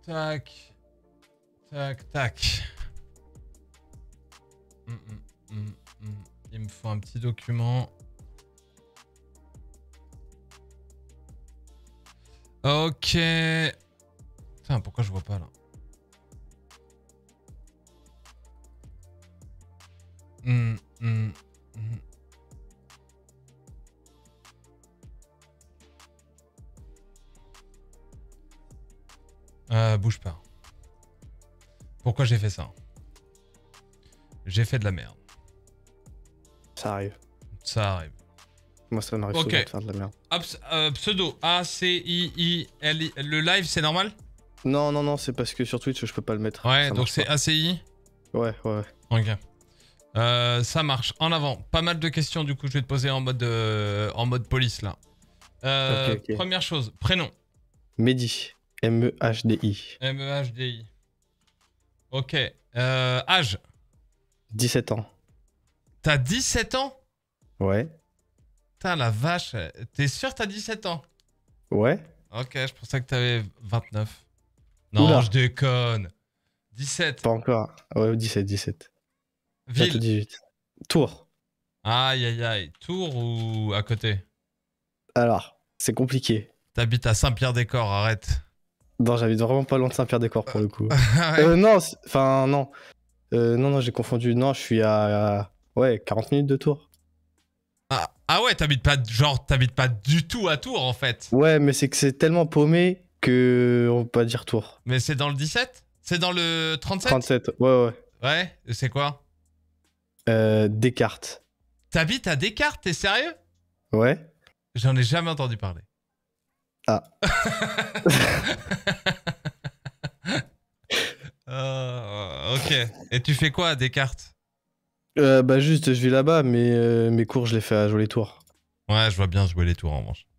Tac. Tac, tac. Il me faut un petit document. Ok. Putain, pourquoi je vois pas là? Bouge pas. Pourquoi j'ai fait ça? J'ai fait de la merde. Ça arrive. Ça arrive. Moi, ça m'arrive souvent de faire de la merde. Pseudo, A-C-I-I-L-I. Le live, c'est normal? Non, non, non, c'est parce que sur Twitch, je peux pas le mettre. Ouais, donc c'est A-C-I? Ouais, ouais. Ok. Ça marche. En avant. Pas mal de questions, du coup, je vais te poser en mode police, là. Ok. Première chose, prénom. Mehdi. M-E-H-D-I. M-E-H-D-I. Ok. Âge. 17 ans. T'as 17 ans? Ouais. Putain, la vache. T'es sûr que t'as 17 ans? Ouais. Ok, je pensais que t'avais 29. Non, Oula. je déconne. 17. Pas encore. Ouais, 17. Bientôt Ville. 18. Tours. Aïe, aïe, aïe. Tours ou à côté? Alors, c'est compliqué. T'habites à Saint-Pierre-des-Corps, arrête. Non, j'habite vraiment pas loin de Saint-Pierre-des-Corps pour le coup. Ouais. Non, enfin, non. Non, j'ai confondu. Non, je suis ouais, 40 minutes de Tours. Ah ouais, t'habites pas du tout à Tours, en fait. Ouais, mais c'est que c'est tellement paumé que on peut pas dire Tours. Mais c'est dans le 17? C'est dans le 37? 37, ouais. Ouais, c'est quoi? Descartes. T'habites à Descartes, t'es sérieux? Ouais. J'en ai jamais entendu parler. Ah. Ok. Et tu fais quoi à Descartes? Bah juste, je vis là-bas, mais mes cours, je les fais à Jouer-les-Tours. Ouais, je vois bien jouer les tours, en revanche.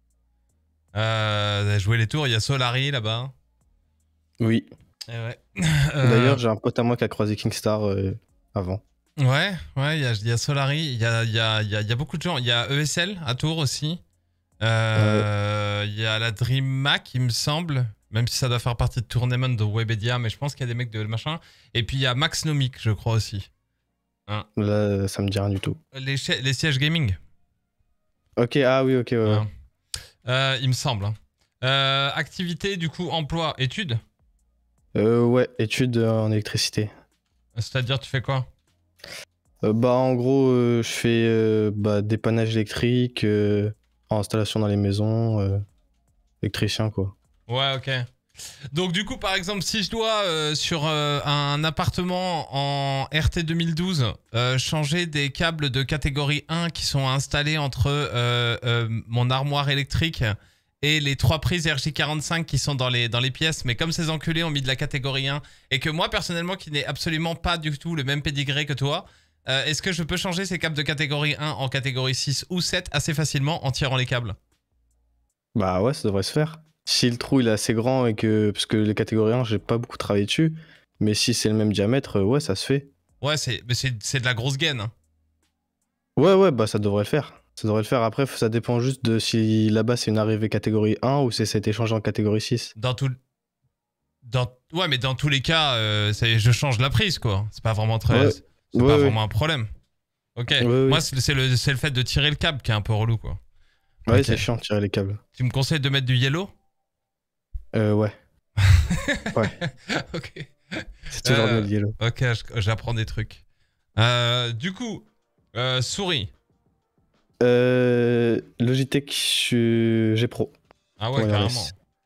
Jouer les tours, il y a Solari, là-bas. Oui. Et ouais. D'ailleurs, j'ai un pote à moi qui a croisé Kingstar avant. Ouais, il y a Solari, il y a beaucoup de gens. Il y a ESL à Tours aussi. Il y a la Dream Mac, il me semble. Même si ça doit faire partie de Tournament de Webedia, mais je pense qu'il y a des mecs de machin. Et puis il y a Maxnomic, je crois aussi. Hein. Là, ça me dit rien du tout. Les sièges gaming. Ok, ah oui, ok, ouais. Il me semble. Hein. Activité, du coup, emploi, études. Ouais, études en électricité. C'est-à-dire, tu fais quoi? Bah, en gros, je fais dépannage électrique, installation dans les maisons, électricien, quoi. Ouais, ok. Donc du coup, par exemple, si je dois, sur un appartement en RT 2012, changer des câbles de catégorie 1 qui sont installés entre mon armoire électrique et les 3 prises RJ45 qui sont dans les pièces, mais comme ces enculés ont mis de la catégorie 1, et que moi, personnellement, qui n'ai absolument pas du tout le même pédigré que toi, est-ce que je peux changer ces câbles de catégorie 1 en catégorie 6 ou 7 assez facilement en tirant les câbles? Bah ouais, ça devrait se faire. Si le trou il est assez grand et que... Parce que les catégories 1, j'ai pas beaucoup travaillé dessus. Mais si c'est le même diamètre, ouais, ça se fait. Ouais, c'est de la grosse gaine. Hein. Ouais, bah ça devrait le faire. Ça devrait le faire. Après, ça dépend juste de si là-bas c'est une arrivée catégorie 1 ou si ça a été changé en catégorie 6. Ouais, mais dans tous les cas, je change la prise, quoi. C'est pas vraiment Ouais. C'est pas vraiment un problème. Ok. Ouais. Moi, c'est le fait de tirer le câble qui est un peu relou, quoi. Ouais, Okay. c'est chiant de tirer les câbles. Tu me conseilles de mettre du yellow? Ouais. Ouais. Ok. C'est toujours mieux le yellow. Ok, j'apprends des trucs. Du coup, souris. Logitech G Pro. Ah ouais, carrément.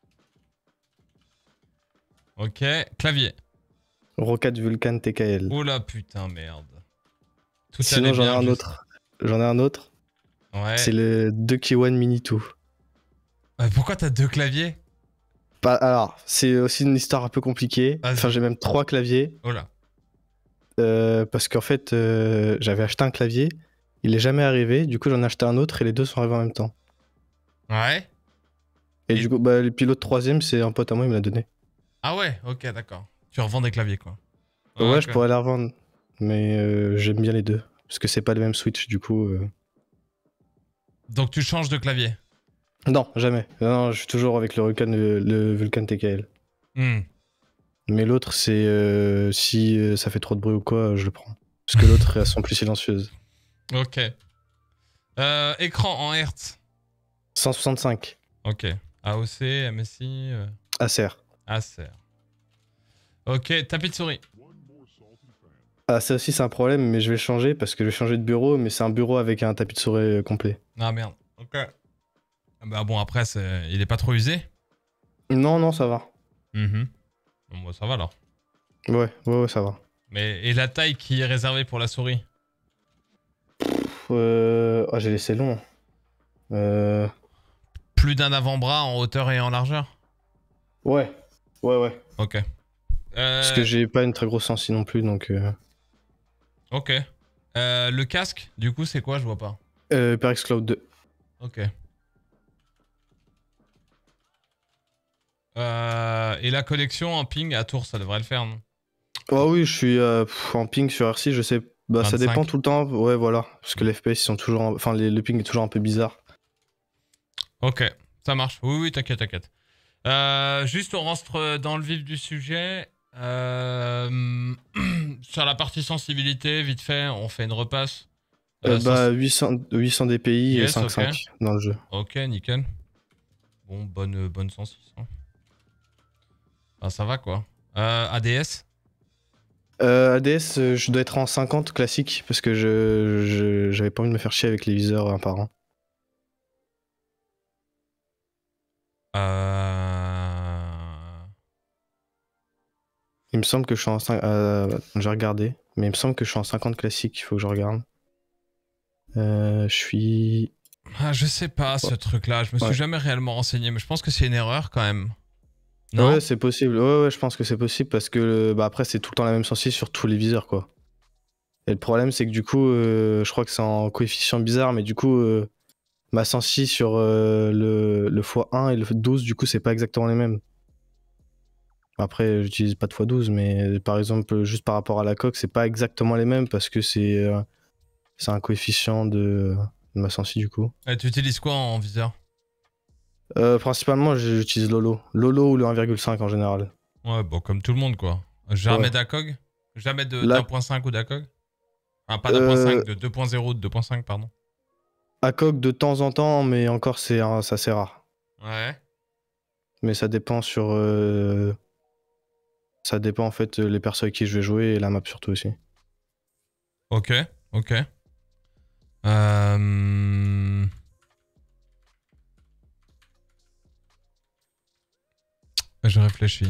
Ok, clavier. Roccat Vulcan TKL. Oh la putain, merde. Tout Sinon, j'en ai un autre. Ouais. C'est le 2K1 Mini 2. Pourquoi t'as 2 claviers? Alors, c'est aussi une histoire un peu compliquée. Enfin, j'ai même 3 claviers. Oh là. Parce qu'en fait, j'avais acheté un clavier. Il est jamais arrivé. Du coup, j'en ai acheté un autre et les deux sont arrivés en même temps. Ouais. Et du coup, le pilote troisième, c'est un pote à moi, il me l'a donné. Ah ouais, ok, d'accord. Tu revends des claviers, quoi. Ouais, okay. Je pourrais les revendre. Mais j'aime bien les deux. Parce que c'est pas le même Switch, du coup. Donc tu changes de clavier? Non, jamais. Non, je suis toujours avec le Vulcan TKL. Mais l'autre, c'est si ça fait trop de bruit ou quoi, je le prends. Parce que l'autre, elles sont plus silencieuses. Ok. Écran en Hertz. 165. Ok. AOC, MSI, Acer. Acer. Ok, tapis de souris. Ah, ça aussi, c'est un problème, mais je vais le changer parce que je vais changer de bureau, mais c'est un bureau avec un tapis de souris complet. Ah merde. Ok. Bah bon, après, il est pas trop usé. Non, non, ça va. Mhm. Bon, bah, ça va alors. Ouais, ça va. Et la taille qui est réservée pour la souris? Ah, j'ai laissé long. Euh... Plus d'un avant-bras en hauteur et en largeur? Ouais, ouais. Ok. Parce que j'ai pas une très grosse sensi non plus, donc... Ok. Le casque, du coup, c'est quoi? Je vois pas. HyperX Cloud 2. Ok. Et la connexion en ping à Tours, ça devrait le faire, non? Ah oui, je suis en ping sur RC, je sais. Bah, ça 25. dépend tout le temps. Ouais, voilà. Parce que les FPS, ils sont toujours. Enfin, le ping est toujours un peu bizarre. Ok, ça marche. Oui, t'inquiète, t'inquiète. Juste, on rentre dans le vif du sujet. Sur la partie sensibilité, vite fait, on fait une repasse. Bah, 800 DPI et Yes, ok. 5.5 dans le jeu. Ok, nickel. Bon, bonne sensi, ça. Ah, ça va, quoi. ADS? ADS, je dois être en 50 classique parce que j'avais pas envie de me faire chier avec les viseurs un par un. Il me semble que je suis en 5. J'ai regardé, mais il me semble que je suis en 50 classique. Il faut que je regarde. Je suis. Ah, je sais pas, ce truc-là. Je me suis Ouais. jamais réellement renseigné, mais je pense que c'est une erreur, quand même. Non? Ouais, c'est possible. Ouais, je pense que c'est possible parce que bah, après, c'est tout le temps la même sensi sur tous les viseurs, quoi. Et le problème, c'est que du coup, je crois que c'est en coefficient bizarre, mais du coup, ma sensi sur le x1 et le 12, du coup, c'est pas exactement les mêmes. Après, j'utilise pas de x12, mais par exemple, juste par rapport à la coque, c'est pas exactement les mêmes parce que c'est un coefficient de ma sensi, du coup. Et tu utilises quoi en viseur? Principalement, j'utilise Lolo. Lolo ou le 1,5 en général. Ouais, bon, comme tout le monde, quoi. Jamais Ouais. d'ACOG? Jamais Là, d'1.5 ou d'ACOG? Enfin, pas d'1.5, euh, de 2.0 ou de 2.5, pardon. à coque de temps en temps, mais encore, c'est assez rare. Ouais. Mais ça dépend sur. Ça dépend en fait les persos avec qui je vais jouer et la map surtout aussi. Ok, ok. Euh... Je réfléchis.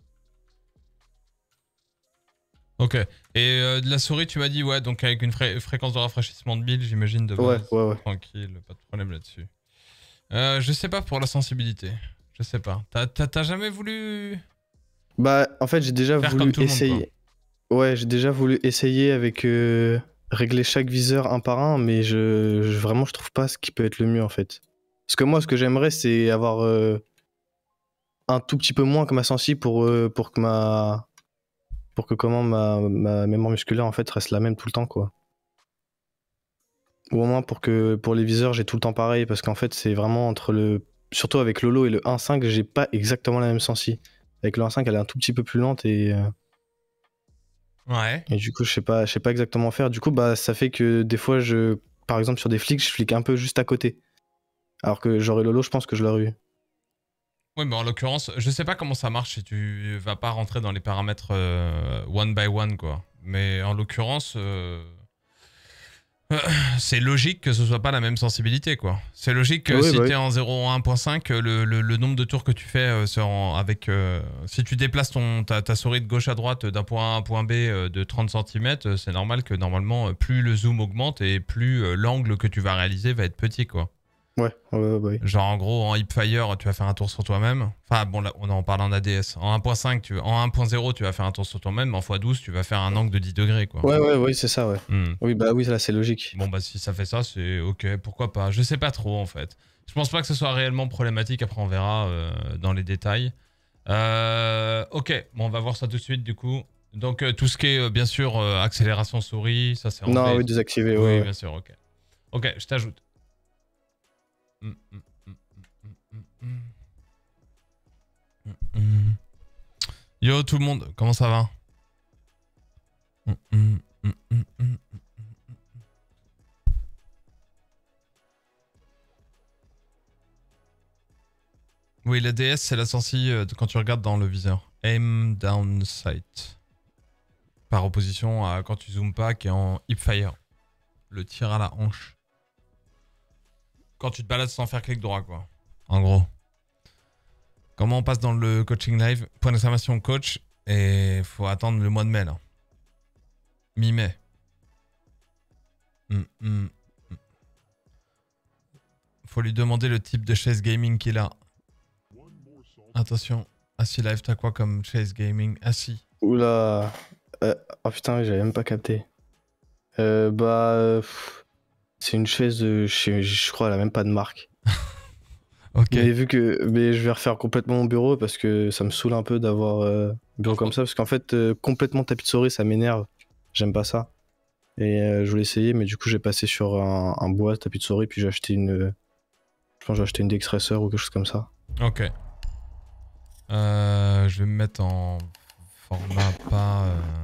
Ok. Et de la souris, tu m'as dit, ouais, donc avec une fréquence de rafraîchissement de build, j'imagine, de base. Ouais. Tranquille, pas de problème là-dessus. Je sais pas pour la sensibilité. Je sais pas. T'as jamais voulu Bah, en fait, j'ai déjà faire comme voulu tout le monde, quoi? essayer. Ouais, j'ai déjà voulu essayer avec régler chaque viseur un par un, mais vraiment, je trouve pas ce qui peut être le mieux en fait. Parce que moi, ce que j'aimerais, c'est avoir un tout petit peu moins que ma sensi pour que ma mémoire musculaire en fait reste la même tout le temps, quoi. Ou au moins pour les viseurs, j'ai tout le temps pareil, parce qu'en fait, c'est vraiment entre le. Surtout avec Lolo et le 1.5, j'ai pas exactement la même sensi. Avec le 1.5, elle est un tout petit peu plus lente Ouais. et du coup, je sais pas exactement faire. Du coup, bah, ça fait que des fois, par exemple, sur des flics, je flique un peu juste à côté. Alors que j'aurais Lolo, je pense que je l'aurais eu. Oui, mais en l'occurrence, je sais pas comment ça marche si tu vas pas rentrer dans les paramètres one by one, quoi. Mais en l'occurrence, c'est logique que ce soit pas la même sensibilité, quoi. C'est logique que Oui, si bah t'es oui. en 0.1.5, le nombre de tours que tu fais si tu déplaces ta souris de gauche à droite d'un point A à un point B de 30 cm, c'est normal que normalement, plus le zoom augmente et plus l'angle que tu vas réaliser va être petit, quoi. Bah oui. Genre en gros en Hipfire tu vas faire un tour sur toi-même. Enfin bon là on en parle en ADS. En 1.5 en 1.0 tu vas faire un tour sur toi-même, en x12 tu vas faire un angle de 10 degrés quoi. Ouais, c'est ça, ouais. Hmm. Oui, bah oui, là, c'est logique. Bon bah si ça fait ça c'est ok, pourquoi pas. Je sais pas trop en fait. Je pense pas que ce soit réellement problématique, après on verra dans les détails. Ok, bon on va voir ça tout de suite du coup. Donc tout ce qui est bien sûr accélération souris, ça c'est Non, enlevé. oui, désactivé, Oui ouais. bien sûr, ok. Ok, je t'ajoute. Hmm, hmm, hmm, hmm, hmm, hmm. Yo tout le monde, comment ça va? Mm, mm, mm, mm. Oui, la DS, c'est la sensi quand tu regardes dans le viseur. Aim down sight. Par opposition à quand tu zoomes pas, qui est en hipfire. Le tir à la hanche. Quand tu te balades sans faire clic droit, quoi. En gros. Comment on passe dans le coaching live? Point d'exclamation coach. Et faut attendre le mois de mai, là. Mi-mai. Faut lui demander le type de chaise gaming qu'il a. Attention. Assis live, t'as quoi comme chaise gaming? Assis. Oula. Oh putain, j'avais même pas capté. C'est une chaise, je crois, elle a même pas de marque. Ok. Mais je vais refaire complètement mon bureau parce que ça me saoule un peu d'avoir un bureau comme ça. Parce qu'en fait, complètement tapis de souris, ça m'énerve. J'aime pas ça. Et je voulais essayer, mais du coup, j'ai passé sur un bois tapis de souris, puis j'ai acheté une. Je pense que j'ai acheté une Dextracer ou quelque chose comme ça. Ok. Je vais me mettre en format pas...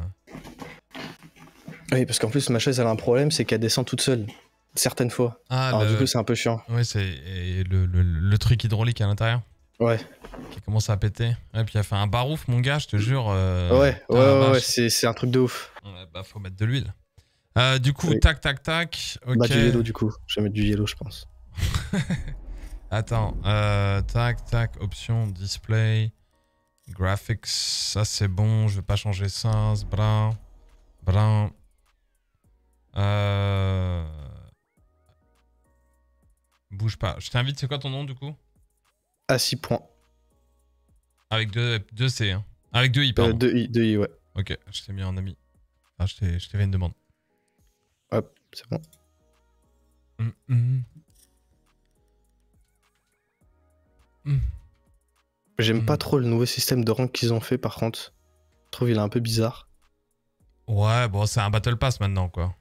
Oui, parce qu'en plus, ma chaise, elle a un problème, c'est qu'elle descend toute seule. Certaines fois. Ah, Alors, du coup, c'est un peu chiant. Ouais, c'est le truc hydraulique à l'intérieur Ouais. qui commence à péter. Et puis il a fait un barouf, mon gars, je te jure. Ouais, c'est un truc de ouf. Ouais, bah, faut mettre de l'huile. Du coup, Oui. tac, tac, tac. Ok. Bah, du yellow, du coup. Je vais mettre du yellow, je pense. Attends. Tac, tac. Option, display. Graphics. Ça, c'est bon. Je vais pas changer ça. Brun. Brun. Bouge pas. Je t'invite, c'est quoi ton nom du coup? À 6 points. Avec deux C, hein. Avec deux I, pardon. 2 I, ouais. Ok, je t'ai mis en ami. Ah, je t'ai fait une demande. Hop, c'est bon. J'aime pas trop le nouveau système de rank qu'ils ont fait, par contre. Je trouve il est un peu bizarre. Ouais, bon, c'est un Battle Pass maintenant, quoi.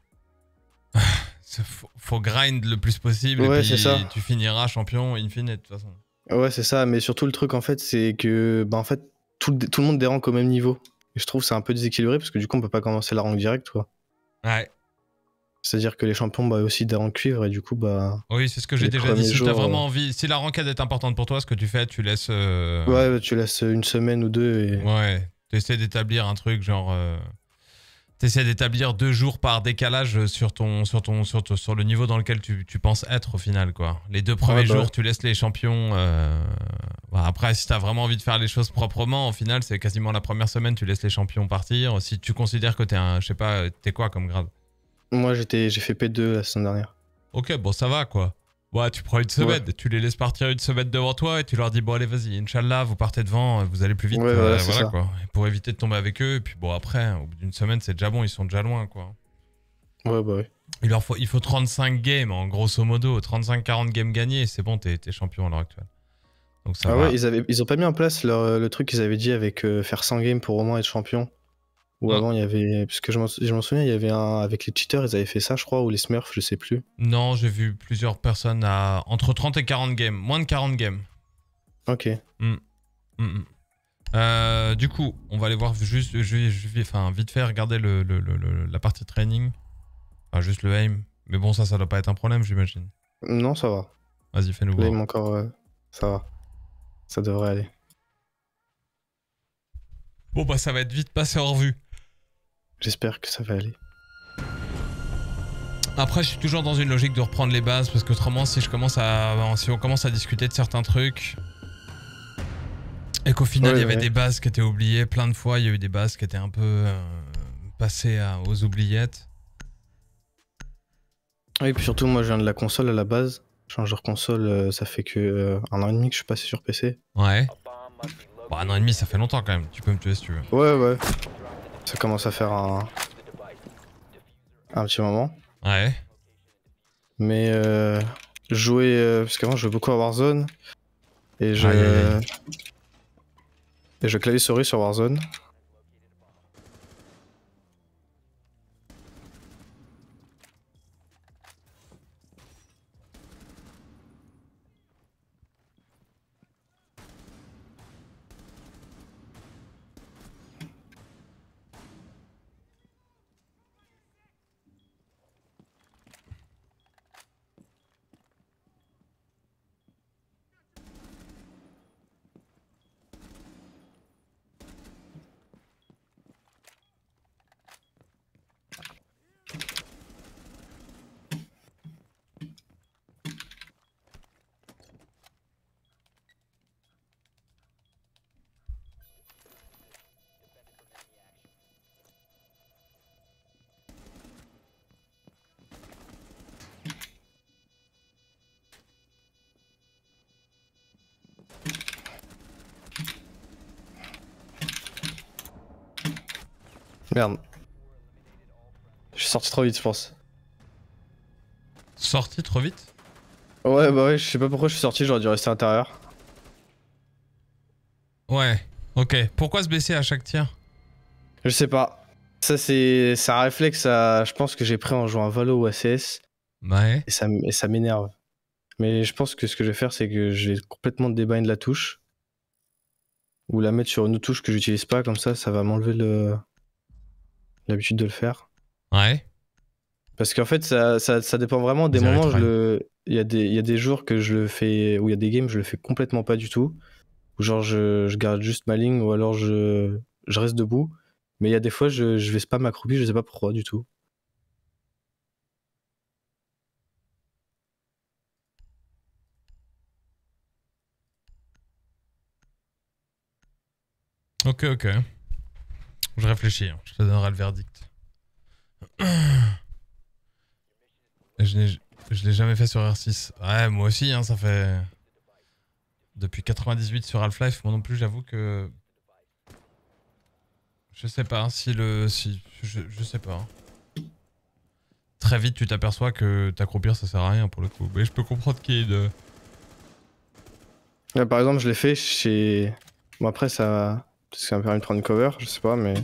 Faut grind le plus possible Ouais, et c'est puis ça. tu finiras champion infinite, de toute façon. Ouais, c'est ça, mais surtout le truc, en fait, c'est que bah, en fait, tout le monde dérange au même niveau. Et je trouve que c'est un peu déséquilibré, parce que du coup, on peut pas commencer la rank direct, quoi. Ouais. C'est-à-dire que les champions, bah, aussi des ranks cuivre, et du coup, bah... Oui, c'est ce que j'ai les déjà dit. premiers Si t'as jours, vraiment envie, si la ranked est importante pour toi, ce que tu fais, tu laisses... Ouais, bah, tu laisses une semaine ou deux, et... Ouais, t'essaies d'établir un truc genre... T'essaies d'établir 2 jours par décalage sur le niveau dans lequel tu penses être au final, quoi. Les 2 premiers Ouais, bah jours, ouais. tu laisses les champions. Bah, après, si t'as vraiment envie de faire les choses proprement, au final, c'est quasiment la première semaine, tu laisses les champions partir. Si tu considères que t'es un, je sais pas, t'es quoi comme grade? Moi, j'ai fait P2 la semaine dernière. Ok, bon, ça va, quoi. Ouais, tu prends une Ouais. semaine, tu les laisses partir une semaine devant toi et tu leur dis, bon, allez, vas-y, Inch'Allah, vous partez devant, vous allez plus vite. Ouais, voilà, c'est Voilà, ça. quoi. Et pour éviter de tomber avec eux. Et puis, bon, après, au bout d'une semaine, c'est déjà bon, ils sont déjà loin, quoi. Ouais, bah ouais. Il faut 35 games, en grosso modo, 35-40 games gagnés, c'est bon, t'es champion à l'heure actuelle. Donc ça Ah va. ouais, ils ont pas mis en place le truc qu'ils avaient dit avec faire 100 games pour au moins être champion. Ou Ah, avant, il y avait... Parce que je m'en souviens, il y avait un... Avec les cheaters, ils avaient fait ça, je crois, ou les smurfs, je sais plus. non, j'ai vu plusieurs personnes à entre 30 et 40 games, moins de 40 games. Ok. Hmm, hmm, hmm. Du coup, on va aller voir juste, enfin, vite fait regarder la partie training. Enfin, juste le aim. Mais bon, ça doit pas être un problème, j'imagine. Non, ça va. Vas-y, fais-nous Là, il voir. m'a encore... Ça va. Ça devrait aller. Bon, bah, ça va être vite passé en revue. J'espère que ça va aller. Après, je suis toujours dans une logique de reprendre les bases parce qu'autrement, si on commence à discuter de certains trucs et qu'au final, Ouais, il y avait ouais. des bases qui étaient oubliées plein de fois, il y a eu des bases qui étaient un peu passées aux oubliettes. Oui, puis surtout, moi, je viens de la console à la base. Changeur console, ça fait que 1 an et demi que je suis passé sur PC. Ouais. Bon, 1 an et demi, ça fait longtemps quand même. Tu peux me tuer si tu veux. Ouais, ouais. Ça commence à faire un petit moment. Ouais. Mais jouer... parce qu'avant, je jouais beaucoup à Warzone. Et je... Aïe, aïe, aïe. Et je clavier souris sur Warzone. Merde. Je suis sorti trop vite, je pense. Sorti trop vite? Ouais, bah ouais, je sais pas pourquoi je suis sorti, j'aurais dû rester à l'intérieur. Ouais, ok. Pourquoi se baisser à chaque tir? Je sais pas. Ça, c'est un réflexe, je pense que j'ai pris en jouant à Valo ou à CS. Ouais. Et ça m'énerve. Mais je pense que ce que je vais faire, c'est que je vais complètement débind la touche. Ou la mettre sur une autre touche que j'utilise pas, comme ça va m'enlever l'habitude de le faire. Ouais. Parce qu'en fait, ça dépend vraiment des Vas-y, moments. retry. Il y a des jours que je le fais, où il y a des games, je le fais complètement pas du tout. Ou genre, je garde juste ma ligne, ou alors je reste debout. Mais il y a des fois, je vais spam accroupi, je sais pas pourquoi du tout. Ok, ok. Je réfléchis, hein. Je te donnerai le verdict. Je l'ai jamais fait sur R6. Ouais, moi aussi, hein, ça fait... Depuis 98 sur Half-Life, moi non plus, j'avoue que... Je sais pas si le... Je sais pas. Très vite, tu t'aperçois que t'accroupir, ça sert à rien pour le coup. Mais je peux comprendre qu'il y ait de... Là, par exemple, je l'ai fait chez... Bon, après, ça m'a permis de prendre une cover, je sais pas, mais...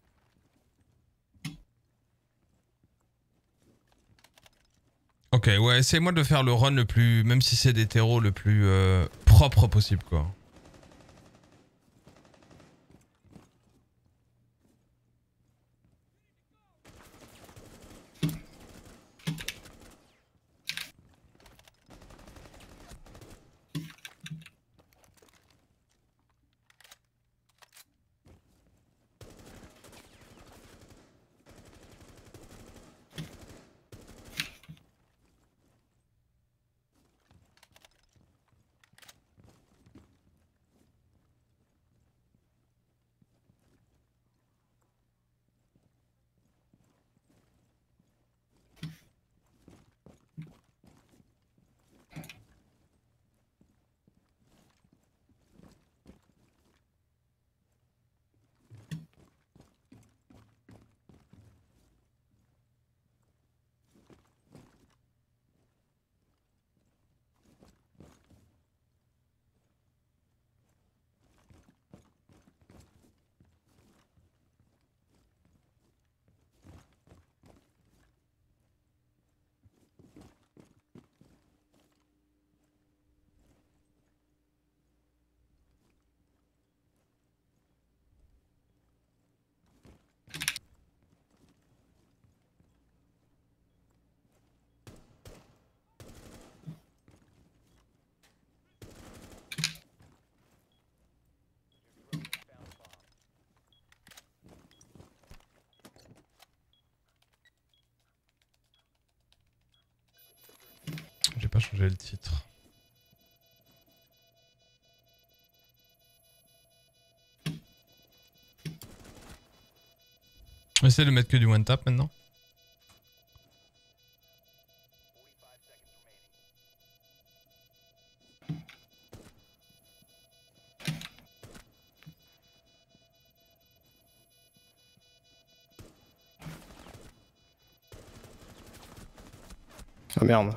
Ok, ouais, essaye-moi de faire le run le plus... Même si c'est des terreaux, le plus propre possible, quoi. J'ai pas changé le titre. Essaye de mettre que du one tap maintenant. Ah merde.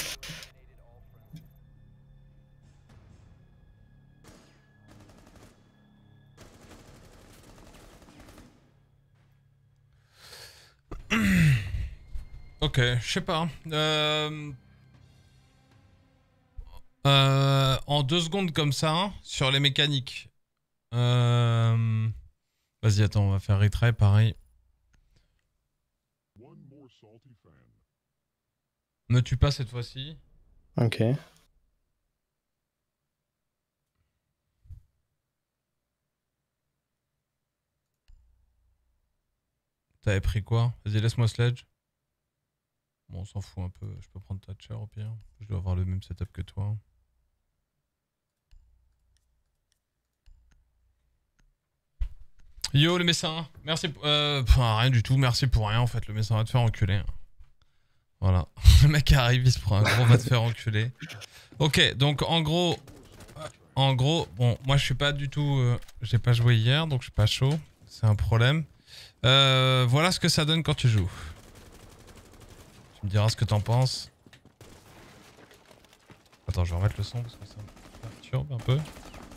Ok, je sais pas. En 2 secondes comme ça, hein, sur les mécaniques. Vas-y, attends, on va faire retry pareil. Ne tue pas cette fois-ci. Ok. T'avais pris quoi? Vas-y, laisse-moi sledge. Bon, on s'en fout un peu. Je peux prendre Thatcher au pire. Je dois avoir le même setup que toi. Yo, le messin. Merci. Rien du tout. Merci pour rien en fait. Le messin va te faire enculer. Voilà. Le mec arrive, il se prend un gros va te faire enculer. Ok, donc en gros. Bon, moi je suis pas du tout. J'ai pas joué hier, donc je suis pas chaud. C'est un problème. Voilà ce que ça donne quand tu joues. Tu me diras ce que t'en penses. Attends, je vais remettre le son parce que ça me perturbe un peu.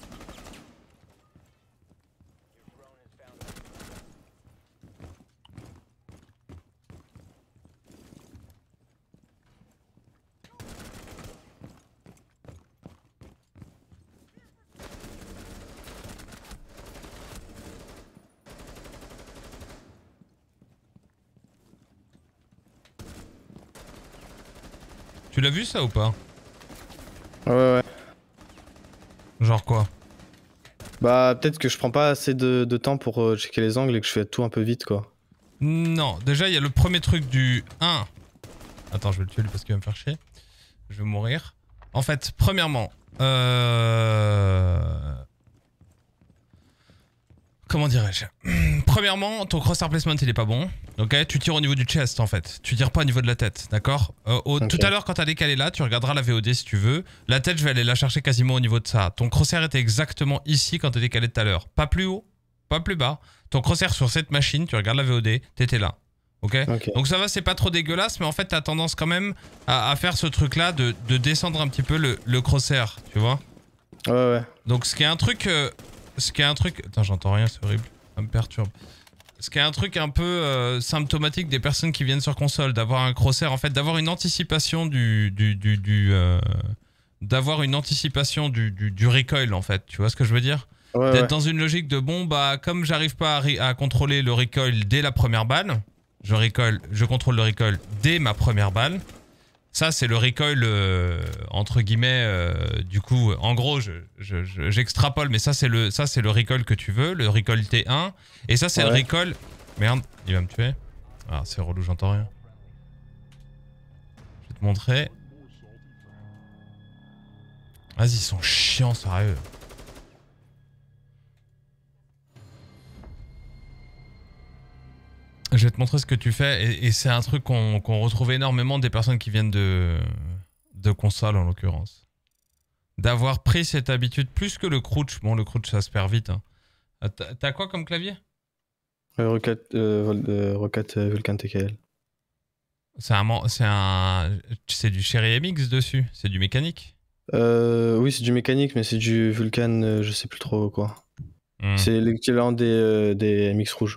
Tu l'as vu ça ou pas? Ouais. Genre quoi? Bah, peut-être que je prends pas assez de temps pour checker les angles et que je fais tout un peu vite, quoi. Non, déjà il y a le premier truc du 1. Attends, je vais le tuer lui parce qu'il va me faire chier. Je vais mourir. En fait, premièrement, comment dirais-je? Premièrement, ton crosshair placement il est pas bon. Ok, tu tires au niveau du chest en fait. Tu tires pas au niveau de la tête, d'accord? Ok. Tout à l'heure, quand t'as décalé là, tu regarderas la VOD si tu veux. La tête, je vais aller la chercher quasiment au niveau de ça. Ton crosshair était exactement ici quand t'as décalé tout à l'heure. Pas plus haut, pas plus bas. Ton crosshair sur cette machine, tu regardes la VOD, t'étais là. Ok. Donc ça va, c'est pas trop dégueulasse, mais en fait, t'as tendance quand même à faire ce truc là de descendre un petit peu le crosshair, tu vois? Ouais. Donc ce qui est un truc... Attends, j'entends rien, c'est horrible. Ça me perturbe. Ce qui est un truc un peu symptomatique des personnes qui viennent sur console, d'avoir un crosshair, en fait, d'avoir une anticipation d'avoir une anticipation du recoil, en fait. Tu vois ce que je veux dire? D'être dans une logique de bon, bah, comme j'arrive pas à contrôler le recoil dès la première balle, je contrôle le recoil dès ma première balle. Ça, c'est le recoil, entre guillemets, du coup, en gros, j'extrapole, mais ça, c'est le recoil que tu veux, le recoil T1. Et ça, c'est le recoil... Merde, il va me tuer. Ah, c'est relou, j'entends rien. Je vais te montrer. Vas-y, ils sont chiants, sérieux. Je vais te montrer ce que tu fais, et c'est un truc qu'on retrouve énormément des personnes qui viennent de console en l'occurrence. D'avoir pris cette habitude plus que le crouch. Bon, le crouch ça se perd vite. Hein. T'as quoi comme clavier? Rocket Vulcan TKL. C'est du Cherry MX dessus, c'est du mécanique. Oui, c'est du mécanique, mais c'est du Vulcan, je sais plus trop quoi. C'est l'équivalent des MX rouges.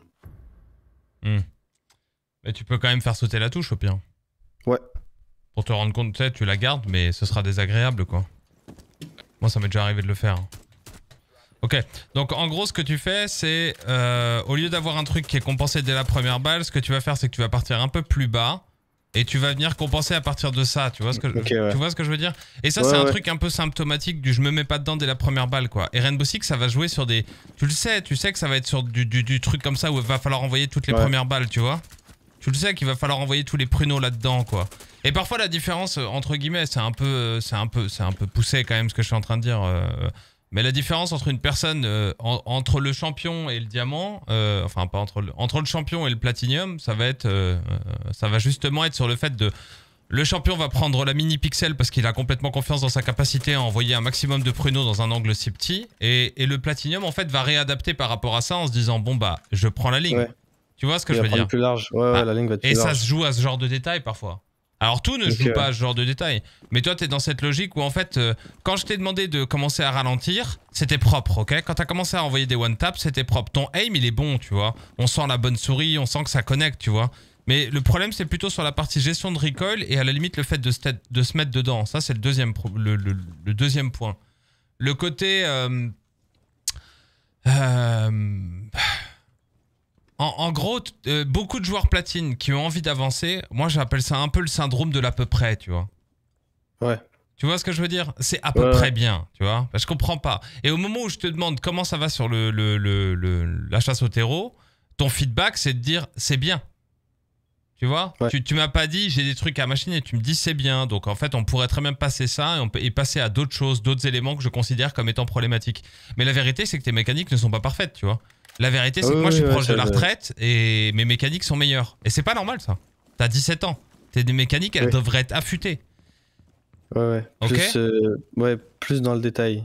Mais tu peux quand même faire sauter la touche au pire. Ouais. Pour te rendre compte, tu la gardes, mais ce sera désagréable quoi. Moi ça m'est déjà arrivé de le faire. Ok, donc en gros ce que tu fais c'est, au lieu d'avoir un truc qui est compensé dès la première balle, ce que tu vas faire c'est que tu vas partir un peu plus bas. Et tu vas venir compenser à partir de ça, tu vois ce que, tu vois ce que je veux dire? Et ça c'est un truc un peu symptomatique du je me mets pas dedans dès la première balle quoi. Et Rainbow Six ça va jouer sur des... Tu sais que ça va être sur du truc comme ça où il va falloir envoyer toutes les premières balles, tu vois? Tu le sais qu'il va falloir envoyer tous les pruneaux là-dedans quoi. Et parfois la différence entre guillemets c'est un peu poussé quand même ce que je suis en train de dire. Mais la différence entre une personne, entre le champion et le diamant, enfin pas entre le champion et le platinium, ça va justement être sur le fait de... Le champion va prendre la mini pixel parce qu'il a complètement confiance dans sa capacité à envoyer un maximum de pruneaux dans un angle si petit. Et le platinium en fait va réadapter par rapport à ça en se disant bon bah je prends la ligne. Tu vois ce que je veux dire? Plus large. La ligne va être plus large. Et ça se joue à ce genre de détails parfois. Alors tout ne se joue pas à ce genre de détails. Mais toi t'es dans cette logique où en fait quand je t'ai demandé de commencer à ralentir, c'était propre, ok? Quand t'as commencé à envoyer des one tap, c'était propre. Ton aim il est bon, tu vois. On sent la bonne souris, on sent que ça connecte, tu vois. Mais le problème c'est plutôt sur la partie gestion de recoil et à la limite le fait de se mettre dedans. Ça c'est le deuxième point. Le côté... En gros, beaucoup de joueurs platine qui ont envie d'avancer, moi j'appelle ça un peu le syndrome de l'à peu près, tu vois. Ouais. Tu vois ce que je veux dire? C'est à peu près bien, tu vois. Je comprends pas. Et au moment où je te demande comment ça va sur la chasse au terreau, ton feedback c'est de dire c'est bien. Tu vois? Tu m'as pas dit j'ai des trucs à machine et tu me dis c'est bien. Donc en fait on pourrait très bien passer ça et passer à d'autres choses, d'autres éléments que je considère comme étant problématiques. Mais la vérité c'est que tes mécaniques ne sont pas parfaites, tu vois. La vérité, c'est que moi, je suis proche de la retraite et mes mécaniques sont meilleures. Et c'est pas normal, ça. T'as 17 ans. Tes mécaniques, elles devraient être affûtées. Ouais. Okay, plus dans le détail.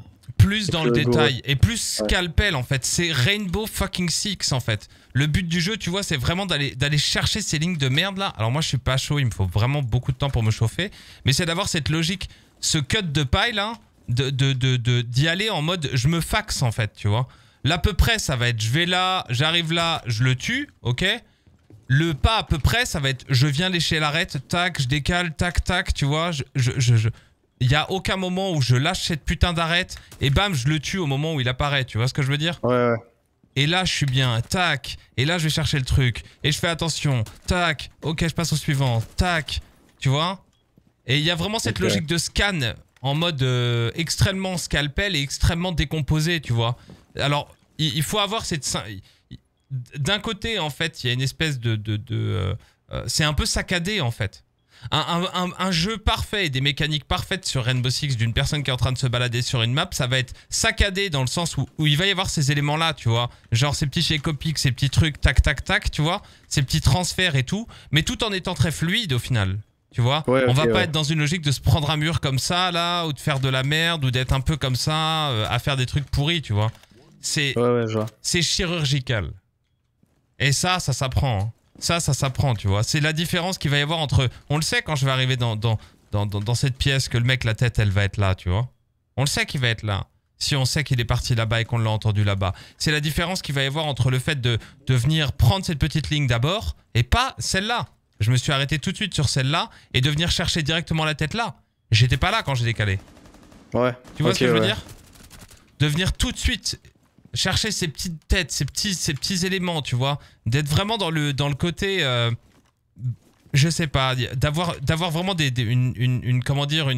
plus dans le détail et plus scalpel en fait. C'est Rainbow fucking Six en fait. Le but du jeu, tu vois, c'est vraiment d'aller chercher ces lignes de merde là. Alors moi, je suis pas chaud, il me faut vraiment beaucoup de temps pour me chauffer. Mais c'est d'avoir cette logique, ce cut de paille là, d'y aller en mode je me faxe en fait, tu vois. L'à peu près, ça va être je vais là, j'arrive là, je le tue, ok. Le pas à peu près, ça va être je viens lécher l'arête, tac, je décale, tac, tac, tu vois. Il y a aucun moment où je lâche cette putain d'arête et bam, je le tue au moment où il apparaît, tu vois ce que je veux dire? Ouais. Et là, je suis bien, tac. Et là, je vais chercher le truc. Et je fais attention, tac. Ok, je passe au suivant, tac. Tu vois? Et il y a vraiment cette logique de scan en mode extrêmement scalpel et extrêmement décomposé, tu vois. Alors, il faut avoir cette... D'un côté, en fait, il y a une espèce c'est un peu saccadé, en fait. Un jeu parfait et des mécaniques parfaites sur Rainbow Six d'une personne qui est en train de se balader sur une map, ça va être saccadé dans le sens où il va y avoir ces éléments-là, tu vois. Genre ces petits shake pick, ces petits trucs, tac, tac, tac, tu vois. Ces petits transferts et tout. Mais tout en étant très fluide au final. Tu vois, on va pas être dans une logique de se prendre un mur comme ça, là, ou de faire de la merde, ou d'être un peu comme ça, à faire des trucs pourris, tu vois. C'est chirurgical. Et ça s'apprend. Hein. Ça s'apprend, tu vois. C'est la différence qu'il va y avoir entre... On le sait quand je vais arriver dans cette pièce, que le mec, la tête, elle va être là, tu vois. On le sait qu'il va être là. Si on sait qu'il est parti là-bas et qu'on l'a entendu là-bas. C'est la différence qu'il va y avoir entre le fait de venir prendre cette petite ligne d'abord et pas celle-là. Je me suis arrêté tout de suite sur celle-là et de venir chercher directement la tête là. J'étais pas là quand j'ai décalé. Ouais. Tu vois ce que je veux dire? De venir tout de suite chercher ces petites têtes, ces petits éléments, tu vois. D'être vraiment dans le côté... je sais pas, d'avoir vraiment comment dire,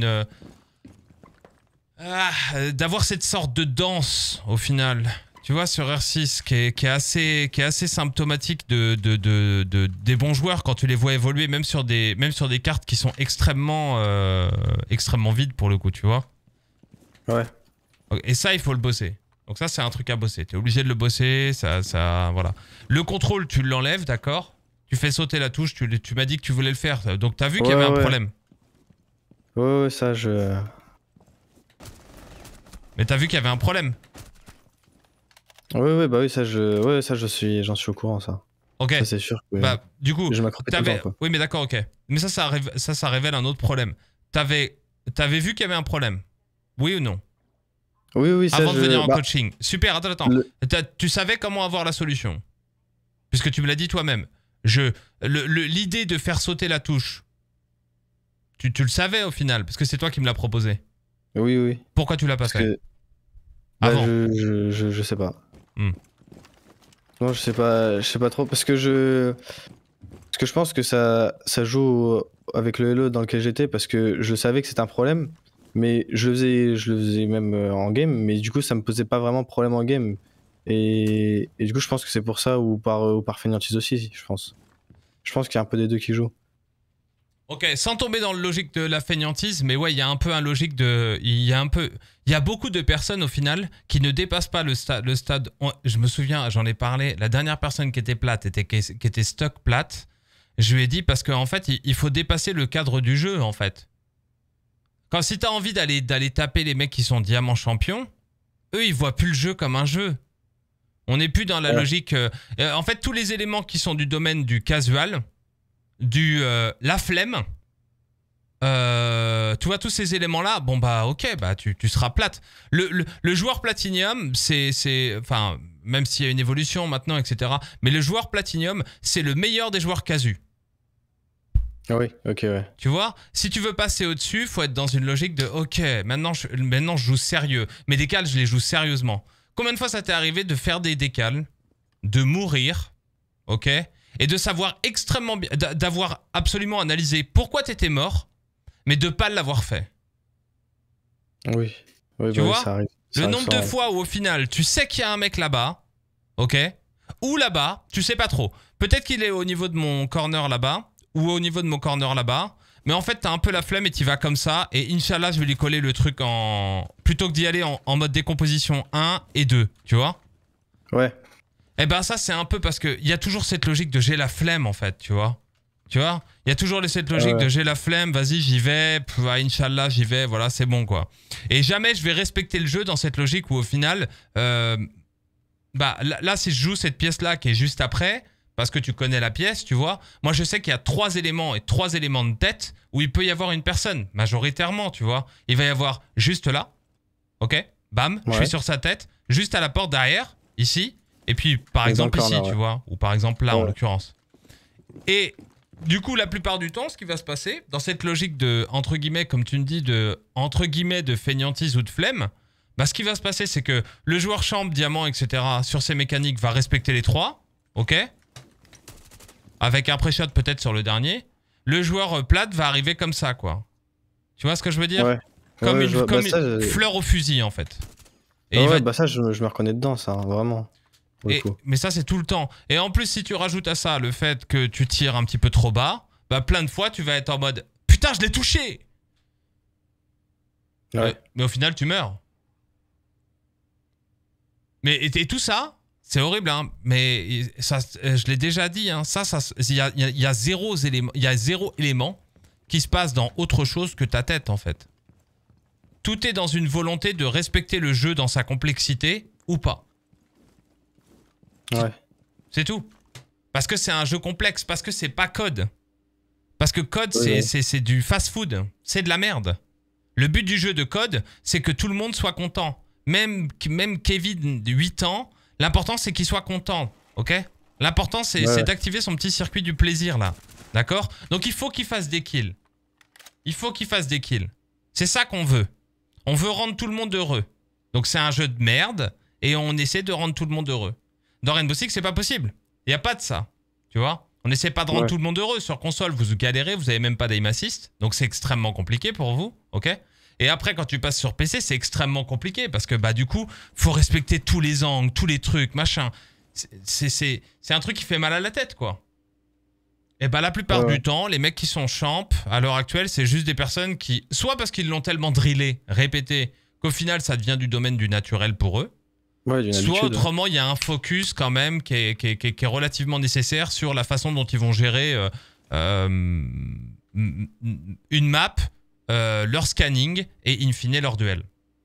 d'avoir cette sorte de danse au final. Tu vois, sur R6, qui est assez symptomatique des bons joueurs quand tu les vois évoluer, même sur des cartes qui sont extrêmement vides pour le coup, tu vois. Ouais. Et ça, il faut le bosser. Donc ça, c'est un truc à bosser. T'es obligé de le bosser, voilà. Le contrôle, tu l'enlèves, d'accord. Tu fais sauter la touche, tu m'as dit que tu voulais le faire. Donc t'as vu qu'il y avait un problème. Ouais, ça, je... Mais t'as vu qu'il y avait un problème. Ouais, bah oui, j'en suis au courant, ça. Ok. Ça, c'est sûr que... Bah, du coup, je m'accrochais tout le temps, quoi. Oui, mais d'accord, ok. Mais ça révèle un autre problème. T'avais vu qu'il y avait un problème. Oui ou non? Oui, ça, avant de venir en coaching. Super, attends. Tu savais comment avoir la solution. Puisque tu me l'as dit toi-même. L'idée de faire sauter la touche, tu le savais au final, parce que c'est toi qui me l'as proposé. Oui. Pourquoi tu l'as pas fait avant? Je sais pas. Non, je sais pas trop, parce que je pense que ça joue avec le Hello dans lequel j'étais, parce que je savais que c'était un problème, mais je le faisais même en game, mais du coup ça me posait pas vraiment problème en game. Et du coup je pense que c'est pour ça, ou par fainéantise aussi, je pense. Je pense qu'il y a un peu des deux qui jouent. Ok, sans tomber dans le logique de la fainéantise, mais ouais, il y a un peu un logique de... Il y a beaucoup de personnes au final qui ne dépassent pas le stade... Je me souviens, j'en ai parlé, la dernière personne qui était plate, qui était stock plate, je lui ai dit parce qu'en fait, il faut dépasser le cadre du jeu, en fait. Si t'as envie d'aller taper les mecs qui sont diamants champions, eux, ils voient plus le jeu comme un jeu. On n'est plus dans la logique... en fait, tous les éléments qui sont du domaine du casual... la flemme, tu vois tous ces éléments là, bon bah ok, bah tu seras plate. Le joueur Platinum, enfin, même s'il y a une évolution maintenant, etc., mais le joueur Platinum, c'est le meilleur des joueurs casus. Oui, ok, ouais. Tu vois, si tu veux passer au-dessus, faut être dans une logique de ok, maintenant je joue sérieux. Mes décales, je les joue sérieusement. Combien de fois ça t'est arrivé de faire des décales, de mourir, ok, et de savoir extrêmement bien, d'avoir absolument analysé pourquoi t'étais mort, mais de pas l'avoir fait. Oui, tu vois, ça arrive. Le nombre de fois où au final, tu sais qu'il y a un mec là-bas, ok, ou là-bas, tu sais pas trop. Peut-être qu'il est au niveau de mon corner là-bas, ou au niveau de mon corner là-bas, mais en fait, t'as un peu la flemme et t'y vas comme ça, et Inch'Allah, je vais lui coller le truc plutôt que d'y aller en mode décomposition 1 et 2, tu vois. Ouais. Eh ben ça, c'est un peu parce qu'il y a toujours cette logique de j'ai la flemme, en fait, tu vois. Tu vois, il y a toujours cette logique de j'ai la flemme, vas-y, j'y vais, Inch'Allah, j'y vais, voilà, c'est bon, quoi. Et jamais je vais respecter le jeu dans cette logique où, au final, bah, là, si je joue cette pièce-là qui est juste après, parce que tu connais la pièce, tu vois, moi, je sais qu'il y a 3 éléments et 3 éléments de tête où il peut y avoir une personne, majoritairement, tu vois. Il va y avoir juste là, ok, bam, je suis sur sa tête, juste à la porte derrière, ici, et puis, par exemple, ici, tu vois, ou par exemple là, en l'occurrence. Et du coup, la plupart du temps, ce qui va se passer, dans cette logique de, entre guillemets, comme tu me dis, de, entre guillemets, de fainéantise ou de flemme, bah, ce qui va se passer, c'est que le joueur champ, diamant, etc., sur ses mécaniques, va respecter les 3, ok, avec un pré-shot peut-être sur le dernier. Le joueur plate va arriver comme ça, quoi. Tu vois ce que je veux dire? Comme une fleur au fusil, en fait. Et bah ça, je me reconnais dedans, ça, vraiment. Mais ça, c'est tout le temps. Et en plus, si tu rajoutes à ça le fait que tu tires un petit peu trop bas, bah plein de fois, tu vas être en mode « Putain, je l'ai touché !» Mais au final, tu meurs. Et tout ça, c'est horrible, hein. Mais ça, je l'ai déjà dit, hein. Il y a zéro élément qui se passe dans autre chose que ta tête, en fait. Tout est dans une volonté de respecter le jeu dans sa complexité ou pas. C'est tout. Parce que c'est un jeu complexe, parce que c'est pas code. Parce que code, c'est du fast-food. C'est de la merde. Le but du jeu de code, c'est que tout le monde soit content. Même Kevin de 8 ans, l'important, c'est qu'il soit content. Ok? L'important, c'est d'activer son petit circuit du plaisir, là. D'accord? Donc, il faut qu'il fasse des kills. Il faut qu'il fasse des kills. C'est ça qu'on veut. On veut rendre tout le monde heureux. Donc, c'est un jeu de merde et on essaie de rendre tout le monde heureux. Dans Rainbow Six, c'est pas possible. Il n'y a pas de ça. Tu vois? On n'essaie pas de rendre tout le monde heureux. Sur console, vous galérez, vous n'avez même pas d'aim assist. Donc c'est extrêmement compliqué pour vous. Ok? Et après, quand tu passes sur PC, c'est extrêmement compliqué. Parce que bah du coup, faut respecter tous les angles, tous les trucs, machin. C'est un truc qui fait mal à la tête, quoi. Et bah la plupart du temps, les mecs qui sont champs, à l'heure actuelle, c'est juste des personnes qui... Soit parce qu'ils l'ont tellement drillé, répété, qu'au final, ça devient du domaine du naturel pour eux. Soit autrement, il y a un focus quand même qui est relativement nécessaire sur la façon dont ils vont gérer une map, leur scanning et in fine leur duel.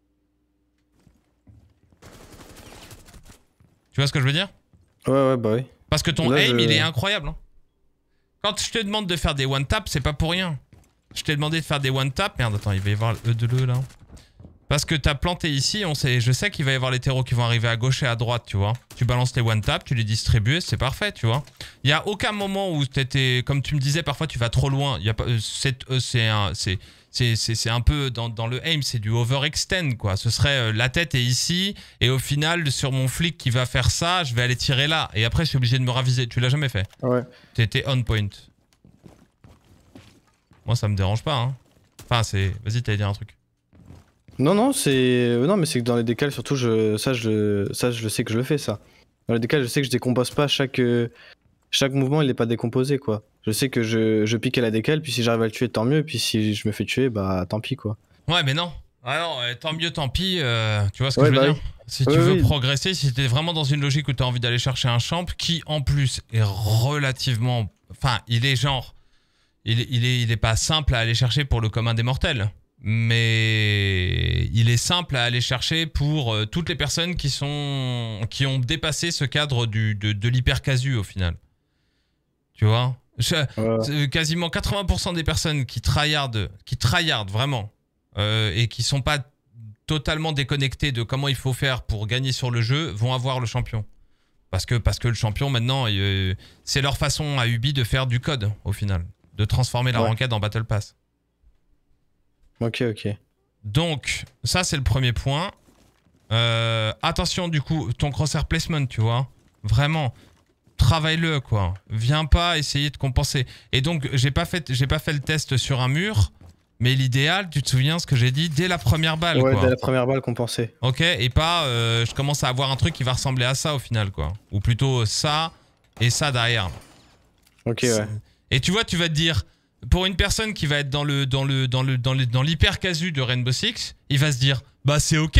Tu vois ce que je veux dire? Ouais, bah oui. Parce que ton aim, il est incroyable. Hein. Quand je te demande de faire des one-tap, c'est pas pour rien. Je t'ai demandé de faire des one-tap. Merde, attends, il va y avoir le E de l'E là. Parce que t'as planté ici, je sais qu'il va y avoir les terreaux qui vont arriver à gauche et à droite, tu vois. Tu balances les one-tap, tu les distribues, c'est parfait, tu vois. Il n'y a aucun moment où t'étais, comme tu me disais, parfois tu vas trop loin. C'est un peu dans le aim, c'est du overextend, quoi. Ce serait la tête est ici, et au final, sur mon flic qui va faire ça, je vais aller tirer là. Et après, je suis obligé de me raviser. Tu l'as jamais fait? Ouais. T'étais on point. Moi, ça me dérange pas, hein. Enfin, c'est... Vas-y, t'allais dire un truc. Non, c'est... Non, mais c'est que dans les décals, surtout, ça, je sais que je le fais, ça. Dans les décals, je sais que je décompose pas chaque mouvement, il est pas décomposé, quoi. Je sais que je pique à la décale, puis si j'arrive à le tuer, tant mieux, puis si je me fais tuer, bah tant pis, quoi. Ouais, mais non. Ah non, tant mieux, tant pis, tu vois ce que je veux dire? Si tu veux progresser, si t'es vraiment dans une logique où t'as envie d'aller chercher un champ qui, en plus, est relativement... Enfin, il est genre... Il est pas simple à aller chercher pour le commun des mortels. Mais il est simple à aller chercher pour toutes les personnes qui ont dépassé ce cadre de l'hyper-casu au final. Tu vois, quasiment 80% des personnes qui tryhardent vraiment et qui sont pas totalement déconnectées de comment il faut faire pour gagner sur le jeu vont avoir le champion. Parce que le champion maintenant, c'est leur façon à Ubi de faire du code au final, de transformer la ranked en Battle Pass. Ok. Donc, ça, c'est le premier point. Attention, du coup, ton crosshair placement, tu vois. Vraiment, travaille-le, quoi. Viens pas essayer de compenser. Et donc, j'ai pas fait le test sur un mur, mais l'idéal, tu te souviens ce que j'ai dit dès la première balle, quoi. Ouais, dès la première balle, compenser. Ok, et pas, je commence à avoir un truc qui va ressembler à ça, au final, quoi. Ou plutôt ça et ça derrière. Ok, ouais. Et tu vois, tu vas te dire... Pour une personne qui va être dans l'hyper casu de Rainbow Six, il va se dire bah c'est ok.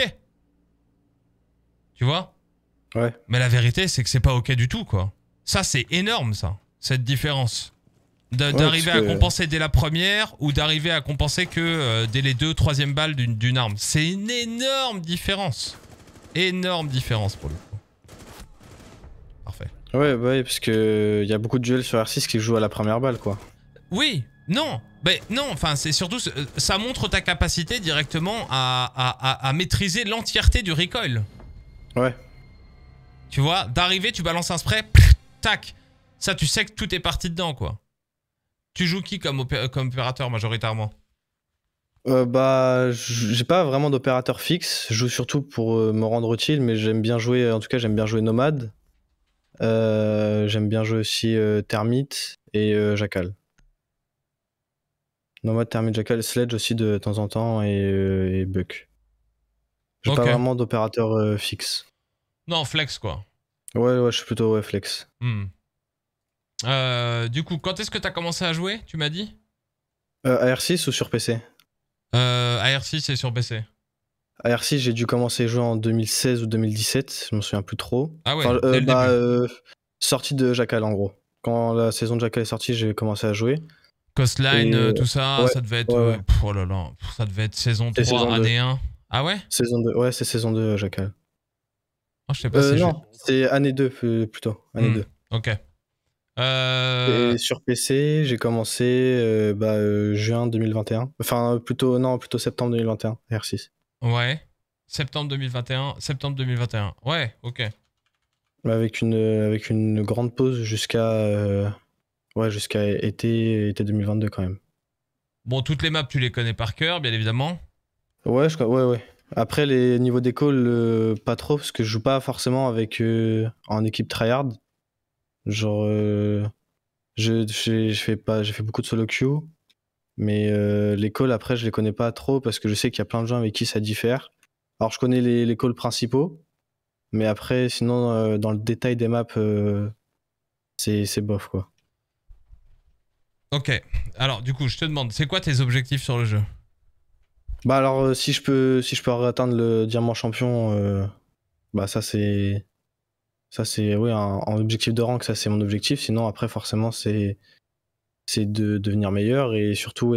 Tu vois? Ouais. Mais la vérité c'est que c'est pas ok du tout, quoi. Ça c'est énorme, ça, cette différence. D'arriver parce à que- compenser dès la première ou d'arriver à compenser que dès les 2, 3e balles d'une arme. C'est une énorme différence. Énorme différence pour le coup. Parfait. Ouais, parce que y a beaucoup de duels sur R6 qui jouent à la première balle, quoi. Oui, non. Ben non, enfin c'est surtout... Ça montre ta capacité directement à maîtriser l'entièreté du recoil. Ouais. Tu vois, d'arriver, tu balances un spray, pff, tac. Ça, tu sais que tout est parti dedans, quoi. Tu joues qui comme opérateur majoritairement? Bah, j'ai pas vraiment d'opérateur fixe. Je joue surtout pour me rendre utile, mais j'aime bien jouer. En tout cas, j'aime bien jouer Nomade. J'aime bien jouer aussi Termite et Jackal. Nomade, Termite, Jackal, Sledge aussi de temps en temps et Buck. J'ai Ok. pas vraiment d'opérateur fixe. Non, flex, quoi. Ouais, je suis plutôt ouais, flex. Hmm. Du coup, quand est-ce que t'as commencé à jouer, tu m'as dit? AR6 ou sur PC? AR6 et sur PC. AR6, j'ai dû commencer à jouer en 2016 ou 2017, je m'en souviens plus trop. Ah ouais, Enfin, dès le début. sortie de Jackal en gros. Quand la saison de Jackal est sortie, j'ai commencé à jouer. Coastline, Et tout ça, ouais, ça devait être... ouais. oh là là, ça devait être saison C'est 3, saison 2. année 1. Ah ouais? Saison 2. Ouais, c'est saison 2 Jackal. Oh, je sais pas si Non, c'est année 2 plutôt. Année 2. Ok. Et sur PC, j'ai commencé juin 2021. Enfin, plutôt septembre 2021, R6. Ouais. Septembre 2021. Septembre 2021. Ouais, ok. Avec une grande pause jusqu'à été 2022 quand même. Bon, toutes les maps, tu les connais par cœur, bien évidemment. Ouais, ouais. Après, les niveaux d'école, pas trop, parce que je joue pas forcément avec en équipe tryhard. Genre, j'ai fait beaucoup de solo queue, mais les calls après, je les connais pas trop parce que je sais qu'il y a plein de gens avec qui ça diffère. Alors, je connais les calls principaux, mais après, sinon, dans le détail des maps, c'est bof, quoi. Ok. Alors, du coup, je te demande, c'est quoi tes objectifs sur le jeu? Bah alors, si je peux atteindre le diamant champion, bah ça c'est oui, en objectif de rank, ça c'est mon objectif. Sinon, après, forcément, c'est de devenir meilleur et surtout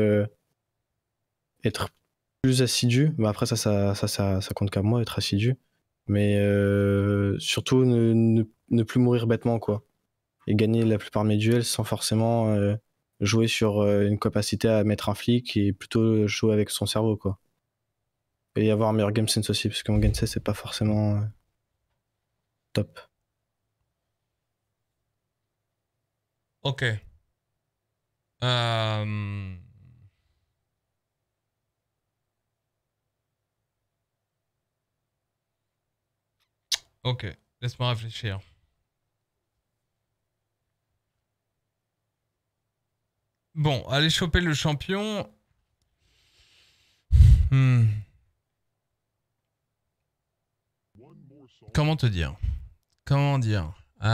être plus assidu. Mais après, ça compte qu'à moi, être assidu. Mais surtout, ne plus mourir bêtement, quoi. Et gagner la plupart de mes duels sans forcément jouer sur une capacité à mettre un flic et plutôt jouer avec son cerveau, quoi. Et avoir un meilleur game sense aussi, parce que mon game sense, c'est pas forcément top. Ok. Ok, laisse-moi réfléchir. Bon, aller choper le champion. Hmm. Comment te dire? Comment dire?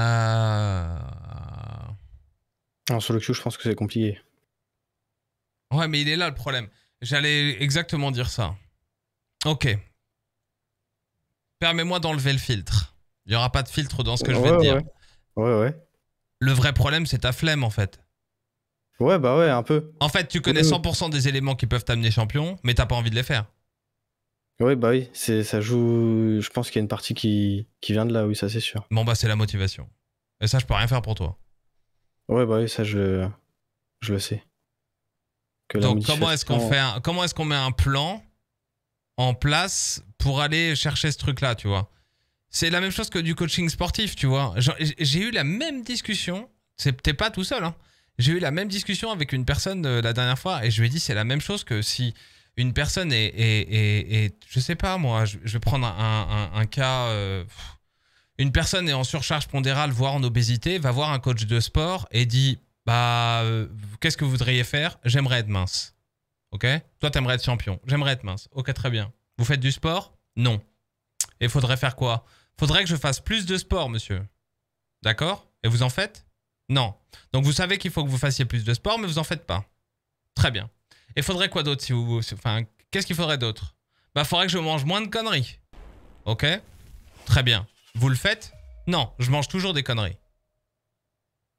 En solo queue, je pense que c'est compliqué. Ouais, mais il est là le problème. J'allais exactement dire ça. Ok. Permets-moi d'enlever le filtre. Il n'y aura pas de filtre dans ce que je vais te dire. Ouais. Le vrai problème, c'est ta flemme, en fait. Ouais, bah ouais, un peu. En fait, tu connais 100% des éléments qui peuvent t'amener champion, mais t'as pas envie de les faire. Ouais, bah oui, ça joue. Je pense qu'il y a une partie qui vient de là, oui, ça c'est sûr. Bon, bah, c'est la motivation. Et ça, je peux rien faire pour toi. Ouais, bah oui, ça je le sais. Que la Donc, comment est-ce motivation- comment est-ce qu'on met un plan en place pour aller chercher ce truc-là, tu vois? C'est la même chose que du coaching sportif, tu vois. J'ai eu la même discussion. T'es pas tout seul, hein. J'ai eu la même discussion avec une personne la dernière fois et je lui ai dit c'est la même chose que si une personne est je sais pas moi, je vais prendre un cas. Une personne est en surcharge pondérale, voire en obésité, va voir un coach de sport et dit bah qu'est-ce que vous voudriez faire? J'aimerais être mince. Ok? Toi t'aimerais être champion. J'aimerais être mince. Ok, très bien. Vous faites du sport? Non. Et faudrait faire quoi? Faudrait que je fasse plus de sport, monsieur. D'accord? Et vous en faites? Non. Donc vous savez qu'il faut que vous fassiez plus de sport, mais vous en faites pas. Très bien. Et faudrait quoi d'autre si vous... Enfin, qu'est-ce qu'il faudrait d'autre? Bah, faudrait que je mange moins de conneries. Ok? Très bien. Vous le faites? Non, je mange toujours des conneries.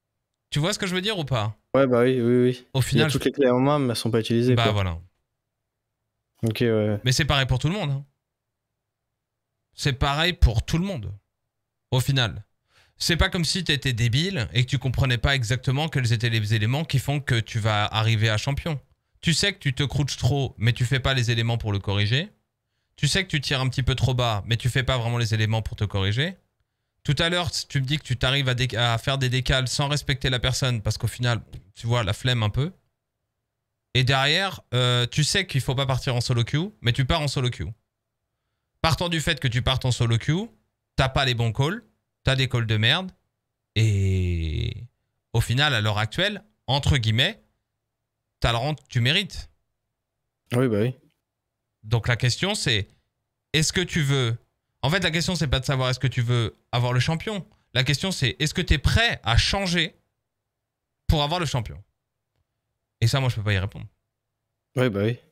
Tu vois ce que je veux dire ou pas? Ouais, bah oui, oui, oui. Au Il y a final, toutes les clés en main, mais elles sont pas utilisées, bah quoi. voilà. Ok, ouais. Mais c'est pareil pour tout le monde. Hein. C'est pareil pour tout le monde. Au final. C'est pas comme si t'étais débile et que tu comprenais pas exactement quels étaient les éléments qui font que tu vas arriver à champion. Tu sais que tu te crouches trop, mais tu fais pas les éléments pour le corriger. Tu sais que tu tires un petit peu trop bas, mais tu fais pas vraiment les éléments pour te corriger. Tout à l'heure, tu me dis que tu t'arrives à faire des décales sans respecter la personne parce qu'au final, tu vois, la flemme un peu. Et derrière, tu sais qu'il faut pas partir en solo queue, mais tu pars en solo queue. Partant du fait que tu partes en solo queue, t'as pas les bons calls, t'as des calls de merde, et au final, à l'heure actuelle, entre guillemets, t'as le rang que tu mérites. Oui, bah oui. Donc la question c'est, est-ce que tu veux... En fait, la question c'est pas de savoir est-ce que tu veux avoir le champion. La question c'est, est-ce que t'es prêt à changer pour avoir le champion? Et ça, moi, je peux pas y répondre. Oui, bah oui.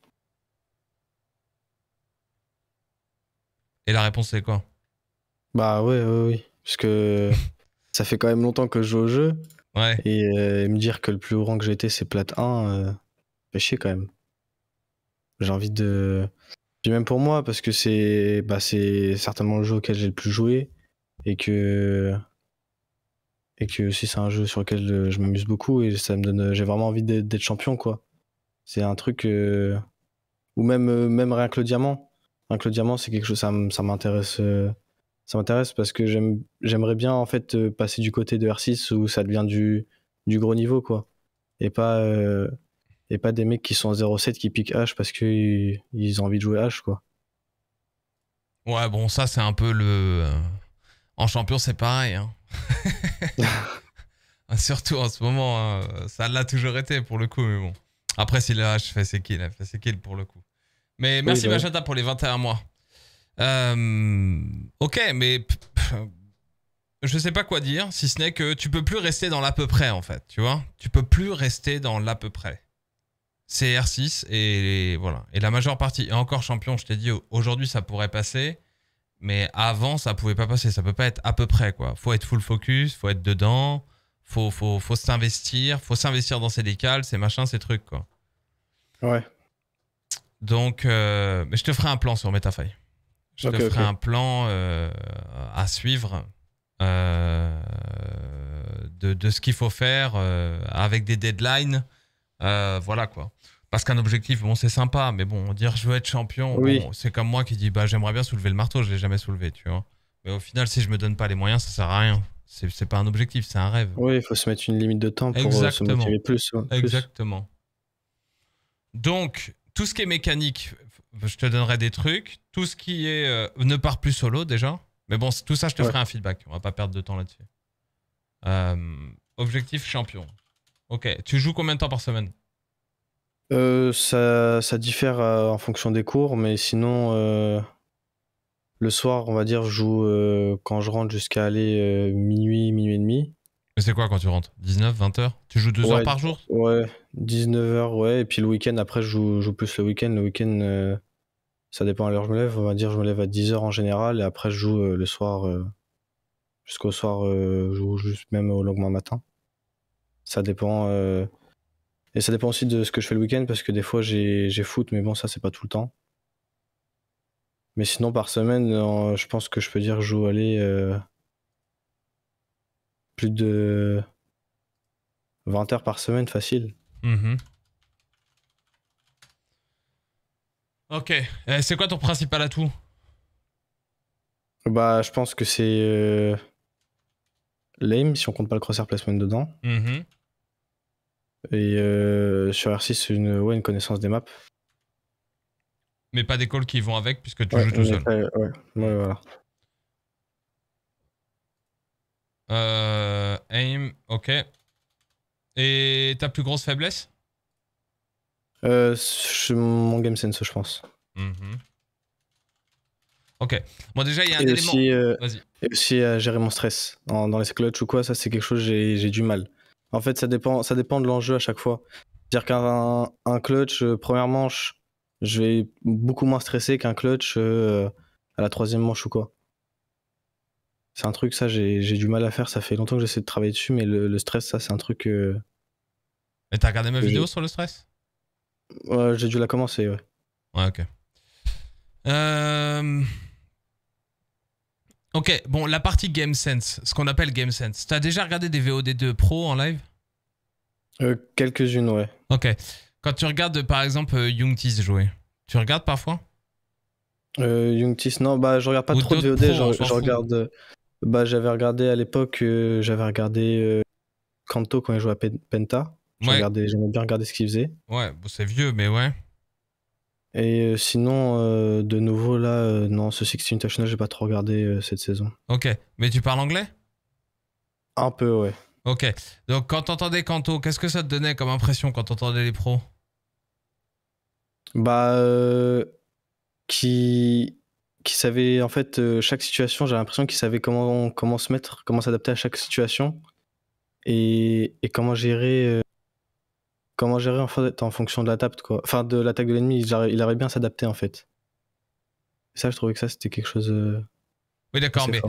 Et la réponse c'est quoi? Bah ouais, ouais, oui. Parce que ça fait quand même longtemps que je joue au jeu. Ouais. Et me dire que le plus haut rang que j'ai été, c'est plate 1, fait chier quand même. J'ai envie de... Puis même pour moi, parce que c'est certainement le jeu auquel j'ai le plus joué. Et que... Et que aussi c'est un jeu sur lequel je m'amuse beaucoup. Et ça me donne... J'ai vraiment envie d'être champion, quoi. C'est un truc... Ou même rien que le diamant. Rien que le diamant, c'est quelque chose... Ça m'intéresse... Ça m'intéresse parce que j'aimerais bien, en fait, passer du côté de R6 où ça devient du gros niveau, quoi. Et pas... Et pas des mecs qui sont en 0,7 qui piquent H parce qu'ils ont envie de jouer H, quoi. Ouais, bon, ça, c'est un peu le... En champion, c'est pareil. Hein. Surtout en ce moment, hein, ça l'a toujours été pour le coup, mais bon. Après, si le H fait ses kills, elle fait ses kills pour le coup. Mais Oui, merci bah ouais. Magenta pour les 21 mois. Ok, mais je sais pas quoi dire, si ce n'est que tu peux plus rester dans l'à peu près en fait, tu vois. Tu peux plus rester dans l'à peu près. C'est R6 et voilà. Et la majeure partie, et encore champion, je t'ai dit, aujourd'hui ça pourrait passer, mais avant ça pouvait pas passer. Ça peut pas être à peu près quoi. Faut être full focus, faut être dedans, faut s'investir dans ses décales, ces machins, ces trucs quoi. Ouais. Donc, mais je te ferai un plan sur Metafy. Je te Ok, ferai ok. un plan à suivre de ce qu'il faut faire avec des deadlines. Voilà quoi. Parce qu'un objectif, bon, c'est sympa, mais bon, dire je veux être champion, Oui. bon, c'est comme moi qui dis bah j'aimerais bien soulever le marteau, je l'ai jamais soulevé, tu vois. Mais au final, si je me donne pas les moyens, ça sert à rien. C'est pas un objectif, c'est un rêve. Oui, il faut se mettre une limite de temps pour se Exactement. motiver plus. Ouais, plus. Exactement. Donc, tout ce qui est mécanique, je te donnerai des trucs. Tout ce qui est ne part plus solo déjà. Mais bon, tout ça, je te Ouais. ferai un feedback. On va pas perdre de temps là-dessus. Objectif champion. Ok. Tu joues combien de temps par semaine? Ça diffère en fonction des cours, mais sinon, le soir, on va dire, je joue quand je rentre jusqu'à aller minuit, minuit et demi. Mais c'est quoi quand tu rentres? 19, 20 heures? Tu joues 2 heures Ouais, par jour? ouais, 19h, ouais. Et puis le week-end, après, je joue plus le week-end. Le week-end, ça dépend à l'heure où je me lève. On va dire, je me lève à 10h en général. Et après, je joue le soir, jusqu'au soir, je joue juste même au lendemain matin. Ça dépend. Et ça dépend aussi de ce que je fais le week-end, parce que des fois, j'ai foot, mais bon, ça, c'est pas tout le temps. Mais sinon, par semaine, je pense que je peux dire que je joue aller plus de 20 heures par semaine, facile. Mhm. Ok. C'est quoi ton principal atout? Bah, je pense que c'est l'aim, si on compte pas le crosshair placement dedans. Mhm. Et sur R6, ouais, une connaissance des maps. Mais pas des calls qui vont avec puisque tu Ouais, joues tout seul. ouais, voilà. Aim, ok. Et ta plus grosse faiblesse? Mon game sense, je pense. Mhm. Ok. Bon, déjà, il y a un Et élément. aussi, Vas-y. à gérer mon stress. Dans les clutches ou quoi, ça, c'est quelque chose j'ai du mal. En fait, ça dépend de l'enjeu à chaque fois. C'est-à-dire qu'un clutch, première manche, je vais beaucoup moins stresser qu'un clutch à la troisième manche ou quoi. C'est un truc, ça, j'ai du mal à faire. Ça fait longtemps que j'essaie de travailler dessus, mais le stress, ça, c'est un truc. Mais t'as regardé ma que vidéo sur le stress? Ouais, j'ai dû la commencer, ouais. Ouais, ok. Ok, bon, la partie Game Sense, ce qu'on appelle Game Sense. T'as déjà regardé des VOD de pro en live? Quelques-unes, ouais. Ok. Quand tu regardes, par exemple, Youngtis jouer, tu regardes parfois? Youngtis, non, bah, je regarde pas Ou trop de d'autres VOD. pros, on s'en Je fout. regarde. Bah, j'avais regardé à l'époque, j'avais regardé Kanto quand il jouait à Penta. Ouais, J'aimais bien regarder ce qu'il faisait. ouais, bon, c'est vieux, mais ouais. Et sinon, de nouveau, là, non, ce Sixteen International, j'ai pas trop regardé cette saison. Ok, mais tu parles anglais? Un peu, ouais. Ok, donc quand t'entendais Kanto, qu'est-ce que ça te donnait comme impression quand t'entendais les pros? Bah, qui savait, en fait, chaque situation, j'ai l'impression qu'il savait comment se mettre, comment s'adapter à chaque situation et comment gérer en fait en fonction de l'attaque, quoi. Enfin, de l'attaque de l'ennemi, il arrivait bien à s'adapter, en fait. Et ça, je trouvais que ça, c'était quelque chose Oui, d'accord, assez mais fort.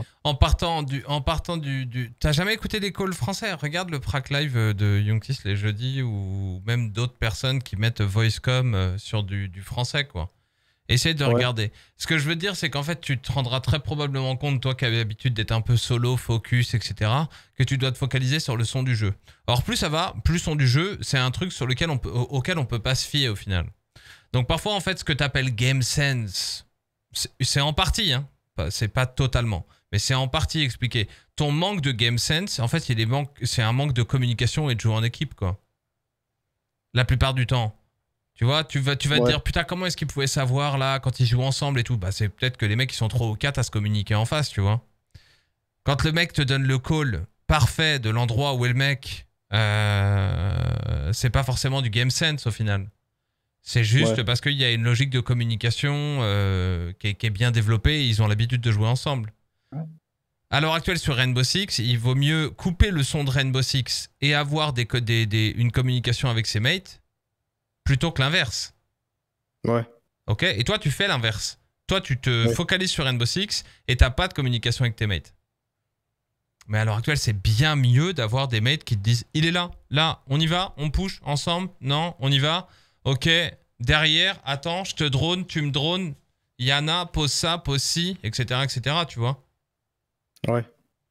T'as jamais écouté des calls français? Regarde le Prac Live de Youngtis les jeudis ou même d'autres personnes qui mettent Voicecom sur du français, quoi. Essaye de Ouais, regarder. Ce que je veux dire, c'est qu'en fait, tu te rendras très probablement compte, toi qui avais l'habitude d'être un peu solo, focus, etc., que tu dois te focaliser sur le son du jeu. Or, plus ça va, plus son du jeu, c'est un truc sur lequel auquel on peut pas se fier au final. Donc parfois, en fait, ce que tu appelles game sense, c'est en partie, hein. C'est pas totalement, mais c'est en partie expliqué. Ton manque de game sense, en fait, c'est un manque de communication et de jouer en équipe, quoi. La plupart du temps. Tu vois, tu vas te ouais, dire, putain, comment est-ce qu'ils pouvaient savoir là quand ils jouent ensemble et tout? Bah, c'est peut-être que les mecs ils sont trop ou quatre à se communiquer en face, tu vois. Quand le mec te donne le call parfait de l'endroit où est le mec, c'est pas forcément du game sense au final. C'est ouais, juste parce qu'il y a une logique de communication qui est bien développée et ils ont l'habitude de jouer ensemble. À l'heure actuelle sur Rainbow Six, il vaut mieux couper le son de Rainbow Six et avoir une communication avec ses mates plutôt que l'inverse. ouais, Ok? Et toi, tu fais l'inverse. Toi, tu te ouais. focalises sur Rainbow Six et t'as pas de communication avec tes mates. Mais à l'heure actuelle, c'est bien mieux d'avoir des mates qui te disent il est là, là, on y va, on push ensemble, non, on y va, ok, derrière, attends, je te drone, tu me drones, Yana, pose ça, pose ci, etc., etc., tu vois. Ouais.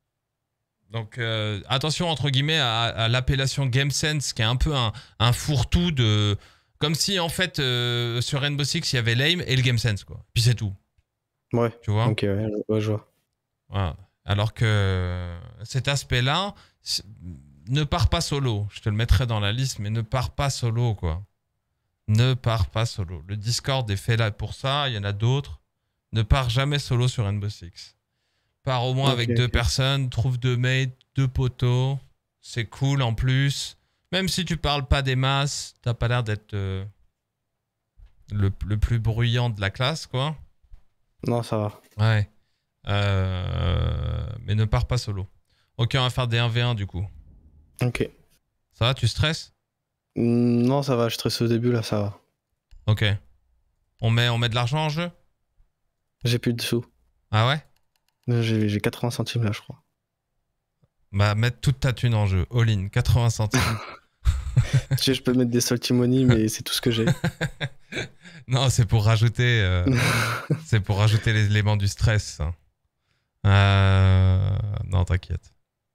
Donc attention entre guillemets à l'appellation Game Sense qui est un peu un fourre-tout de... Comme si en fait sur Rainbow Six il y avait l'aim et le Game Sense quoi. Puis c'est tout, Ouais, tu vois. ok, ouais, je vois. Voilà. Alors que cet aspect-là ne part pas solo. Je te le mettrai dans la liste, mais ne part pas solo, quoi. Ne part pas solo. Le Discord est fait là pour ça, il y en a d'autres. Ne pars jamais solo sur Rainbow Six. Pars au moins Ok, avec deux ok. personnes, trouve deux mates, deux poteaux. C'est cool en plus. Même si tu parles pas des masses, t'as pas l'air d'être le plus bruyant de la classe, quoi. Non, ça va. Ouais. Mais ne pars pas solo. Ok, on va faire des 1v1 du coup. Ok. Ça va, tu stresses? Non, ça va, je stresse au début, là, ça va. Ok. On met de l'argent en jeu? J'ai plus de sous. Ah ouais? J'ai 80 centimes, là, je crois. Bah, mettre toute ta thune en jeu. All-in, 80 centimes. Tu sais, je peux mettre des saltimonies, mais c'est tout ce que j'ai. Non, c'est pour rajouter les éléments du stress. Non, t'inquiète.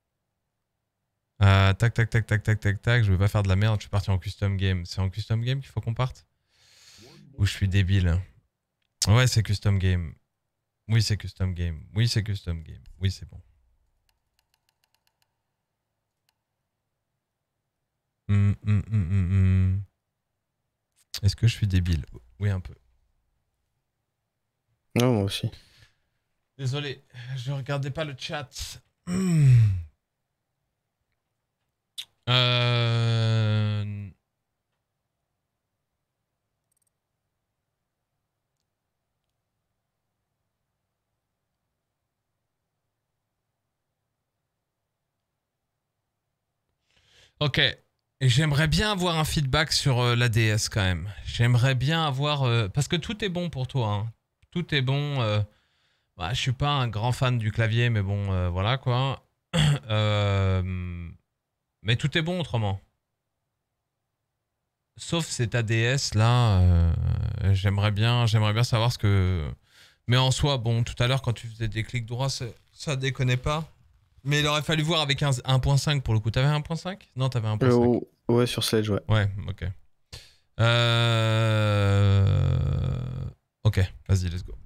Tac, tac, tac, tac, tac, tac, tac. Je vais pas faire de la merde, je suis parti en custom game. C'est en custom game qu'il faut qu'on parte? Ou je suis débile? Ouais, c'est custom game. Oui, c'est custom game. Oui, c'est custom game. Oui, c'est bon. Est-ce que je suis débile? Oui, un peu. Non, moi aussi. Désolé, je regardais pas le chat. Euh... Ok. Et j'aimerais bien avoir un feedback sur la DS quand même. J'aimerais bien avoir... parce que tout est bon pour toi. Hein. Tout est bon. Bah, je suis pas un grand fan du clavier, mais bon, voilà quoi. Mais tout est bon autrement. Sauf cet ADS là, j'aimerais bien savoir ce que. Mais en soi, bon, tout à l'heure quand tu faisais des clics droits, ça déconnait pas. Mais il aurait fallu voir avec un 1.5 pour le coup. T'avais 1.5? Non, t'avais 1.5. Ouais, sur Sledge, ouais. Ouais, ok. Ok, vas-y, let's go.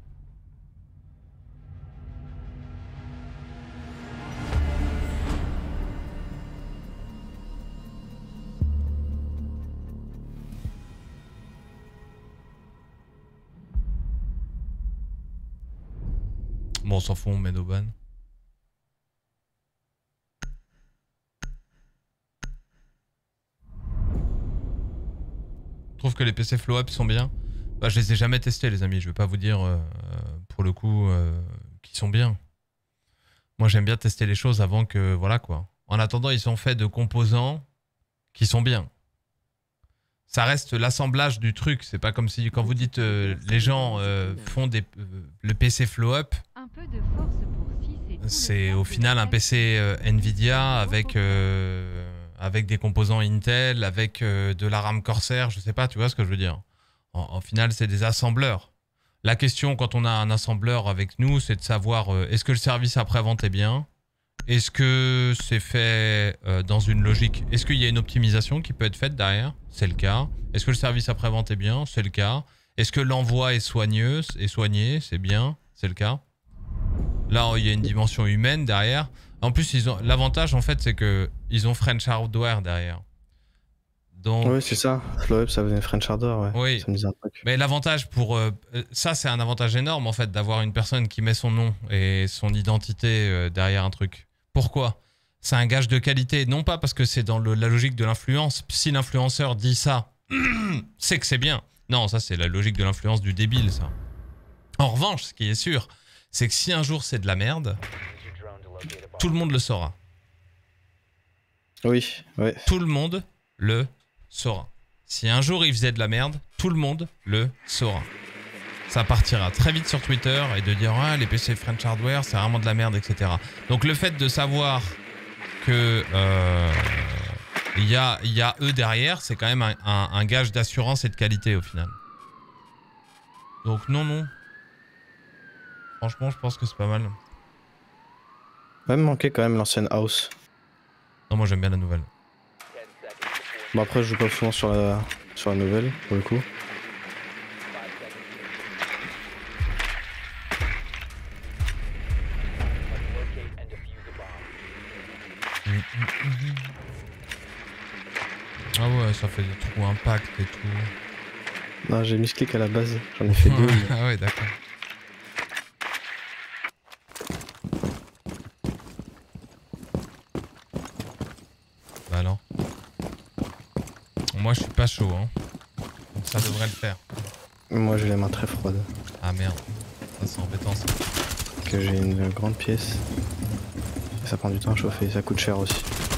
Bon, on s'en fout, on met nos ban. Je trouve que les PC flow up sont bien. Bah, je les ai jamais testés, les amis. Je vais pas vous dire, pour le coup, qu'ils sont bien. Moi, j'aime bien tester les choses avant que... Voilà, quoi. En attendant, ils sont faits de composants qui sont bien. Ça reste l'assemblage du truc. C'est pas comme si, quand vous dites, les gens font le PC flow up, c'est au final un PC Nvidia avec des composants Intel, avec de la RAM Corsair, je sais pas, tu vois ce que je veux dire. En final, c'est des assembleurs. La question, quand on a un assembleur avec nous, c'est de savoir est-ce que le service après-vente est bien? Est-ce que c'est fait dans une logique? Est-ce qu'il y a une optimisation qui peut être faite derrière? C'est le cas. Est-ce que le service après-vente est bien? C'est le cas. Est-ce que l'envoi est soigné? C'est bien? C'est le cas. Là, il y a une dimension humaine derrière. En plus, l'avantage, en fait, c'est que ils ont French Hardware derrière. Donc... Oui, c'est ça. Flow Up, ça venait French Hardware, ouais. Oui. Ça me disait un truc. Mais l'avantage pour... ça, c'est un avantage énorme, en fait, d'avoir une personne qui met son nom et son identité derrière un truc. Pourquoi? C'est un gage de qualité. Non pas parce que c'est dans la logique de l'influence. Si l'influenceur dit ça, c'est que c'est bien. Non, ça, c'est la logique de l'influence du débile, ça. En revanche, ce qui est sûr, c'est que si un jour c'est de la merde, tout le monde le saura. Oui, ouais. Tout le monde le saura. Si un jour il faisait de la merde, tout le monde le saura. Ça partira très vite sur Twitter et de dire ah, les PC French Hardware c'est vraiment de la merde, etc. Donc le fait de savoir que il y a eux derrière, c'est quand même un gage d'assurance et de qualité au final. Donc non. Franchement, je pense que c'est pas mal. Va me manquer quand même l'ancienne House. Non, moi j'aime bien la nouvelle. Bon après je joue pas souvent sur la nouvelle pour le coup. Ah ouais, ça fait des trous impact et tout. Non, j'ai mis ce clic à la base, j'en ai fait deux. Mais... Ah ouais, d'accord. Bah alors. Moi je suis pas chaud, hein. Donc ça devrait le faire. Moi j'ai les mains très froides. Ah merde. Ça c'est embêtant ça. Que j'ai une grande pièce. Ça prend du temps à chauffer, ça coûte cher aussi.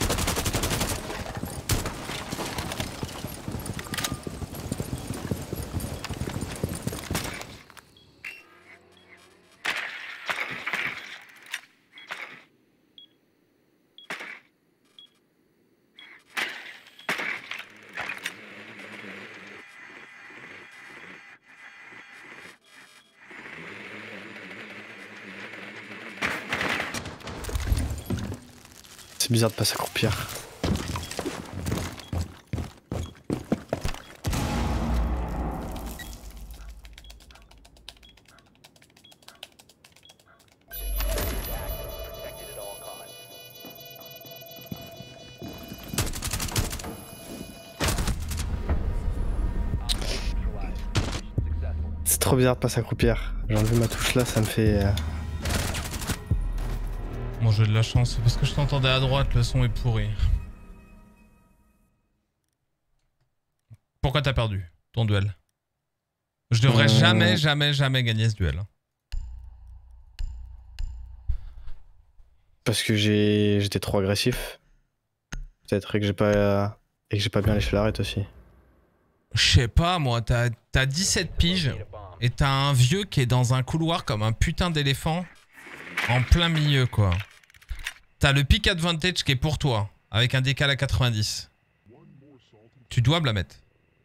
C'est bizarre de pas s'accroupir. C'est trop bizarre de pas s'accroupir. J'ai enlevé ma touche là, ça me fait... Bon, j'ai de la chance, parce que je t'entendais à droite, le son est pourri. Pourquoi t'as perdu ton duel? Je devrais jamais gagner ce duel. Parce que j'étais trop agressif. Peut-être que j'ai pas bien léché l'arrêt aussi. Je sais pas moi, t'as 17 piges et t'as un vieux qui est dans un couloir comme un putain d'éléphant en plein milieu quoi. T'as le pick advantage qui est pour toi avec un décal à 90. Tu dois me la mettre.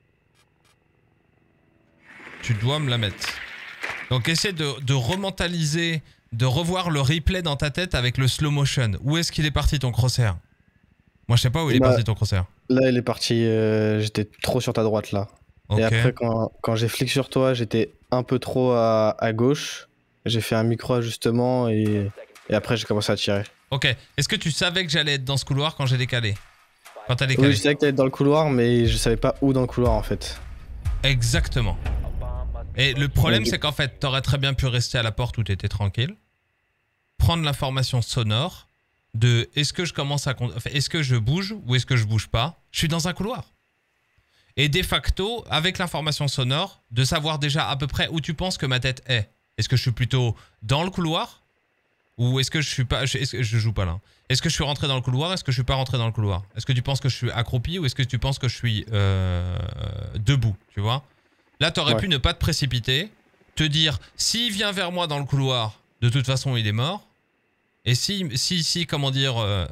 Tu dois me la mettre. Donc essaie de rementaliser, de revoir le replay dans ta tête avec le slow motion. Où est-ce qu'il est parti ton crosshair? Moi je sais pas où il est parti ton crosshair. Là, il est parti. J'étais trop sur ta droite là. Ok. Et après, quand j'ai flic sur toi, j'étais un peu trop à gauche. J'ai fait un micro ajustement et après, j'ai commencé à tirer. Ok. Est-ce que tu savais que j'allais être dans ce couloir quand j'ai décalé? Quand t'as décalé? Oui, je savais que t'allais être dans le couloir, mais je savais pas où dans le couloir en fait. Exactement. Et le problème, c'est qu'en fait, t'aurais très bien pu rester à la porte où t'étais tranquille, prendre l'information sonore de est-ce que je commence à... Enfin, est-ce que je bouge ou est-ce que je bouge pas? Je suis dans un couloir. Et de facto, avec l'information sonore, de savoir déjà à peu près où tu penses que ma tête est. Est-ce que je suis plutôt dans le couloir? Ou est-ce que je suis pas... Est-ce que je joue pas là? Est-ce que je suis rentré dans le couloir? Est-ce que je suis pas rentré dans le couloir? Est-ce que tu penses que je suis accroupi ou est-ce que tu penses que je suis debout? Tu vois? Là, t'aurais pu ne pas te précipiter, te dire, s'il vient vers moi dans le couloir, de toute façon, il est mort. Et si comment dire,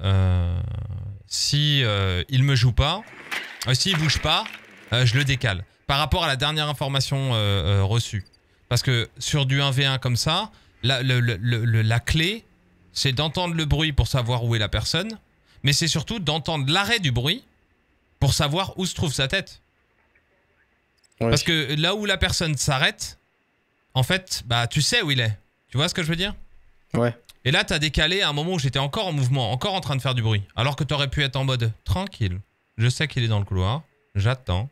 si il me joue pas, s'il bouge pas, je le décale. Par rapport à la dernière information reçue. Parce que sur du 1v1 comme ça, la clé, c'est d'entendre le bruit pour savoir où est la personne, mais c'est surtout d'entendre l'arrêt du bruit pour savoir où se trouve sa tête. Oui. Parce que là où la personne s'arrête, en fait, bah tu sais où il est. Tu vois ce que je veux dire? Ouais. Et là, t'as décalé à un moment où j'étais encore en mouvement, encore en train de faire du bruit. Alors que t'aurais pu être en mode tranquille. Je sais qu'il est dans le couloir. J'attends.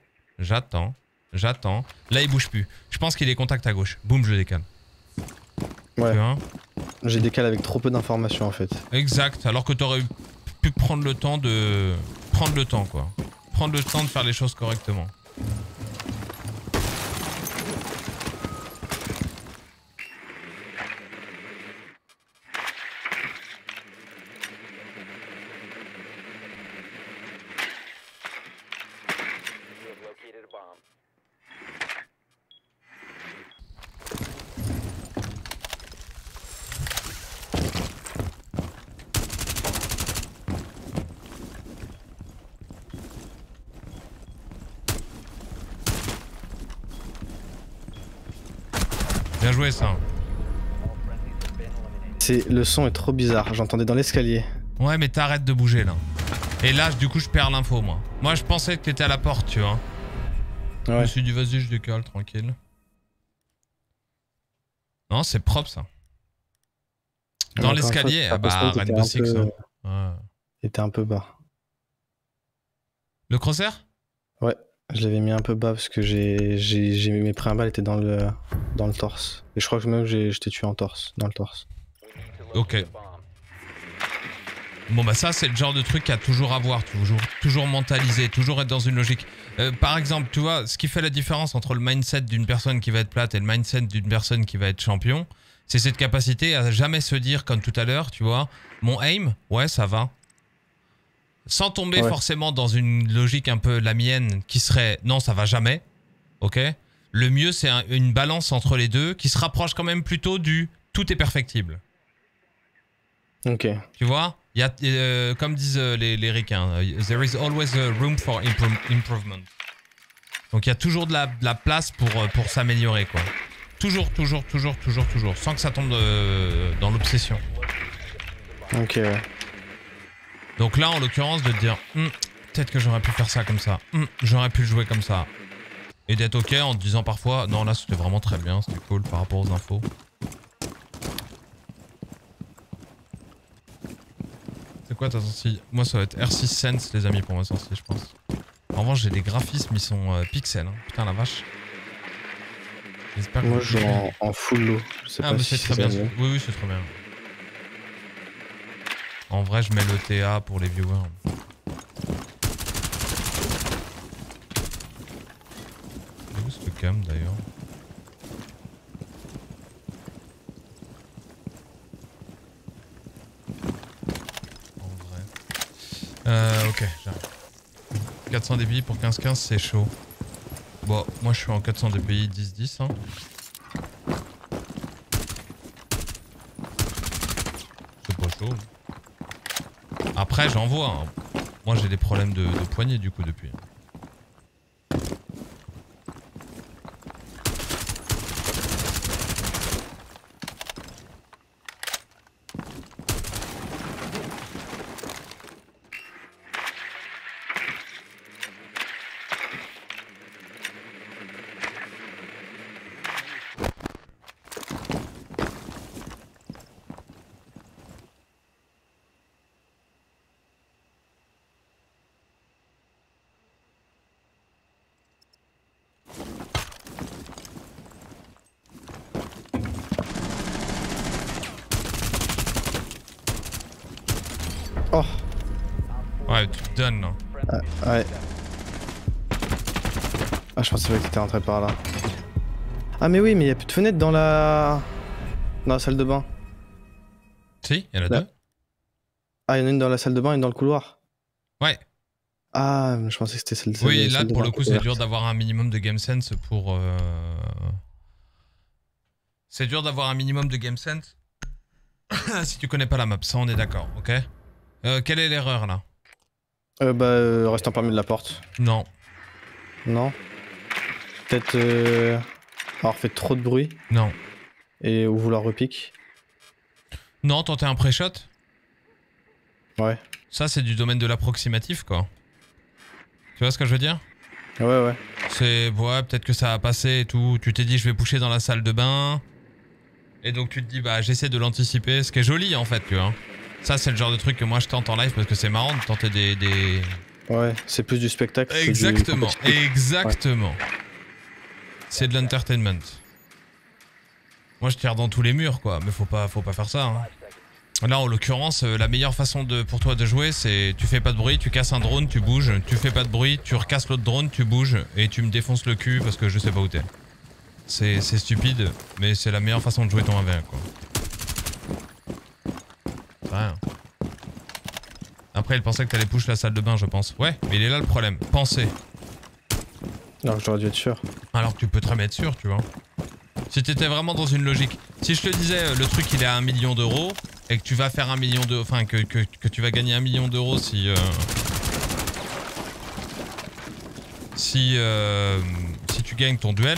Là, il bouge plus. Je pense qu'il est contact à gauche. Boum, je décale. Ouais. J'ai décalé avec trop peu d'informations en fait. Exact. Alors que t'aurais pu prendre le temps de... Prendre le temps, quoi. Prendre le temps de faire les choses correctement. Bien joué ça. Le son est trop bizarre, j'entendais dans l'escalier. Ouais mais t'arrêtes de bouger là. Et là du coup je perds l'info moi. Moi je pensais que t'étais à la porte tu vois. Ouais. Je me suis dit vas-y je décale tranquille. Non c'est propre ça. Dans l'escalier, ah bah Rainbow Six. Ouais. Était un peu bas. Le crosshair? Ouais. Je l'avais mis un peu bas parce que mes préimbales étaient dans le torse. Et je crois que même je t'ai tué en torse, dans le torse. Ok. Bon bah ça c'est le genre de truc à toujours avoir, toujours mentaliser, toujours être dans une logique. Par exemple, tu vois, ce qui fait la différence entre le mindset d'une personne qui va être plate et le mindset d'une personne qui va être champion, c'est cette capacité à jamais se dire comme tout à l'heure, tu vois, mon aim, ouais ça va. Sans tomber forcément dans une logique un peu la mienne qui serait non ça va jamais, ok. Le mieux c'est une balance entre les deux qui se rapproche quand même plutôt du tout est perfectible. Ok. Tu vois, il y a, comme disent les ricains, there is always a room for improvement. Donc il y a toujours de la place pour s'améliorer quoi. Toujours, sans que ça tombe dans l'obsession. Ok. Donc là, en l'occurrence, de te dire peut-être que j'aurais pu faire ça comme ça. J'aurais pu le jouer comme ça. Et d'être ok en te disant parfois non, là c'était vraiment très bien, c'était cool par rapport aux infos. C'est quoi ta sortie? Moi, ça va être R6 Sense, les amis, pour ma sortie, je pense. En revanche, j'ai des graphismes, ils sont pixels. Hein. Putain, la vache. Moi, je joue en full low. Je sais pas mais si c'est très bien. Oui, c'est très bien. En vrai, je mets le TA pour les viewers. Où est-ce le cam d'ailleurs? En vrai. Ok, j'arrive. 400 débit pour 15-15, c'est chaud. Bon, moi je suis en 400 DPI 10-10. Hein. C'est pas chaud. Après, j'en vois. Hein. Moi j'ai des problèmes de poignet du coup depuis. Oh. Ouais, tu te donnes là. Ouais. Ah, je pensais pas que t'étais rentré par là. Ah, mais oui, mais il y a plus de fenêtre dans la salle de bain. Si, il y en a Là. deux. Ah, il y en a une dans la salle de bain et une dans le couloir. Ouais. Ah, je pensais que c'était celle de Oui, celle là de pour bain le coup qui était c'est verte. dur d'avoir un minimum de game sense pour... C'est dur d'avoir un minimum de game sense si tu connais pas la map, ça on est d'accord, ok. Quelle est l'erreur là? Restant parmi de la porte. Non. Non. Peut-être avoir fait trop de bruit Non. et ou vouloir repique. Non, tenter un pré-shot. Ouais. Ça c'est du domaine de l'approximatif quoi. Tu vois ce que je veux dire? Ouais, ouais. C'est... Ouais, peut-être que ça va passer et tout. Tu t'es dit je vais pusher dans la salle de bain. Et donc tu te dis bah j'essaie de l'anticiper. Ce qui est joli en fait, tu vois. Ça c'est le genre de truc que moi je tente en live parce que c'est marrant de tenter des... Ouais, c'est plus du spectacle. Exactement, que du exactement. Ouais. C'est de l'entertainment. Moi je tire dans tous les murs quoi, mais faut pas faire ça. Hein. Là en l'occurrence, la meilleure façon pour toi de jouer c'est tu fais pas de bruit, tu casses un drone, tu bouges, tu fais pas de bruit, tu recasses l'autre drone, tu bouges et tu me défonces le cul parce que je sais pas où t'es. C'est stupide, mais c'est la meilleure façon de jouer ton 1v1 quoi. C'est rien. Après il pensait que t'allais push la salle de bain je pense. Ouais, mais il est là le problème. Penser. Alors que j'aurais dû être sûr. Alors que tu peux très bien être sûr, tu vois. Si t'étais vraiment dans une logique. Si je te disais le truc il est à 1 million d'euros et que tu vas faire 1 million d'euros, enfin que tu vas gagner 1 million d'euros si tu gagnes ton duel.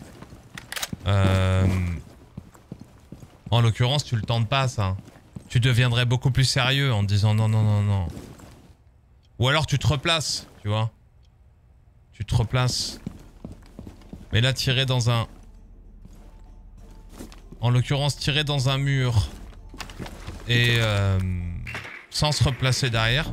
En l'occurrence tu le tentes pas ça. Tu deviendrais beaucoup plus sérieux en te disant non non non non. Ou alors tu te replaces, tu vois. Tu te replaces. Mais là tirer dans un... En l'occurrence tirer dans un mur et sans se replacer derrière.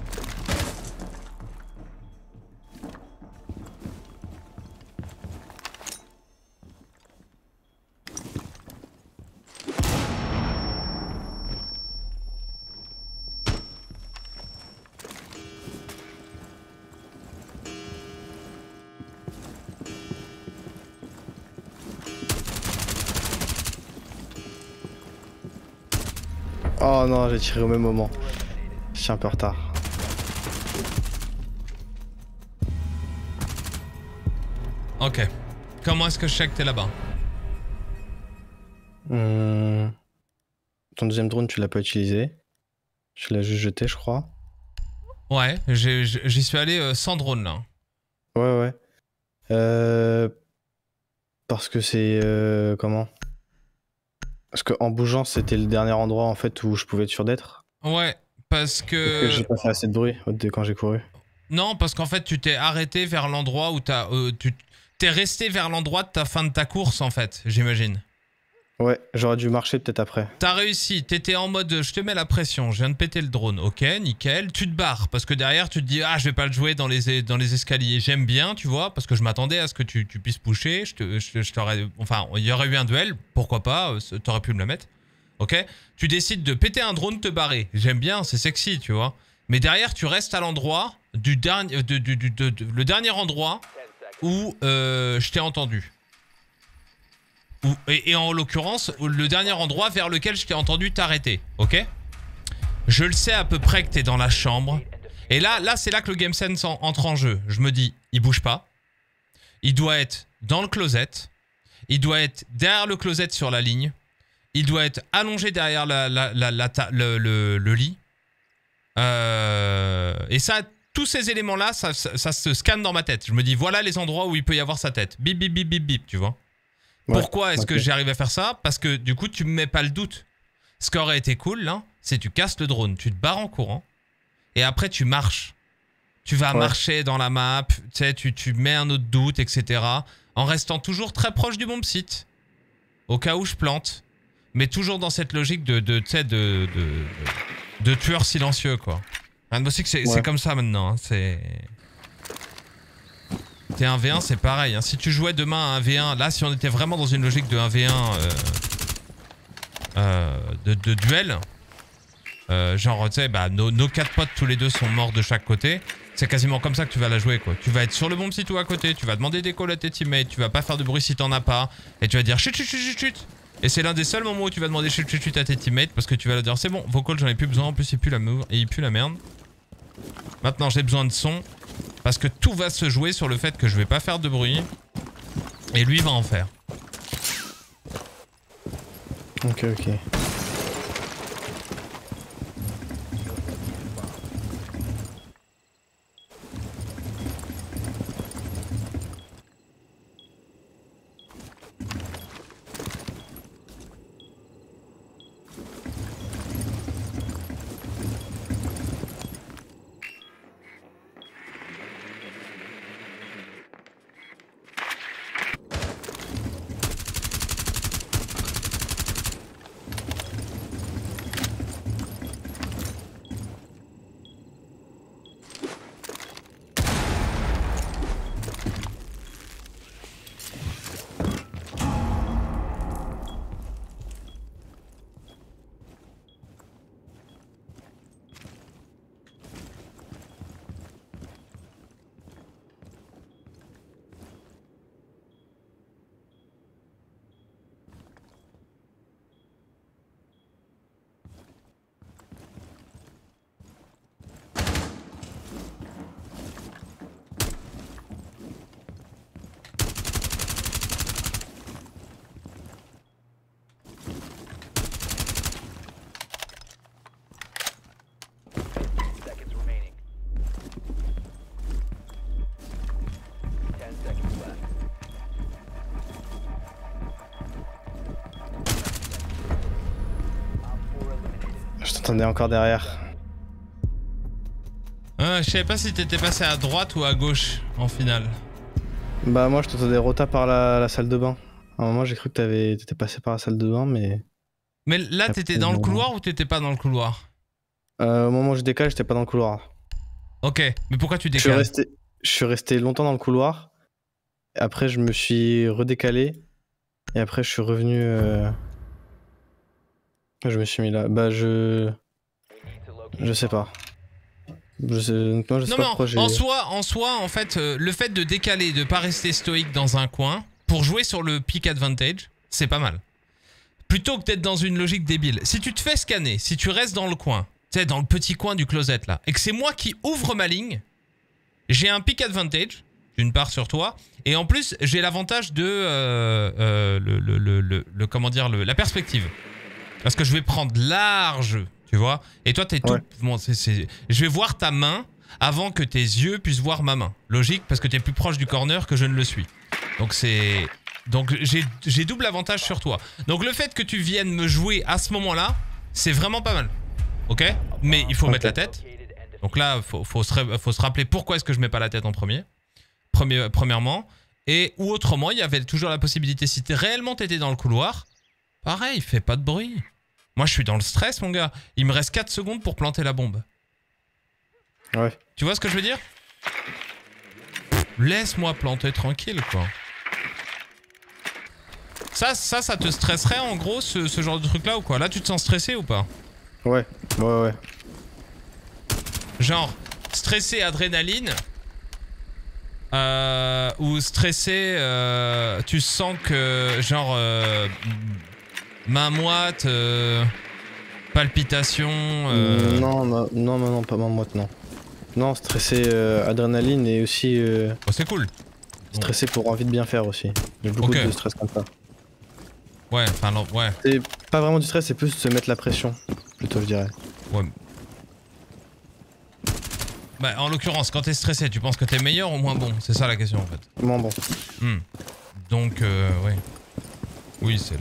Oh non, j'ai tiré au même moment. Je suis un peu en retard. Ok. Comment est-ce que je sais que t'es là-bas? Ton deuxième drone, tu l'as pas utilisé. Tu l'as juste jeté, je crois. Ouais, j'y suis allé sans drone là. Ouais, ouais. Parce que c'est... comment? Parce qu'en bougeant, c'était le dernier endroit en fait où je pouvais être sûr d'être. Ouais, parce que... J'ai pas fait assez de bruit quand j'ai couru. Non, parce qu'en fait tu t'es arrêté vers l'endroit où t'as... t'es resté vers l'endroit de ta fin de ta course en fait, j'imagine. Ouais, j'aurais dû marcher peut-être après. T'as réussi, t'étais en mode je te mets la pression, je viens de péter le drone, ok, nickel. Tu te barres parce que derrière tu te dis ah je vais pas le jouer dans les escaliers. J'aime bien, tu vois, parce que je m'attendais à ce que tu puisses pusher. Enfin, il y aurait eu un duel, pourquoi pas, t'aurais pu me le mettre. Ok, tu décides de péter un drone, te barrer. J'aime bien, c'est sexy, tu vois. Mais derrière tu restes à l'endroit le dernier endroit où je t'ai entendu. Et en l'occurrence, le dernier endroit vers lequel je t'ai entendu t'arrêter, ok? Je le sais à peu près que t'es dans la chambre. Et là c'est là que le game sense entre en jeu. Je me dis, il bouge pas. il doit être dans le closet, il doit être derrière le closet sur la ligne, il doit être allongé derrière le lit. Et ça, tous ces éléments-là, ça se scanne dans ma tête. Je me dis, voilà les endroits où il peut y avoir sa tête. Bip, bip, bip, bip, bip, tu vois. Ouais, pourquoi est-ce que j'arrive à faire ça? Parce que du coup, tu me mets pas le doute. Ce qui aurait été cool, là, c'est tu casses le drone, tu te barres en courant, et après tu marches. Tu vas marcher dans la map, tu sais, tu mets un autre doute, etc. En restant toujours très proche du bomb site. Au cas où je plante. Mais toujours dans cette logique de tueur silencieux, quoi. Rainbow Six, c'est comme ça maintenant. Hein. T'es un V1, c'est pareil. Hein. Si tu jouais demain à un V1, là, si on était vraiment dans une logique de 1v1 de duel, genre, tu sais, bah, nos 4 potes, tous les deux, sont morts de chaque côté. C'est quasiment comme ça que tu vas la jouer, quoi. Tu vas être sur le bon site ou à côté, tu vas demander des calls à tes teammates, tu vas pas faire de bruit si t'en as pas, et tu vas dire chut, chut, chut, chut, chut. Et c'est l'un des seuls moments où tu vas demander chut, chut, chut à tes teammates, parce que tu vas leur dire c'est bon, vos calls, j'en ai plus besoin, en plus, il pue la merde. Maintenant, j'ai besoin de son, parce que tout va se jouer sur le fait que je vais pas faire de bruit, et lui va en faire. Ok. Je t'entendais encore derrière. Je savais pas si t'étais passé à droite ou à gauche en finale. Bah moi je t'entendais rota par la salle de bain. À un moment j'ai cru que t'étais passé par la salle de bain mais... Mais là t'étais dans le couloir ou t'étais pas dans le couloir? Au moment où je décale j'étais pas dans le couloir. Ok, mais pourquoi tu décales? Je suis resté longtemps dans le couloir. Après je me suis redécalé. Et après je suis revenu... Je me suis mis là. Bah je sais pas. Je sais pas pourquoi j'ai... En soi, en fait, le fait de décaler, de pas rester stoïque dans un coin, pour jouer sur le peak advantage, c'est pas mal. Plutôt que d'être dans une logique débile. Si tu te fais scanner, si tu restes dans le coin, tu sais, dans le petit coin du closet là, et que c'est moi qui ouvre ma ligne, j'ai un peak advantage, d'une part sur toi, et en plus, j'ai l'avantage de... comment dire, la perspective. Parce que je vais prendre large... Tu vois? Et toi, t'es tout... Bon, je vais voir ta main avant que tes yeux puissent voir ma main. Logique, parce que t'es plus proche du corner que je ne le suis. Donc c'est... Donc j'ai double avantage sur toi. Donc le fait que tu viennes me jouer à ce moment-là, c'est vraiment pas mal. Ok? Mais il faut mettre la tête. Donc là, faut se rappeler pourquoi est-ce que je mets pas la tête en premièrement. Et ou autrement, il y avait toujours la possibilité, si réellement t'étais dans le couloir, pareil, fais pas de bruit. Moi, je suis dans le stress, mon gars. Il me reste 4 secondes pour planter la bombe. Ouais. Tu vois ce que je veux dire? Laisse-moi planter tranquille, quoi. Ça te stresserait, en gros, ce genre de truc-là, ou quoi? Là, tu te sens stressé ou pas? Ouais. Genre, stressé, adrénaline. Ou stressé, tu sens que, genre... main moite, palpitation... Non, pas main moite, non. Non, stressé, adrénaline et aussi... Oh, c'est cool. Stressé pour envie de bien faire aussi. Il y a beaucoup Ok. de stress comme ça. Ouais, enfin, non, ouais. C'est pas vraiment du stress, c'est plus se mettre la pression, plutôt je dirais. Ouais. Bah, en l'occurrence, quand t'es stressé, tu penses que t'es meilleur ou moins bon? C'est ça la question en fait. Moins bon. Donc, ouais. Oui, c'est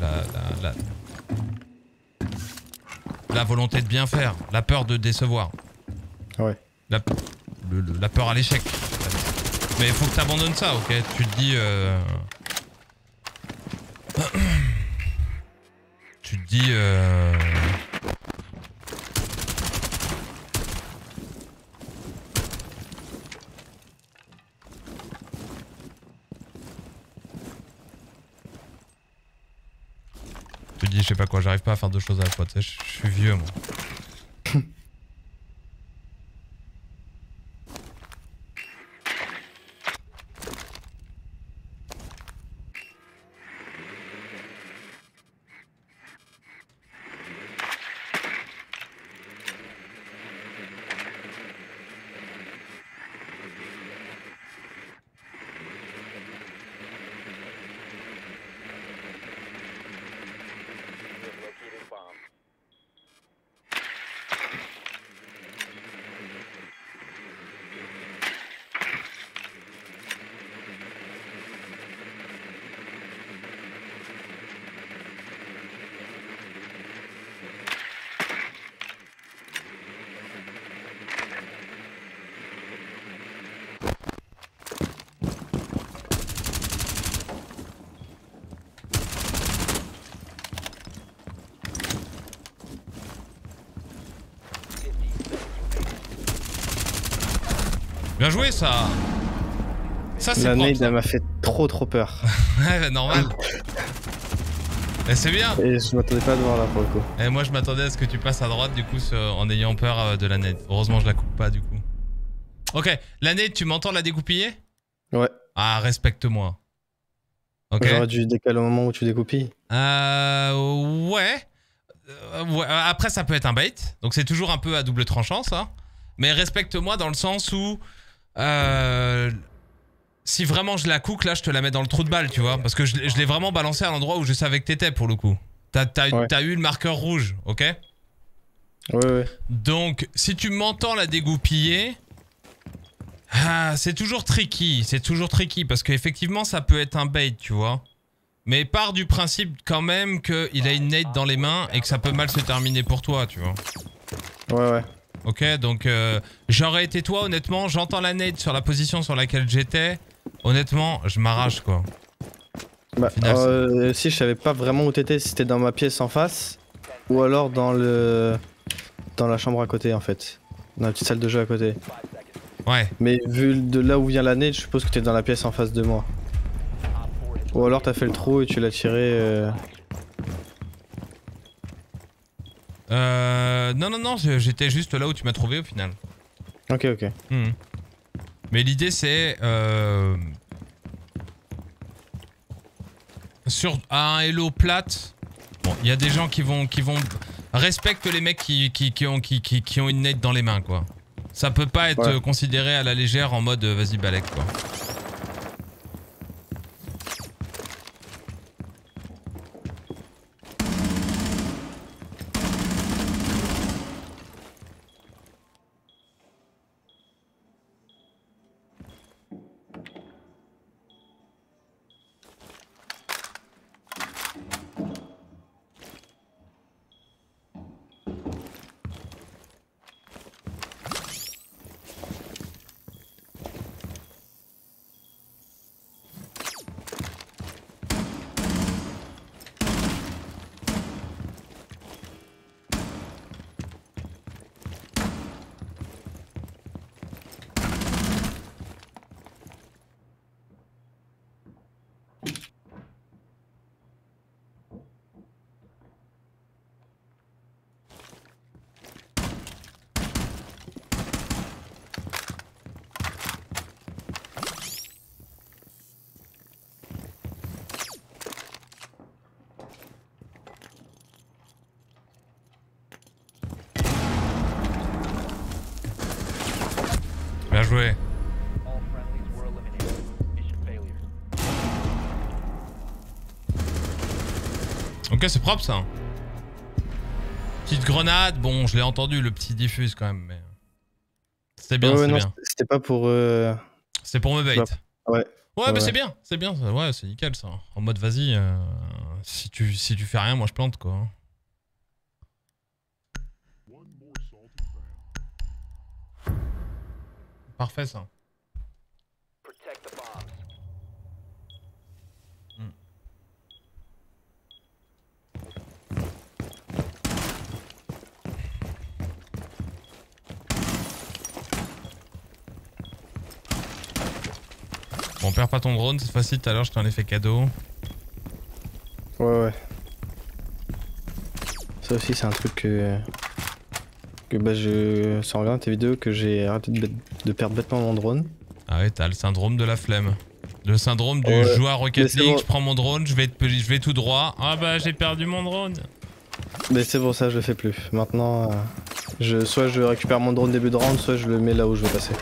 la volonté de bien faire, la peur de décevoir. Ouais. La peur à l'échec. Mais il faut que t'abandonnes ça, ok? Tu te dis... Tu te dis... Tu te dis, je sais pas quoi, j'arrive pas à faire deux choses à la fois, tu sais, je suis vieux, moi. Bien joué, ça. Ça, c'est La propre, nade, ça. elle m'a fait trop peur. Ouais, normal. Et c'est bien. Et je m'attendais pas à le voir là pour le coup. Et moi, je m'attendais à ce que tu passes à droite, du coup, en ayant peur de la nade. Heureusement, je la coupe pas, du coup. Ok, la nade, tu m'entends la dégoupiller? Ouais. Ah, respecte-moi. Ok. J'aurais dû décaler au moment où tu découpilles. Ouais. Ouais. Après, ça peut être un bait. Donc, c'est toujours un peu à double tranchant, ça. Mais respecte-moi dans le sens où... si vraiment je la cook, là, je te la mets dans le trou de balle, tu vois. Parce que je l'ai vraiment balancé à l'endroit où je savais que t'étais, pour le coup. T'as eu le marqueur rouge, ok? Ouais. Donc, si tu m'entends la dégoupiller... c'est toujours tricky. C'est toujours tricky. Parce qu'effectivement, ça peut être un bait, tu vois. Mais pars du principe quand même qu'il a une nade dans les mains et que ça peut mal se terminer pour toi, tu vois. Ouais. Ok, donc j'aurais été toi, honnêtement, j'entends la nade sur la position sur laquelle j'étais. Honnêtement, je m'arrache, quoi. Bah, final, si je savais pas vraiment où t'étais, si t'étais dans ma pièce en face ou alors dans la chambre à côté en fait, dans la petite salle de jeu à côté. Ouais. Mais vu de là où vient la nade, je suppose que t'es dans la pièce en face de moi. Ou alors t'as fait le trou et tu l'as tiré. Non, j'étais juste là où tu m'as trouvé au final. Ok. Mais l'idée c'est... sur un hello plate, bon, il y a des gens qui vont respecte les mecs qui ont une nade dans les mains, quoi. Ça peut pas être considéré à la légère en mode vas-y balèque, quoi. Bien joué. Ok, c'est propre ça. Petite grenade, bon, je l'ai entendu, le petit diffuse quand même, mais... C'était bien, Ouais, c'est non, bien. c'était pas pour... C'est pour me bait. Ouais. Ouais, bah c'est bien, ouais, c'est nickel ça. En mode, vas-y, si tu fais rien, moi je plante quoi. Parfait ça. Bon, perds pas ton drone, cette fois-ci, tout à l'heure je t'en ai fait cadeau. Ouais. Ça aussi, c'est un truc que bah, ça revient à tes vidéos que j'ai arrêté de perdre bêtement mon drone. Ah ouais, t'as le syndrome de la flemme. Le syndrome du Ouais, joueur Rocket League, bon. je prends mon drone, je vais tout droit. Ah bah j'ai perdu mon drone. Mais c'est pour ça, je le fais plus. Maintenant, soit je récupère mon drone début de round, soit je le mets là où je vais passer.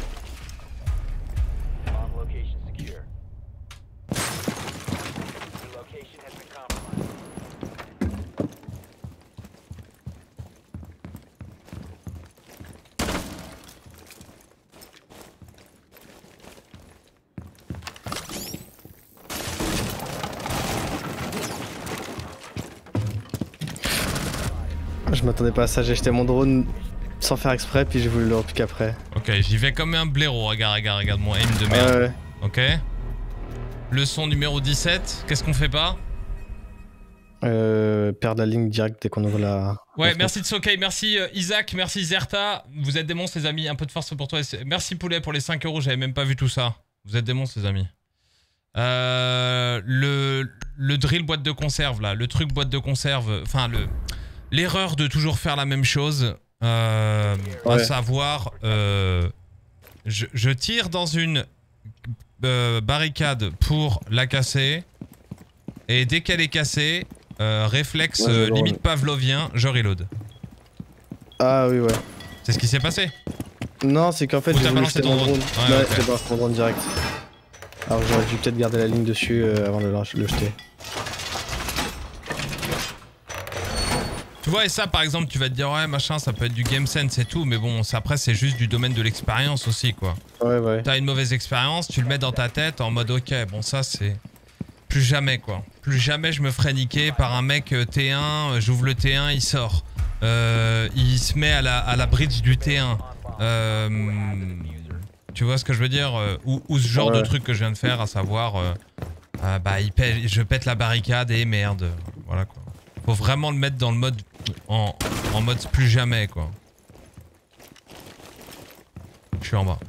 Je m'attendais pas à ça, j'ai jeté mon drone sans faire exprès, puis j'ai voulu le repiquer après. Ok, j'y vais comme un blaireau, regarde mon aim de merde. Ouais. Ok. Leçon numéro 17, qu'est-ce qu'on fait pas? Perdre la ligne directe dès qu'on ouvre la... Ouais, merci Tsokei, merci Isaac, merci Zerta. Vous êtes des monstres les amis, un peu de force pour toi. Merci Poulet pour les 5 euros, j'avais même pas vu tout ça. Vous êtes des monstres les amis. Le drill boîte de conserve là, le truc boîte de conserve, enfin l'erreur de toujours faire la même chose, à savoir je tire dans une barricade pour la casser et dès qu'elle est cassée, réflexe limite pavlovien, je reload. Ah oui, ouais. C'est ce qui s'est passé? Non, c'est qu'en fait j'ai voulu jeter mon drone. Ouais, j'ai balancé mon drone direct. Alors j'aurais dû peut-être garder la ligne dessus avant de le jeter. Tu vois, et ça par exemple, tu vas te dire ouais machin, ça peut être du game sense et tout, mais bon, après c'est juste du domaine de l'expérience aussi quoi. Ouais. T'as une mauvaise expérience, tu le mets dans ta tête en mode ok, bon ça c'est... Plus jamais quoi. Plus jamais je me ferai niquer par un mec T1, j'ouvre le T1, il sort. Il se met à la bridge du T1. Tu vois ce que je veux dire? Ou ce genre de truc que je viens de faire, à savoir... je pète la barricade et merde. Voilà quoi. Faut vraiment le mettre dans le mode... En mode plus jamais quoi. Je suis en bas.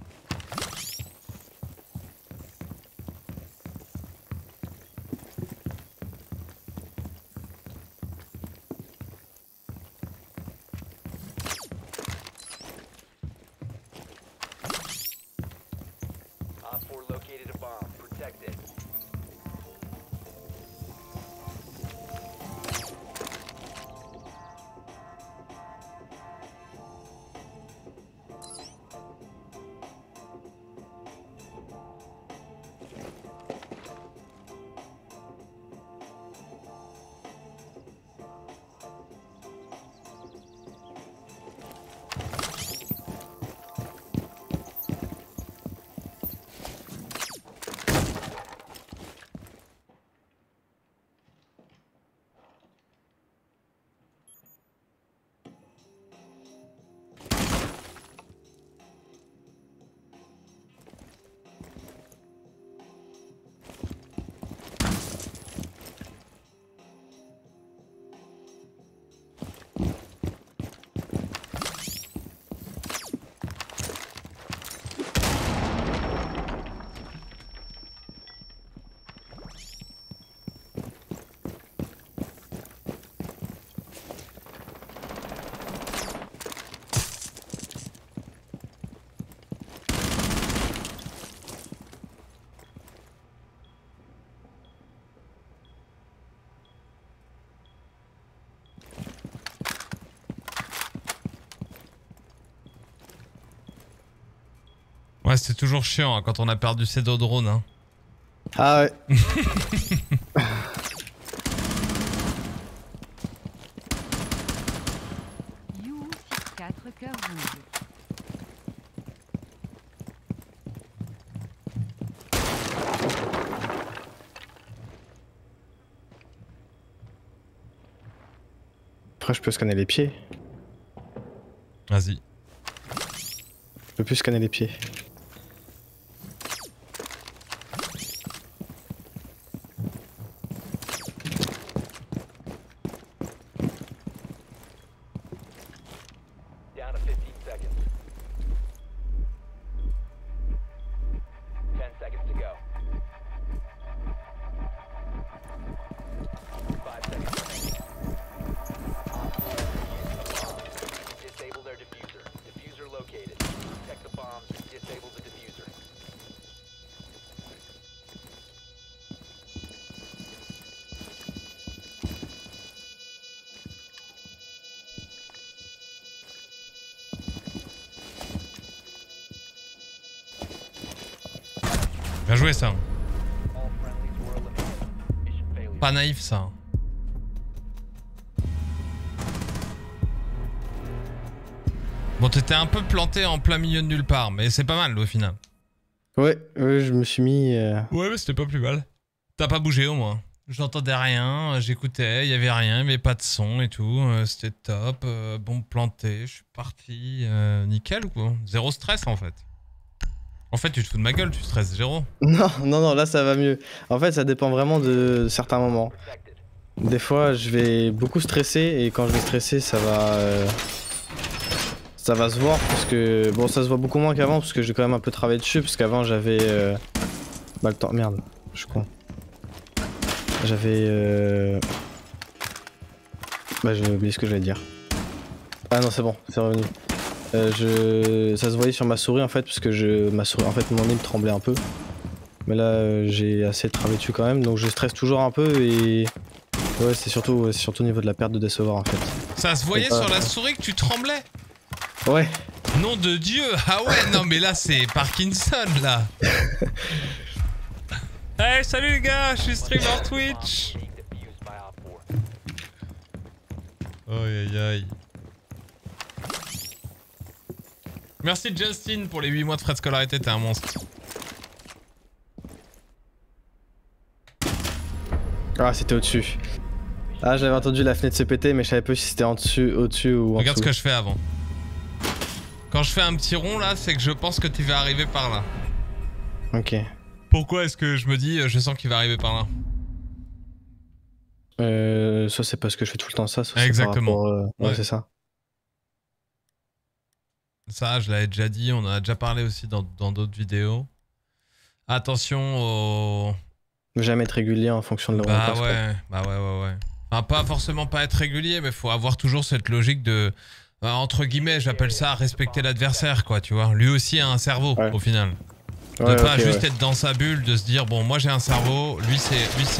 Ouais, c'est toujours chiant hein, quand on a perdu ses deux drones. Hein. Ah ouais. Après, je peux scanner les pieds. Vas-y. Je peux plus scanner les pieds. Down to 15 seconds. 10 seconds to go. 5 seconds remaining. Disable their diffuser. Diffuser located. Protect the bombs. Disable the diffuser. Bien joué ça. All friendlies were eliminated. Mission failure. Pas naïf ça. Bon, t'étais un peu planté en plein milieu de nulle part, mais c'est pas mal au final. Ouais, je me suis mis. Ouais, mais c'était pas plus mal. T'as pas bougé au moins. J'entendais rien, j'écoutais, il y avait rien, il y avait pas de son et tout. C'était top. Bon, planté, je suis parti. Nickel ou quoi? Zéro stress en fait. En fait, tu te fous de ma gueule, tu stresses zéro. Non, non, non, là ça va mieux. En fait, ça dépend vraiment de certains moments. Protected. Des fois, je vais beaucoup stresser et quand je vais stresser, ça va se voir parce que bon, ça se voit beaucoup moins qu'avant parce que j'ai quand même un peu travaillé dessus parce qu'avant j'avais bah le temps. Merde, je suis con. J'avais bah j'ai oublié ce que j'allais dire. Ah non, c'est bon, c'est revenu. Ça se voyait sur ma souris en fait parce que ma souris en fait mon nez me tremblait un peu. Mais là j'ai assez travaillé dessus quand même donc je stresse toujours un peu et ouais c'est surtout au niveau de la perte de décevoir en fait. Ça se voyait C'est pas- sur la souris que tu tremblais? Ouais. Nom de Dieu! Ah ouais, non mais là c'est Parkinson là! Hey, salut les gars, je suis streamer Twitch! Being defused by Op 4. Aïe aïe aïe. Merci Justin pour les 8 mois de frais de scolarité, t'es un monstre. Ah c'était au-dessus. Ah j'avais entendu la fenêtre se péter mais je savais pas si c'était au-dessus ou en Regarde ce dessous. que je fais avant. Quand je fais un petit rond là, c'est que je pense que tu vas arriver par là. Ok. Pourquoi est-ce que je me dis je sens qu'il va arriver par là? Soit c'est parce que je fais tout le temps ça, soit c'est Exactement. par rapport, ouais, Ouais. c'est ça. Ça, je l'avais déjà dit, on en a déjà parlé aussi dans d'autres vidéos. Attention au... Jamais être régulier en fonction de la Bah orientation. ouais, bah ouais. Enfin, pas forcément pas être régulier, mais faut avoir toujours cette logique de... entre guillemets, j'appelle ça respecter l'adversaire, quoi, tu vois. Lui aussi a un cerveau, Ouais. au final. De Ouais, pas ok, juste ouais. être dans sa bulle, de se dire, bon, moi j'ai un cerveau, lui c'est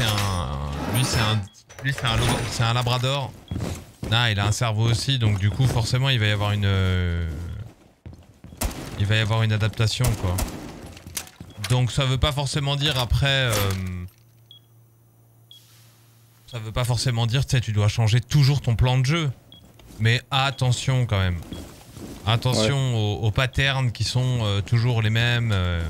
un labrador. Non, il a un cerveau aussi, donc du coup, forcément, il va y avoir une adaptation, quoi. Donc ça veut pas forcément dire après... ça veut pas forcément dire, tu sais, tu dois changer toujours ton plan de jeu. Mais attention quand même. Attention aux patterns qui sont toujours les mêmes.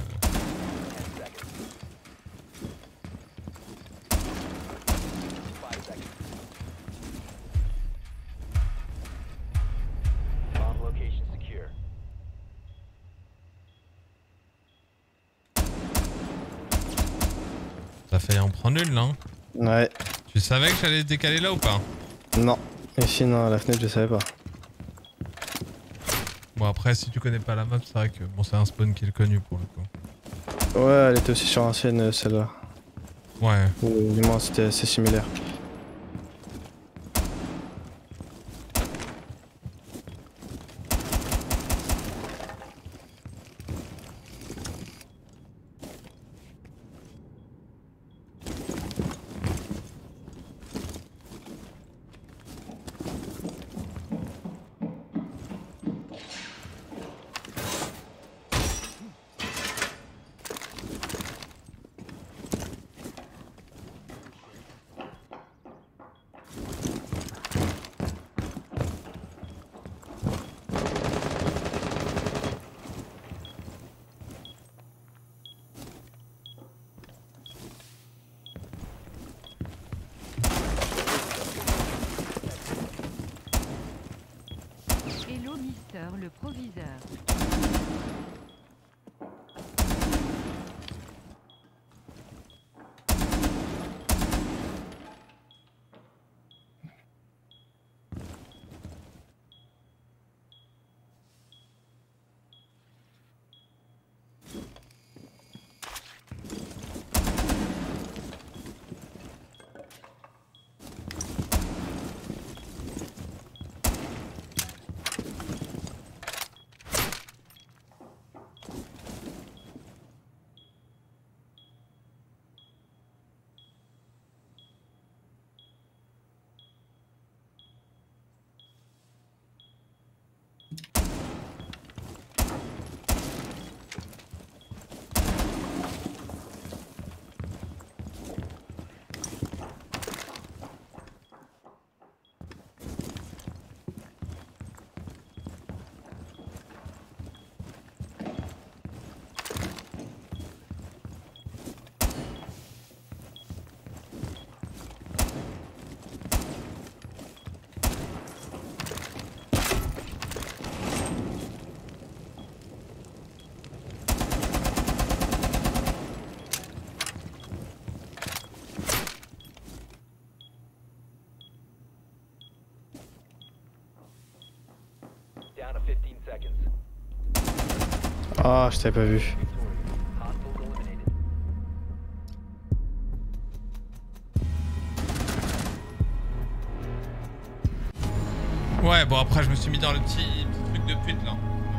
5 seconds. Bomb location secure. Ça fait en prendre une là. Hein. Ouais. Tu savais que j'allais décaler là ou pas? Non. Ici, non, la fenêtre, je savais pas. Bon après si tu connais pas la map, c'est vrai que bon c'est un spawn qui est connu pour le coup. Ouais, elle était aussi sur ancienne, celle-là. Ouais. Ou du moins, c'était assez similaire. le proviseur. Down to 15 seconds. Ah, je t'avais pas vu. Hostiles eliminated. Ouais, bon après je me suis mis dans le petit truc de pute là.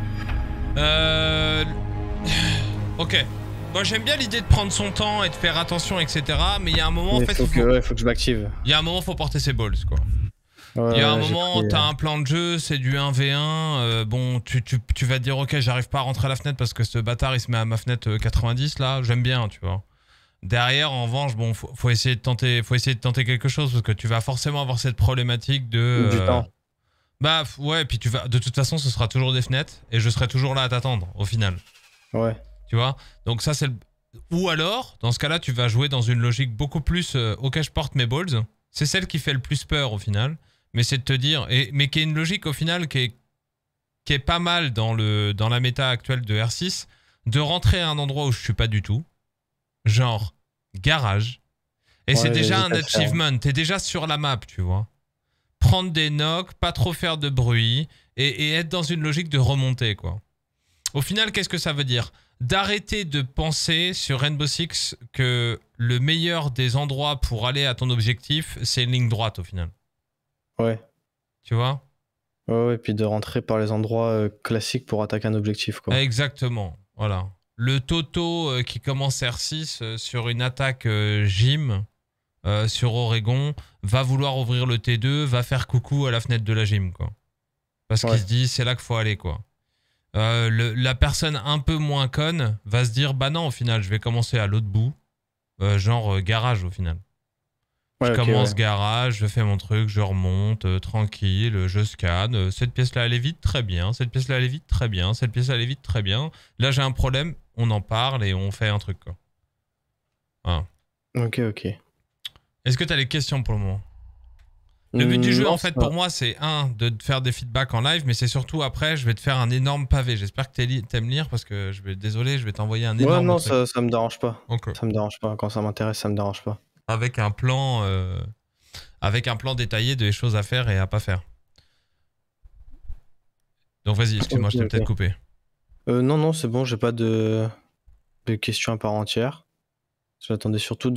Ok. Moi j'aime bien l'idée de prendre son temps et de faire attention, etc. Mais il y a un moment, en Mais fait, faut que je m'active. il y a un moment, faut porter ses balls, quoi. Ouais, Il y a un ouais, j'ai moment, pris, t'as un plan de jeu, c'est du 1v1. Bon, tu vas te dire, ok, j'arrive pas à rentrer à la fenêtre parce que ce bâtard il se met à ma fenêtre 90 là. J'aime bien, tu vois. Derrière, en revanche, bon, faut essayer de tenter quelque chose parce que tu vas forcément avoir cette problématique de. Du temps. Bah ouais, puis de toute façon, ce sera toujours des fenêtres et je serai toujours là à t'attendre au final. Ouais. Tu vois. Donc ça c'est le. Ou alors, dans ce cas-là, tu vas jouer dans une logique beaucoup plus. Ok, je porte mes balls. C'est celle qui fait le plus peur au final. Mais c'est de te dire, mais qui est une logique au final qui est pas mal dans la méta actuelle de R6, de rentrer à un endroit où je suis pas du tout, genre garage, et Ouais, c'est déjà j'hésite un à le faire. achievement, t'es déjà sur la map, tu vois. Prendre des knocks, pas trop faire de bruit, et être dans une logique de remontée, quoi. Au final, qu'est-ce que ça veut dire? D'arrêter de penser sur Rainbow Six que le meilleur des endroits pour aller à ton objectif, c'est une ligne droite, au final. Ouais. Tu vois? Ouais, et puis de rentrer par les endroits classiques pour attaquer un objectif, quoi. Exactement, voilà. Le Toto qui commence R6 sur une attaque gym sur Oregon va vouloir ouvrir le T2, va faire coucou à la fenêtre de la gym, quoi. Parce qu'il Ouais. se dit, c'est là qu'il faut aller, quoi. La personne un peu moins conne va se dire, bah non, au final, je vais commencer à l'autre bout, genre garage, au final. Ouais, Je ok, commence ouais. garage, je fais mon truc, je remonte, tranquille, je scanne. Cette pièce-là, elle est vite, très bien. Cette pièce-là, elle est vite, très bien. Cette pièce-là, elle est vite, très bien. Là, j'ai un problème, on en parle et on fait un truc, quoi. Voilà. Ok, ok. Est-ce que tu as des questions pour le moment? Le but du jeu, Non, en fait, pour moi, c'est de te faire des feedbacks en live, mais c'est surtout après, je vais te faire un énorme pavé. J'espère que t'aimes lire parce que désolé, je vais t'envoyer un Ouais, énorme non, truc. ça me dérange pas. Ok. Ça me dérange pas. Quand ça m'intéresse, ça me dérange pas. Avec un plan détaillé des choses à faire et à pas faire. Donc vas-y, excuse-moi, Ok, je t'ai ok. peut-être coupé. Non, non, c'est bon, j'ai pas de questions à part entière. J'attendais surtout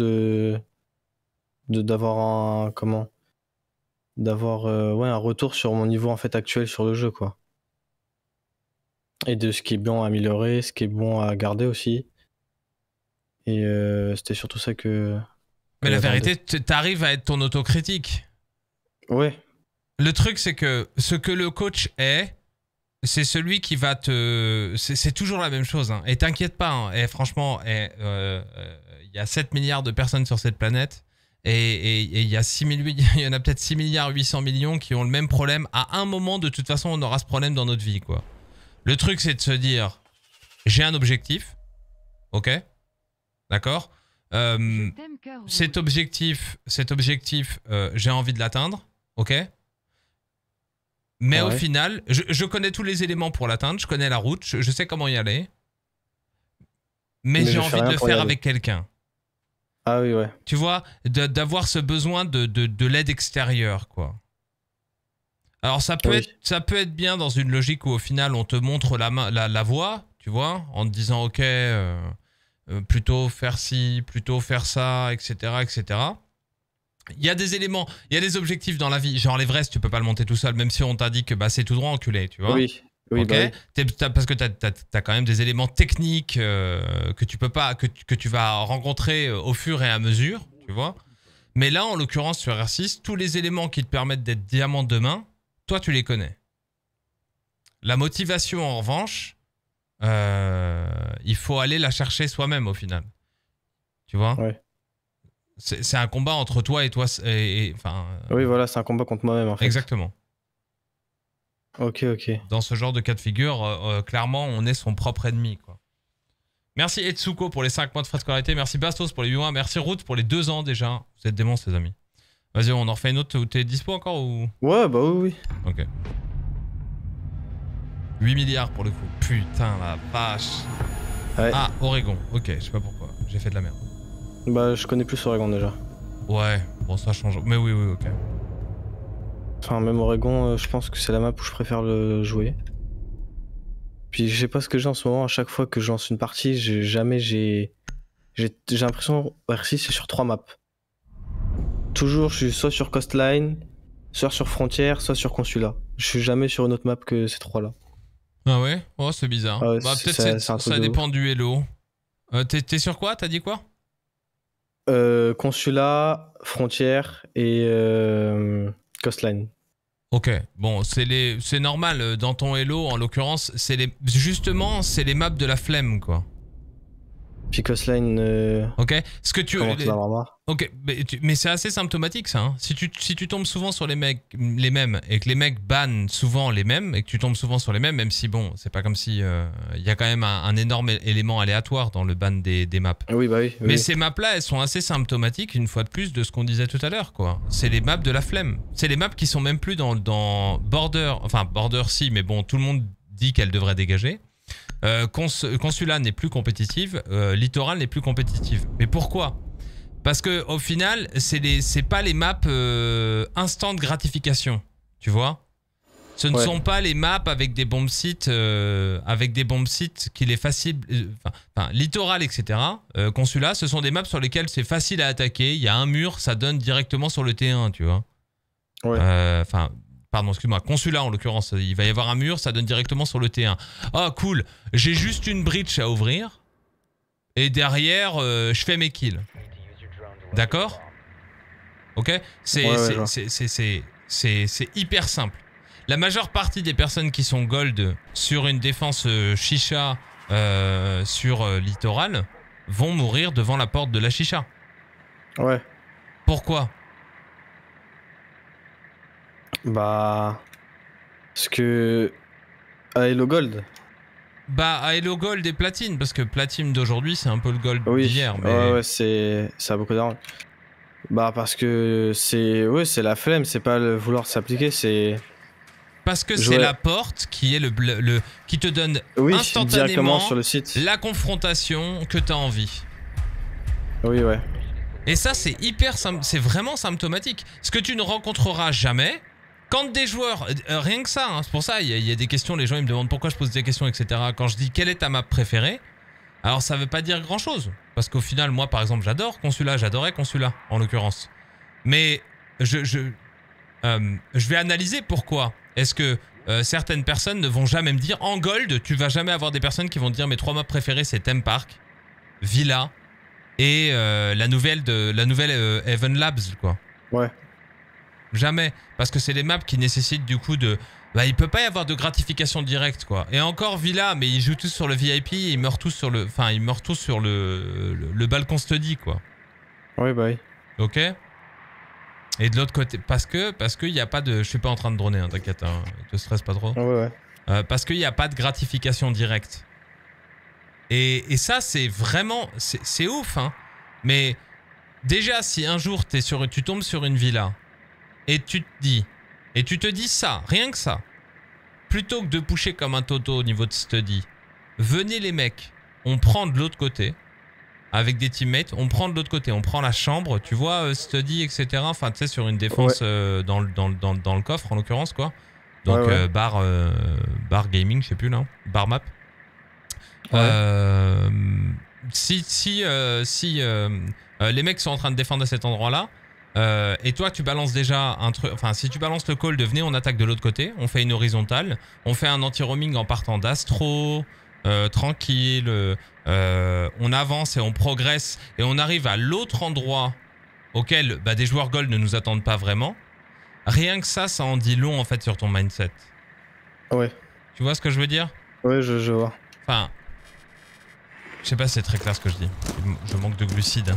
d'avoir un comment d'avoir ouais un retour sur mon niveau en fait actuel sur le jeu, quoi, et de ce qui est bon à améliorer, ce qui est bon à garder aussi, et c'était surtout ça que Mais la j'attendais. vérité, t'arrives à être ton autocritique. Ouais, Le truc, c'est que ce que le coach est, c'est celui qui va te... C'est toujours la même chose. Hein. Et t'inquiète pas. Hein. Et franchement, il y a 7 milliards de personnes sur cette planète. Et il y a il y en a peut-être 6 milliards 800 millions qui ont le même problème. À un moment, de toute façon, on aura ce problème dans notre vie, quoi. Le truc, c'est de se dire, j'ai un objectif. Ok? D'accord? Je t'aime, cœur rouge. Cet objectif, j'ai envie de l'atteindre, ok? Mais au Ouais. final, je connais tous les éléments pour l'atteindre, je connais la route, je sais comment y aller. Mais j'ai je fais envie de rien le pour y faire aller. avec quelqu'un. Ah oui, ouais. Tu vois, d'avoir ce besoin de l'aide extérieure, quoi. Alors ça peut, Oui. ça peut être bien dans une logique où au final on te montre la voie, tu vois, en te disant ok, plutôt faire ci, plutôt faire ça, etc., etc. Il y a des éléments, il y a des objectifs dans la vie, genre l'Everest, tu peux pas le monter tout seul, même si on t'a dit que bah, c'est tout droit, enculé, tu vois. Oui, oui, Ok. bah oui. Parce que t'as quand même des éléments techniques que tu peux pas, que tu vas rencontrer au fur et à mesure, tu vois. Mais là, en l'occurrence, sur R6, tous les éléments qui te permettent d'être diamant demain, toi, tu les connais. La motivation, en revanche, il faut aller la chercher soi-même au final. Tu vois. Ouais. C'est un combat entre toi et toi. Enfin. Oui, voilà, c'est un combat contre moi-même en fait. Exactement. Ok, ok. Dans ce genre de cas de figure, clairement, on est son propre ennemi, quoi. Merci Etsuko pour les 5 mois de frais de scolarité. Merci Bastos pour les 8 mois. Merci Root pour les 2 ans déjà. Vous êtes démons, les amis. Vas-y, on en refait une autre où t'es dispo encore ou... Ouais, bah oui, oui. Ok. 8 milliards pour le coup. Putain, la vache. Ouais. Ah, Oregon. Ok, je sais pas pourquoi. J'ai fait de la merde. Bah, je connais plus Oregon déjà. Ouais, bon, ça change. Mais oui, oui, ok. Enfin, même Oregon, je pense que c'est la map où je préfère le jouer. Puis je sais pas ce que j'ai en ce moment, à chaque fois que je lance une partie, j'ai l'impression R6 c'est sur 3 maps. Toujours je suis soit sur Coastline, soit sur Frontière, soit sur Consulat. Je suis jamais sur une autre map que ces 3 là. Ah ouais. Oh, c'est bizarre. Ouais, Bah, peut-être c'est un truc ça de dépend du hello. T'es sur quoi? T'as dit quoi? Consulat, Frontière et Coastline. Ok, bon, c'est normal dans ton hello, en l'occurrence, justement, c'est les maps de la flemme, quoi. Puis Coastline, Ok, ce que tu commence à avoir marre. ok, mais c'est assez symptomatique ça. Hein. Si tu tombes souvent sur les mêmes et que les mecs bannent souvent les mêmes et que tu tombes souvent sur les mêmes, même si bon, c'est pas comme si il y a quand même un énorme élément aléatoire dans le ban des maps. Oui, bah oui. Mais oui. ces maps-là, elles sont assez symptomatiques, une fois de plus, de ce qu'on disait tout à l'heure, quoi. C'est les maps de la flemme. C'est les maps qui sont même plus dans Border... Enfin, Border, si, mais bon, tout le monde dit qu'elles devraient dégager. Consulat n'est plus compétitive, Littoral n'est plus compétitive. Mais pourquoi? Parce que au final, c'est pas les maps instant gratification, tu vois. Ce ne sont pas les maps avec des bombes sites, qu'il est facile. Enfin, Littoral, etc. Consulat, ce sont des maps sur lesquelles c'est facile à attaquer. Il y a un mur, ça donne directement sur le T1, tu vois. Ouais. Enfin. Pardon, excuse-moi, Consulat en l'occurrence, il va y avoir un mur, ça donne directement sur le T1. Ah cool, j'ai juste une breach à ouvrir et derrière je fais mes kills. D'accord? Ok? C'est hyper simple. La majeure partie des personnes qui sont gold sur une défense chicha sur Littoral vont mourir devant la porte de la chicha. Ouais. Pourquoi? Bah. Parce que. À Hello Gold. Bah, à Hello Gold et Platine, parce que Platine d'aujourd'hui, c'est un peu le Gold d'hier. Mais... Ouais, ça a beaucoup d'argent. Bah, parce que c'est. Ouais, c'est la flemme, c'est pas le vouloir s'appliquer, c'est. Parce que c'est la porte qui est qui te donne instantanément directement sur le site. La confrontation que t'as envie. Oui, ouais. Et ça, c'est c'est vraiment symptomatique. Ce que tu ne rencontreras jamais. Quand des joueurs, rien que ça, hein, c'est pour ça, il y a des questions, les gens ils me demandent pourquoi je pose des questions, etc. Quand je dis quelle est ta map préférée, alors ça veut pas dire grand chose. Parce qu'au final, moi par exemple, j'adore Consulat, j'adorais Consulat en l'occurrence. Mais je vais analyser pourquoi. Est-ce que certaines personnes ne vont jamais me dire, en gold, tu vas jamais avoir des personnes qui vont te dire mes 3 maps préférées c'est Theme Park, Villa et la nouvelle Heaven Labs, quoi. Ouais. Jamais, parce que c'est les maps qui nécessitent du coup de... Bah, il peut pas y avoir de gratification directe, quoi. Et encore Villa, mais ils jouent tous sur le VIP et ils meurent tous sur le... Enfin, ils meurent tous sur le balcon study, quoi. Ouais, bah oui. Ok. Et de l'autre côté, parce que il y a pas de... Je suis pas en train de droner, hein, t'inquiète, hein, te stresse pas trop. Ouais, ouais. Parce qu'il y a pas de gratification directe. Et ça, c'est vraiment... C'est ouf, hein. Mais déjà, si un jour tu tombes sur une villa... Et tu te dis ça, rien que ça, plutôt que de pusher comme un toto au niveau de study, venez les mecs, on prend de l'autre côté, avec des teammates, on prend de l'autre côté, on prend la chambre, tu vois, study, etc. Enfin, tu sais, sur une défense dans le coffre, en l'occurrence, quoi. Donc, bar gaming, je sais plus, là. Bar map. Ouais. Si les mecs sont en train de défendre à cet endroit-là, et toi tu balances déjà un truc, enfin si tu balances le call de venez on attaque de l'autre côté, on fait une horizontale, on fait un anti-roaming en partant d'Astro, tranquille, on avance et on progresse et on arrive à l'autre endroit auquel bah, des joueurs gold ne nous attendent pas vraiment. Rien que ça en dit long en fait sur ton mindset. Ouais. Tu vois ce que je veux dire? Ouais, je vois. Enfin, je sais pas si c'est très clair ce que je dis. Je manque de glucides.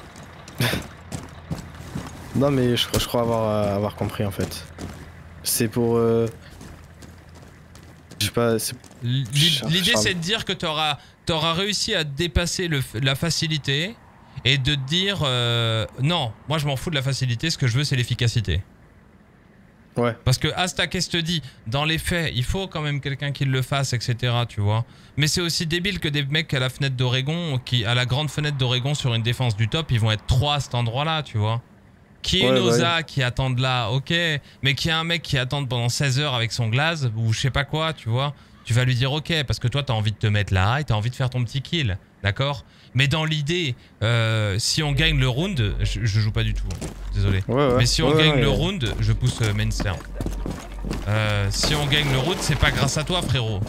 Non, mais je crois avoir compris en fait. C'est pour. Je sais pas. L'idée c'est de dire que t'auras réussi à dépasser la facilité et de te dire non, moi je m'en fous de la facilité, ce que je veux c'est l'efficacité. Ouais. Parce que Astakes te dit, dans les faits, il faut quand même quelqu'un qui le fasse, etc. Tu vois. Mais c'est aussi débile que des mecs à la fenêtre d'Oregon, à la grande fenêtre d'Oregon sur une défense du top, ils vont être 3 à cet endroit-là, tu vois. Qui est une OSA qui attendent là, ok. Mais qui a un mec qui attend pendant 16 heures avec son glaze, ou je sais pas quoi, tu vois. Tu vas lui dire ok, parce que toi t'as envie de te mettre là et t'as envie de faire ton petit kill, d'accord. Mais dans l'idée, si on gagne le round, je joue pas du tout, hein, désolé. Mais si on gagne le round, je pousse Mainster. Si on gagne le round, c'est pas grâce à toi, frérot.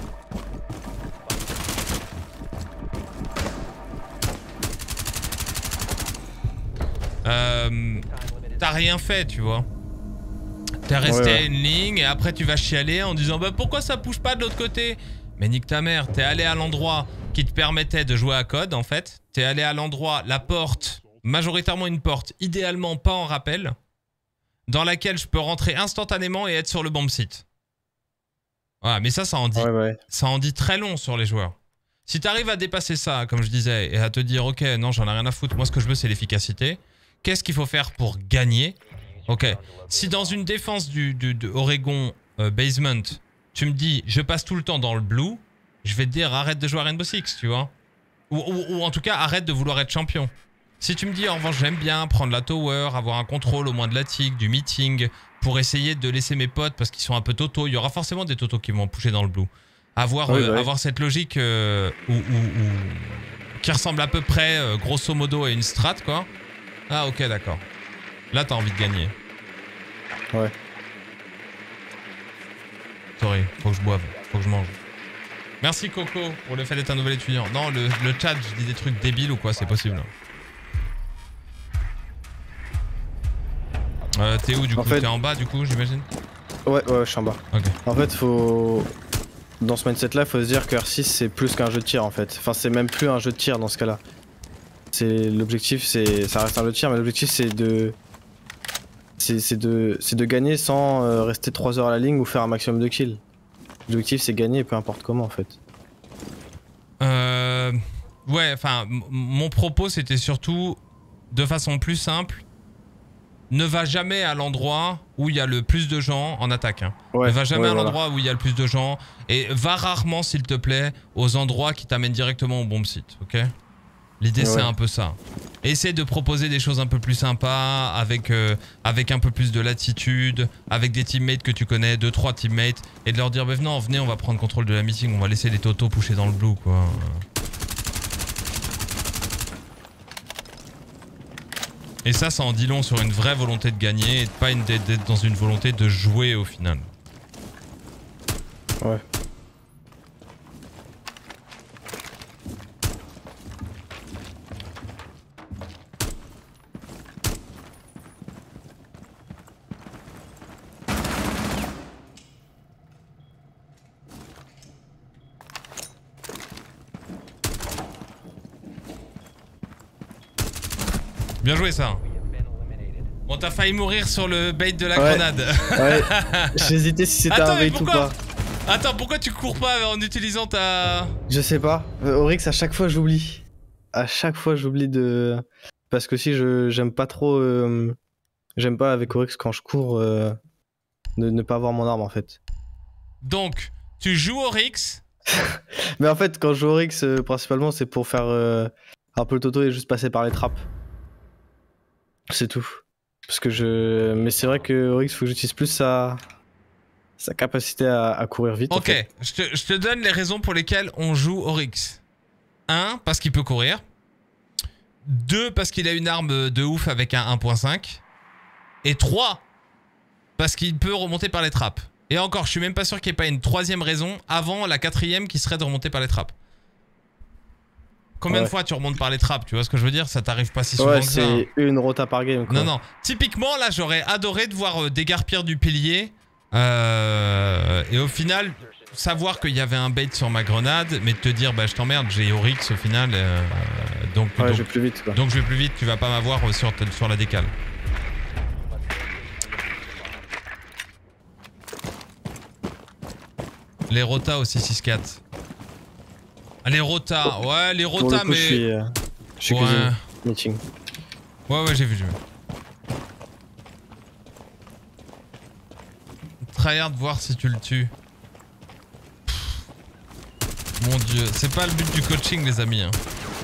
T'as rien fait, tu vois. T'es resté à une ligne et après tu vas chialer en disant bah pourquoi ça pousse pas de l'autre côté. Mais nique ta mère, t'es allé à l'endroit qui te permettait de jouer à code en fait. T'es allé à l'endroit, la porte, majoritairement une porte, idéalement pas en rappel, dans laquelle je peux rentrer instantanément et être sur le bomb site. Voilà, mais ça en dit, ça en dit très long sur les joueurs. Si t'arrives à dépasser ça, comme je disais, et à te dire ok non j'en ai rien à foutre, moi ce que je veux c'est l'efficacité. Qu'est-ce qu'il faut faire pour gagner? Ok, si dans une défense de Oregon Basement, tu me dis je passe tout le temps dans le blue, je vais te dire arrête de jouer à Rainbow Six, tu vois. Ou en tout cas arrête de vouloir être champion. Si tu me dis en revanche j'aime bien prendre la tower, avoir un contrôle au moins de la tick, du meeting, pour essayer de laisser mes potes parce qu'ils sont un peu totos, il y aura forcément des totos qui vont pusher dans le blue. Avoir cette logique qui ressemble à peu près grosso modo à une strat quoi. Ah ok d'accord. Là t'as envie de gagner. Ouais. Sorry, faut que je boive, faut que je mange. Merci Coco pour le fait d'être un nouvel étudiant. Non, le chat, je dis des trucs débiles ou quoi, c'est possible. T'es où du coup? T'es en bas du coup, j'imagine? Ouais, je suis en bas. Ok. En fait, faut. Dans ce mindset là, faut se dire que R6 c'est plus qu'un jeu de tir en fait. Enfin, c'est même plus un jeu de tir dans ce cas-là. L'objectif, ça reste un jeu de tir, mais l'objectif c'est de gagner sans rester 3 heures à la ligne ou faire un maximum de kills. L'objectif c'est gagner peu importe comment en fait. Ouais, enfin, mon propos c'était surtout de façon plus simple. Ne va jamais à l'endroit où il y a le plus de gens en attaque. Hein. Ne va jamais à l'endroit où il y a le plus de gens. Et va rarement, s'il te plaît, aux endroits qui t'amènent directement au bomb site, ok? L'idée c'est un peu ça. Essaie de proposer des choses un peu plus sympas, avec un peu plus de latitude, avec des teammates que tu connais, 2-3 teammates, et de leur dire bah, non, venez, on va prendre contrôle de la meeting, on va laisser les totos pusher dans le blue quoi. Et ça en dit long sur une vraie volonté de gagner et pas d'être dans une volonté de jouer au final. Ouais. Bien joué ça. Bon t'as failli mourir sur le bait de la grenade. Ouais. J'hésitais si c'était un bait ou pas. Attends, pourquoi tu cours pas en utilisant ta... Je sais pas. Oryx, à chaque fois j'oublie. À chaque fois j'oublie de... Parce que si j'aime pas trop... J'aime pas avec Oryx quand je cours ne pas avoir mon arme en fait. Donc, tu joues Oryx. Mais en fait, quand je joue Oryx, principalement, c'est pour faire un peu le toto et juste passer par les trappes. C'est tout. Parce que je. Mais c'est vrai que Oryx, faut que j'utilise plus sa capacité à courir vite. Ok, En fait. je te donne les raisons pour lesquelles on joue Oryx. 1, parce qu'il peut courir. 2, parce qu'il a une arme de ouf avec un 1.5. Et 3, parce qu'il peut remonter par les trappes. Et encore, je suis même pas sûr qu'il n'y ait pas une troisième raison avant la quatrième qui serait de remonter par les trappes. Combien de fois tu remontes par les trappes? Tu vois ce que je veux dire? Ça t'arrive pas si souvent que ça. C'est une rota par game. Quoi. Non, non. Typiquement, là, j'aurais adoré de voir dégarpir du pilier. Et au final, savoir qu'il y avait un bait sur ma grenade, mais de te dire, bah je t'emmerde, j'ai Oryx au final. Donc je vais plus vite. Quoi. Donc je vais plus vite, tu vas pas m'avoir sur la décale. Les rotas aussi 6-4. Ah, les rotas, ouais, les Pour rotas, le coup, mais. je suis ouais. cuisine. Meeting. Ouais, j'ai vu. Tryhard, voir si tu le tues. Pff. Mon dieu, c'est pas le but du coaching, les amis. Hein.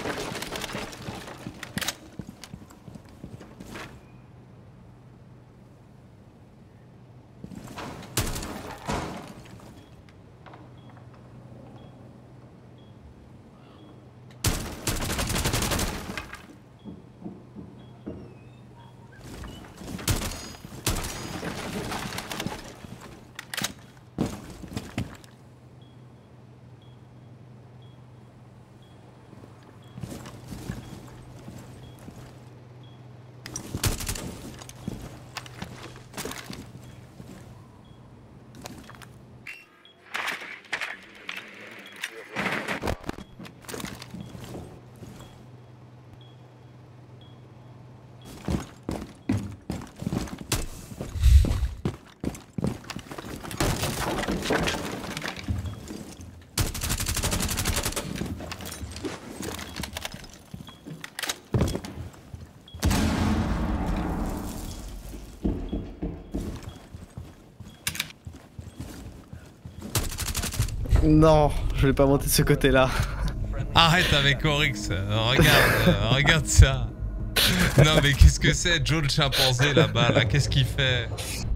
Non, je vais pas monter de ce côté-là. Arrête avec Oryx, regarde ça. Non mais qu'est-ce que c'est Joe le chimpanzé là-bas, là, qu'est-ce qu'il fait?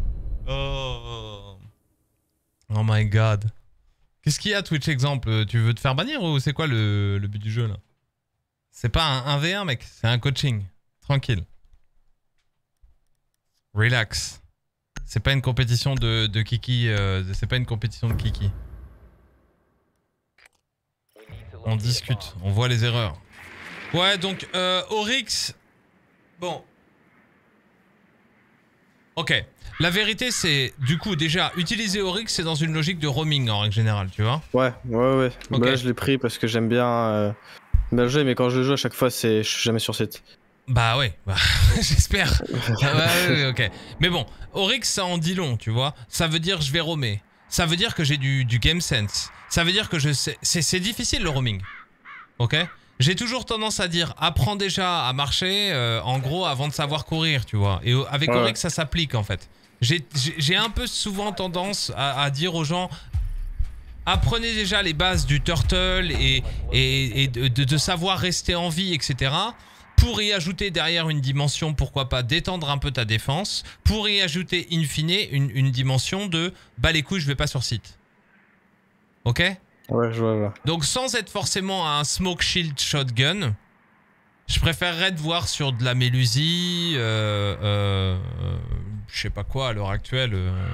Oh my god. Qu'est-ce qu'il y a Twitch exemple? Tu veux te faire bannir ou c'est quoi le but du jeu là? C'est pas un 1v1 mec, c'est un coaching. Tranquille. Relax. C'est pas une compétition de Kiki, c'est pas une compétition de Kiki. On discute, on voit les erreurs. Ouais, donc Oryx. Bon. Ok. La vérité, c'est du coup déjà utiliser Oryx, c'est dans une logique de roaming en règle générale, tu vois. Ouais. Ok. Bah, là, je l'ai pris parce que j'aime bien le jeu, mais quand je joue à chaque fois, je suis jamais sur site. Bah ouais, bah, j'espère. Ah bah, ouais, ok. Mais bon, Oryx, ça en dit long, tu vois. Ça veut dire je vais roamer. Ça veut dire que j'ai du game sense. Ça veut dire que je sais... C'est difficile le roaming. Ok? J'ai toujours tendance à dire apprends déjà à marcher en gros avant de savoir courir, tu vois. Et avec Oryx, ça s'applique en fait. J'ai un peu souvent tendance à dire aux gens apprenez déjà les bases du turtle et de savoir rester en vie, etc. Pour y ajouter derrière une dimension, pourquoi pas d'étendre un peu ta défense. Pour y ajouter in fine une dimension de bah les couilles je vais pas sur site. Ok? Ouais, je vois. Donc sans être forcément un smoke shield shotgun, je préférerais te voir sur de la mélusie, je sais pas quoi à l'heure actuelle,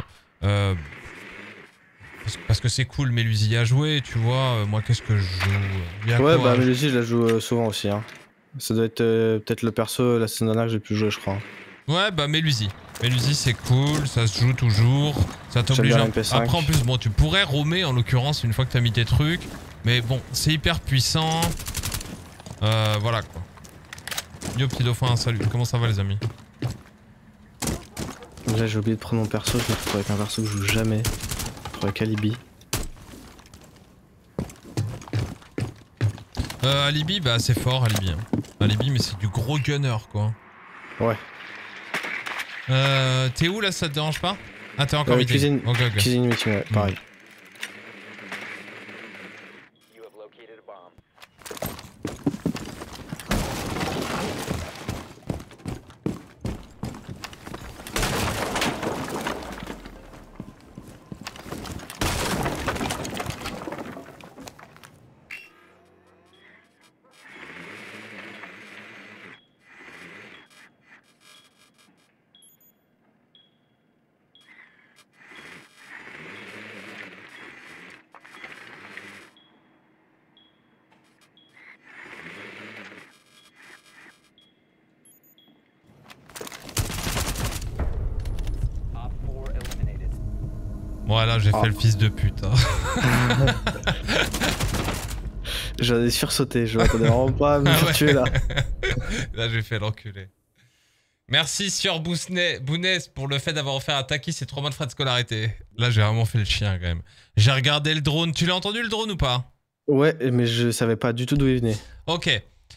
parce que c'est cool mélusie à jouer, tu vois. Moi qu'est-ce que je joue? Ouais, bah mélusie je la joue souvent aussi. Hein. Ça doit être peut-être le perso la saison dernière que j'ai pu jouer, je crois. Ouais, bah mélusie. Mélusie c'est cool, ça se joue toujours, ça t'oblige un peu. Après en plus, bon tu pourrais roamer en l'occurrence une fois que t'as mis tes trucs, mais bon c'est hyper puissant. Voilà quoi. Yo petit dauphin, salut, comment ça va les amis? Déjà j'ai oublié de prendre mon perso, je me retrouve avec un perso que je joue jamais. Avec Alibi. Alibi, bah c'est fort Alibi. Hein. Alibi mais c'est du gros gunner quoi. Ouais. T'es où là, ça te dérange pas? Ah t'es encore meeting. Cuisine, ok. Cuisine meeting, ouais, pareil. Voilà, j'ai Ah. fait le fils de pute. Hein. J'en ai sursauté, je m'attendais vraiment pas à me Ah faire ouais. tuer là. Là, j'ai fait l'enculé. Merci sur Bounès pour le fait d'avoir offert à Taki ces 3 mois de frais de scolarité. Là, j'ai vraiment fait le chien quand même. J'ai regardé le drone. Tu l'as entendu le drone ou pas? Ouais, mais je savais pas du tout d'où il venait. Ok.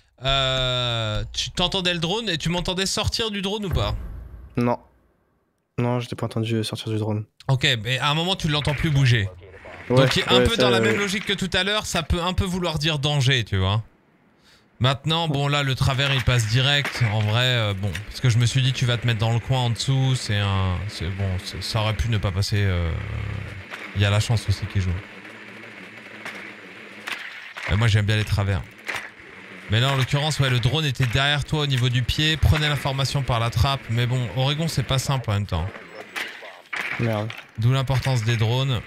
Tu t'entendais le drone et tu m'entendais sortir du drone ou pas? Non. Non, je t'ai pas entendu sortir du drone. Ok, mais à un moment, tu l'entends plus bouger. Ouais, Donc, un ouais, peu ça, dans la même logique que tout à l'heure, ça peut un peu vouloir dire danger, tu vois. Maintenant, bon, là, le travers, il passe direct. En vrai, bon, parce que je me suis dit, tu vas te mettre dans le coin en dessous. Ça aurait pu ne pas passer. Il y a la chance aussi qui joue. Et moi, j'aime bien les travers. Mais là, en l'occurrence, ouais, le drone était derrière toi au niveau du pied. Prenez l'information par la trappe. Mais bon, Oregon, c'est pas simple en même temps. Merde. D'où l'importance des drones.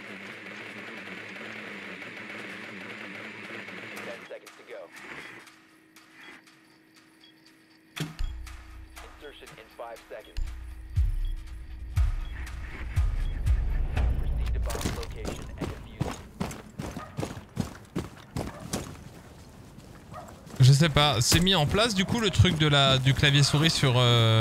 10 seconds to go. Insertion in 5 seconds. Proceed to bomb location and defuse. Je sais pas, c'est mis en place du coup le truc de du clavier souris sur...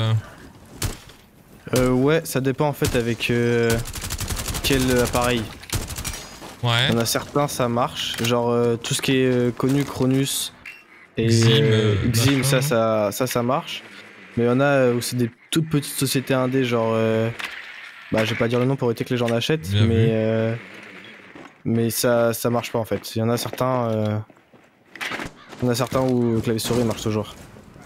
Ouais, ça dépend en fait avec quel appareil. Ouais. Il y en a certains, ça marche. Genre tout ce qui est connu, Cronus et Xim, Xim, machin. ça marche. Mais il y en a où c'est des toutes petites sociétés indé, genre... bah, je vais pas dire le nom pour éviter que les gens l'achètent, Bien mais ça marche pas en fait. Il y en a certains... Il y en a certains où le clavier souris marche toujours.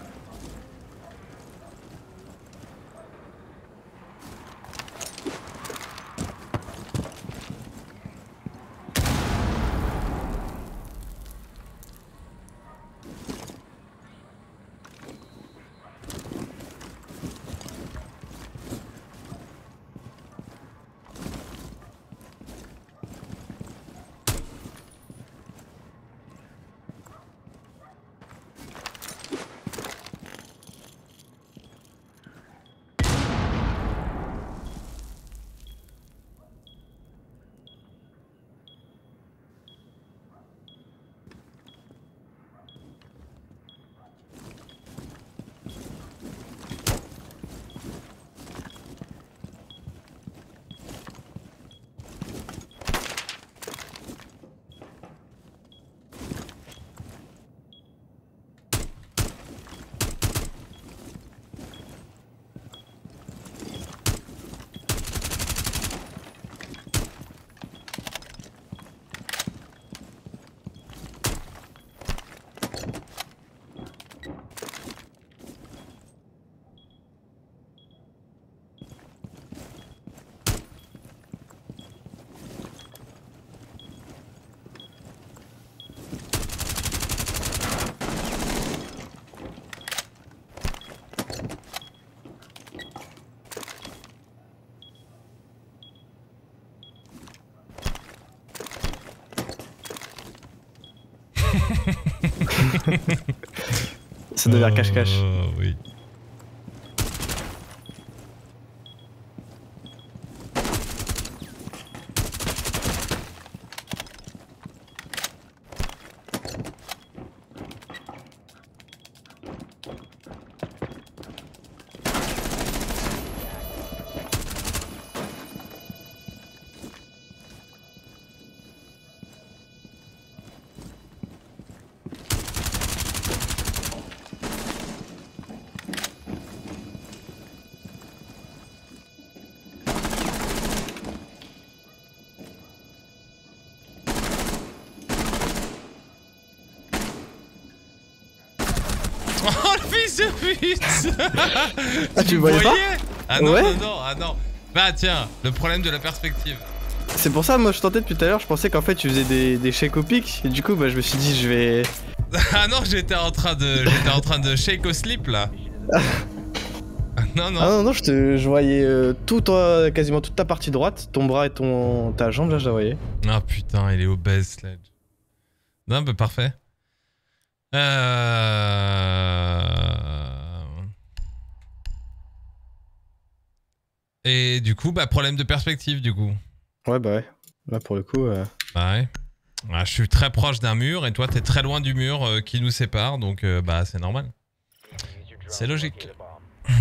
Ça devient cache-cache. Oui. Oh le fils de pute. Ah, tu le voyais pas? Ah non, Ouais. ah non. Bah tiens, le problème de la perspective. C'est pour ça, moi je tentais depuis tout à l'heure, je pensais qu'en fait tu faisais des shake au pic, et du coup bah je me suis dit je vais... Ah non, j'étais en train de shake au slip là. Non, non. Ah non, non, je voyais quasiment toute ta partie droite, ton bras et ta jambe, là je la voyais. Ah putain, il est obèse, Sledge. Non, bah parfait. Et du coup, bah problème de perspective du coup. Ouais, bah ouais. Là, pour le coup. Bah ouais. Ah, je suis très proche d'un mur et toi t'es très loin du mur qui nous sépare, donc bah c'est normal. Use your drone C'est to logique. locate a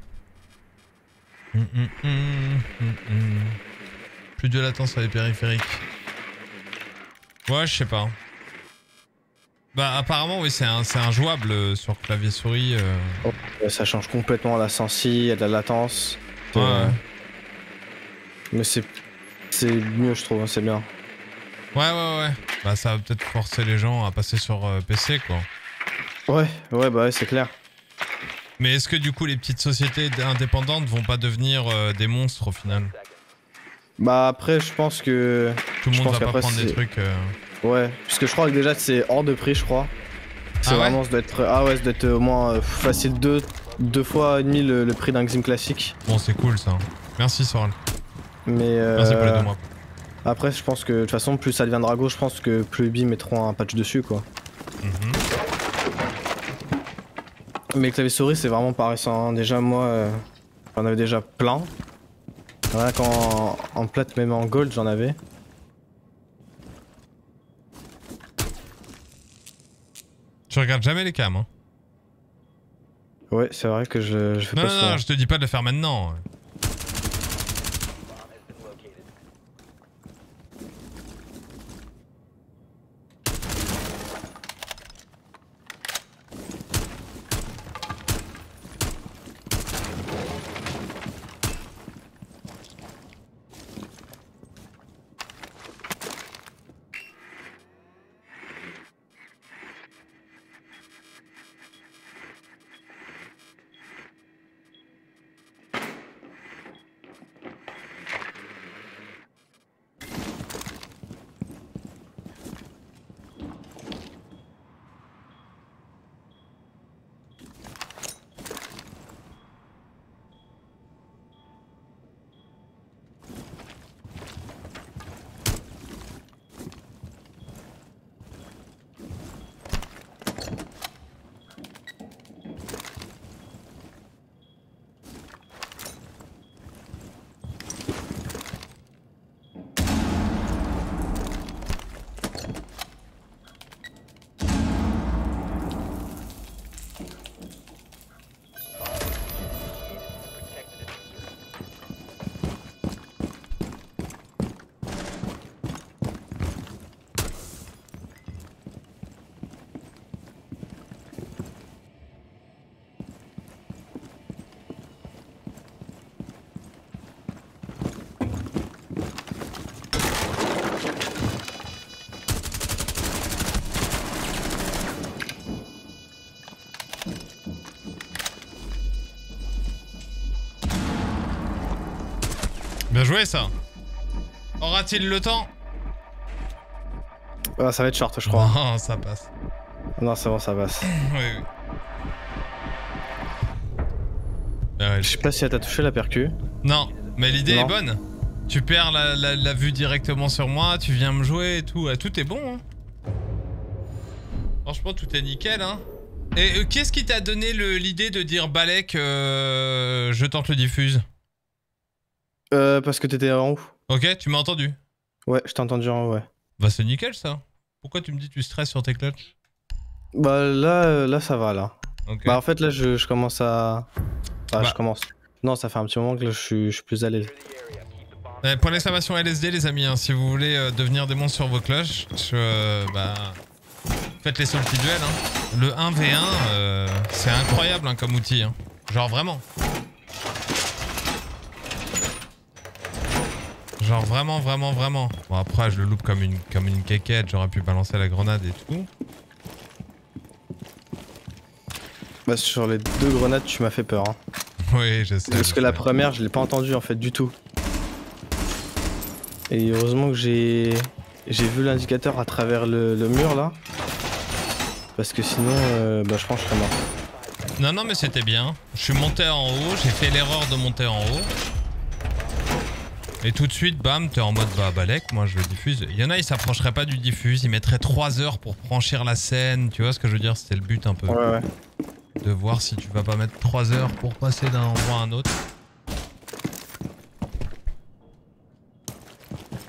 bomb. Plus de latence sur les périphériques. Ouais, je sais pas. Bah apparemment oui, c'est un jouable sur clavier souris. Ça change complètement la sensi, il y a de la latence. Ouais. Mais c'est mieux, je trouve, c'est bien. Ouais. Bah ça va peut-être forcer les gens à passer sur PC quoi. Ouais, bah ouais, c'est clair. Mais est-ce que du coup les petites sociétés indépendantes vont pas devenir des monstres au final? Bah après, je pense que. Tout le Je monde pense va pas qu'après, prendre des c'est- trucs. Ouais, parce que je crois que déjà c'est hors de prix, je crois. C'est Ah ouais vraiment, ça doit être. Ah ouais, ça doit être au moins facile deux fois et demi le prix d'un Xim classique. Bon, c'est cool ça. Merci Soral. Mais Merci pour les 2 mois. après, je pense que de toute façon, plus ça deviendra gros, je pense que plus Ubi mettront un patch dessus, quoi. Mhm. Mais clavier souris, c'est vraiment pas récent. Hein. Déjà, moi, j'en avais déjà plein. Rien qu'en plate, même en gold, j'en avais. Tu regardes jamais les cams, hein? Ouais, c'est vrai que je fais pas souvent. Non, je te dis pas de le faire maintenant. Bomb has been located. Protect the diffuser. Bien joué ça. Aura-t-il le temps? Ah, ça va être short, je crois. Non, ça passe. Non, c'est bon, ça passe. Oui. Ah ouais, Je sais pas si elle t'a touché la percu. Non, mais l'idée est Non. bonne. Tu perds la vue directement sur moi, tu viens me jouer et tout. Tout est bon, hein. Franchement, tout est nickel, hein. Et qu'est-ce qui t'a donné l'idée de dire Balek, je tente le diffuse? Parce que t'étais en haut. Ok, tu m'as entendu? Ouais, je t'ai entendu en haut, ouais. Bah c'est nickel ça. Pourquoi tu me dis tu stresses sur tes clutches? Bah là, ça va, là. Ok. Bah en fait, là, je commence à... Enfin, Bah. je commence. Non, ça fait un petit moment que là, je suis plus à l'aise. Clear the area. Keep the bomb. Point d'exclamation LSD les amis, hein, si vous voulez devenir des monstres sur vos clutches, bah... Faites les seuls petits duels, hein. Le 1v1, c'est incroyable hein, comme outil, hein. Genre vraiment. Genre vraiment. Bon après je le loupe comme une quéquette, j'aurais pu balancer la grenade et tout. Bah sur les deux grenades, tu m'as fait peur. Hein. Oui, je sais. Parce je que la sais. première, je l'ai pas entendue en fait du tout. Et heureusement que j'ai vu l'indicateur à travers le mur là. Parce que sinon, bah je pense que je serais mort. Non mais c'était bien. Je suis monté en haut, j'ai fait l'erreur de monter en haut. Et tout de suite, bam, t'es en mode bah Balek, moi je le diffuse. Il y en a, ils s'approcheraient pas du diffuse, ils mettraient 3 heures pour franchir la scène. Tu vois ce que je veux dire? C'était le but un peu. Ouais. De voir si tu vas pas mettre 3 heures pour passer d'un endroit à un autre.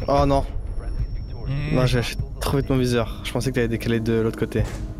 Oh non, Friendly is victorious. non, j'ai trop vite mon viseur. Je pensais que t'avais décalé de l'autre côté.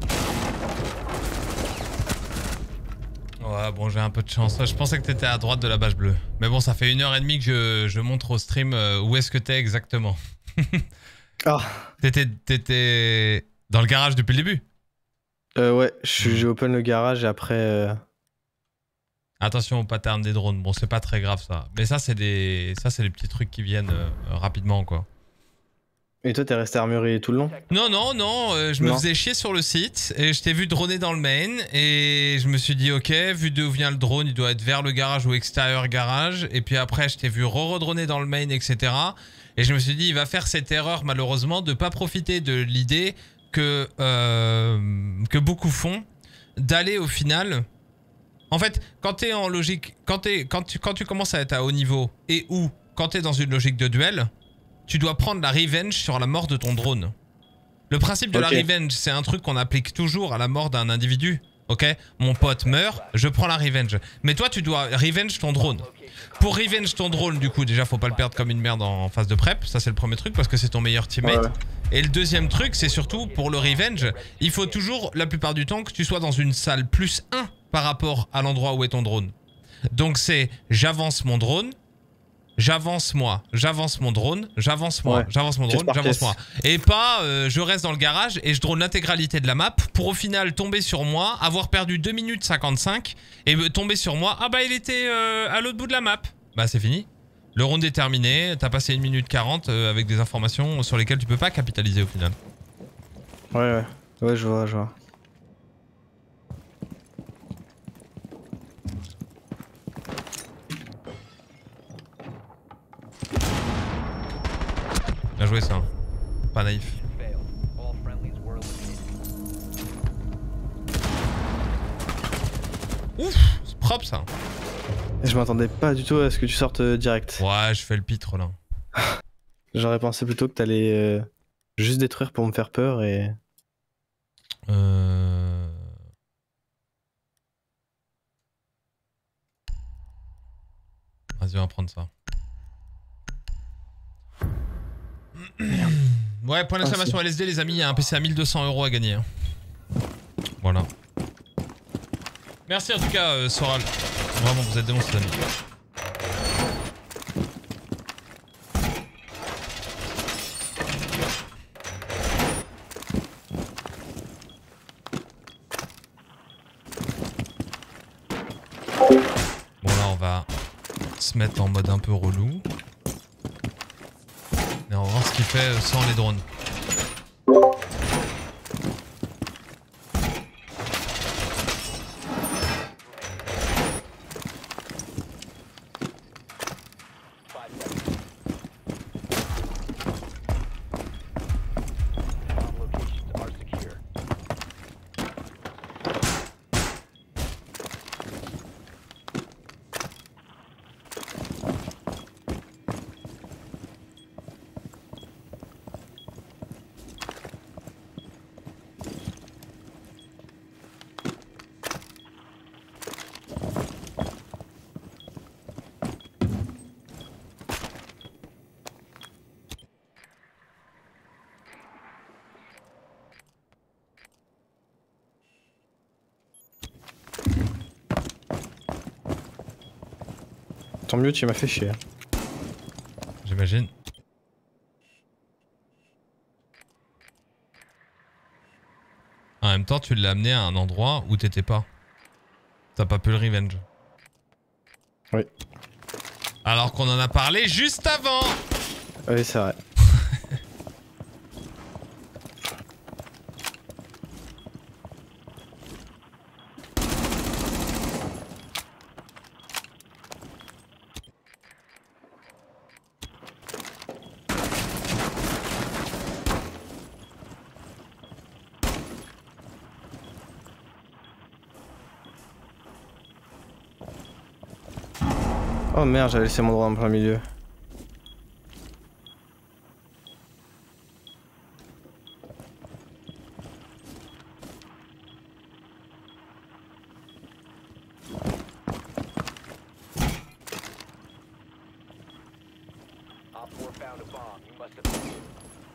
Ouais, bon, j'ai un peu de chance. Je pensais que t'étais à droite de la bâche bleue. Mais bon, ça fait 1h30 que je montre au stream où est-ce que t'es exactement. Ah, T'étais dans le garage depuis le début. ouais, j'ai open le garage et après. Attention au pattern des drones. Bon, c'est pas très grave ça. Mais ça, c'est des petits trucs qui viennent rapidement, quoi. Et toi, t'es resté armuré tout le long? Non, non, non, je me Non. faisais chier sur le site et je t'ai vu droner dans le main et je me suis dit ok, vu d'où vient le drone, il doit être vers le garage ou extérieur garage et puis après je t'ai vu re-redroner dans le main, etc. Et je me suis dit il va faire cette erreur malheureusement de pas profiter de l'idée que beaucoup font d'aller au final... En fait, quand t'es en logique, quand tu commences à être à haut niveau et ou quand t'es dans une logique de duel, tu dois prendre la revenge sur la mort de ton drone. Le principe de la revenge, c'est un truc qu'on applique toujours à la mort d'un individu. Ok, mon pote meurt, je prends la revenge. Mais toi, tu dois revenge ton drone. Pour revenge ton drone, du coup, déjà, faut pas le perdre comme une merde en phase de prep. Ça, c'est le premier truc parce que c'est ton meilleur teammate. Ouais. Et le deuxième truc, c'est surtout pour le revenge, il faut toujours, la plupart du temps, que tu sois dans une salle plus 1 par rapport à l'endroit où est ton drone. Donc c'est j'avance mon drone, j'avance moi, j'avance mon drone, j'avance moi, Ouais. j'avance mon drone, Pièce par j'avance pièce. moi. Et pas je reste dans le garage et je drone l'intégralité de la map pour au final tomber sur moi, avoir perdu 2 minutes 55 et tomber sur moi. Ah bah il était à l'autre bout de la map. Bah c'est fini. Le round est terminé, t'as passé 1 minute 40 avec des informations sur lesquelles tu peux pas capitaliser au final. Ouais, je vois, je vois. Bien joué ça. Pas naïf. Failed. All friendlies were eliminated. Ouf, c'est propre ça. Et je m'attendais pas du tout à ce que tu sortes direct. Ouais, je fais le pitre là. J'aurais pensé plutôt que t'allais juste détruire pour me faire peur et. Vas-y, on va prendre ça. Ouais, point d'exclamation LSD les amis, il y a un PC à 1200 € à gagner. Hein. Voilà. Merci en tout cas Soral. Vraiment, vous êtes des monstres les amis. Bon là on va se mettre en mode un peu relou. Et on va voir ce qu'il fait sans les drones. Bomb locations are secure. Tant mieux, tu m'as fait chier. J'imagine. En même temps, tu l'as amené à un endroit où t'étais pas. T'as pas pu le revenge. Oui. Alors qu'on en a parlé juste avant. Oui, c'est vrai. Oh merde, j'avais laissé mon droit en plein milieu. Op Op 4 found a bomb. You must defend it.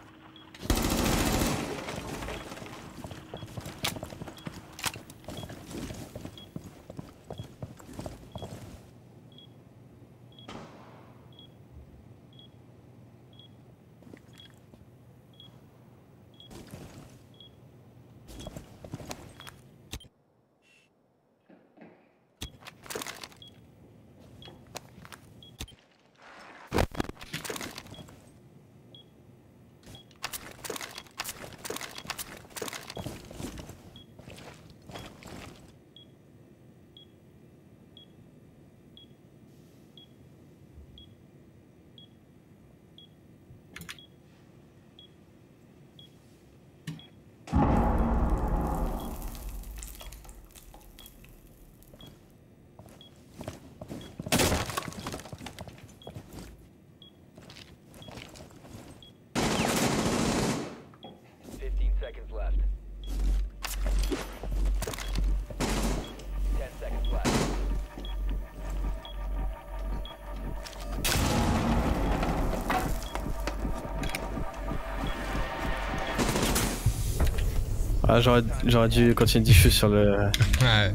Seconds left. 10 seconds left. Ah, j'aurais dû continuer de diffuser sur le. Ouais.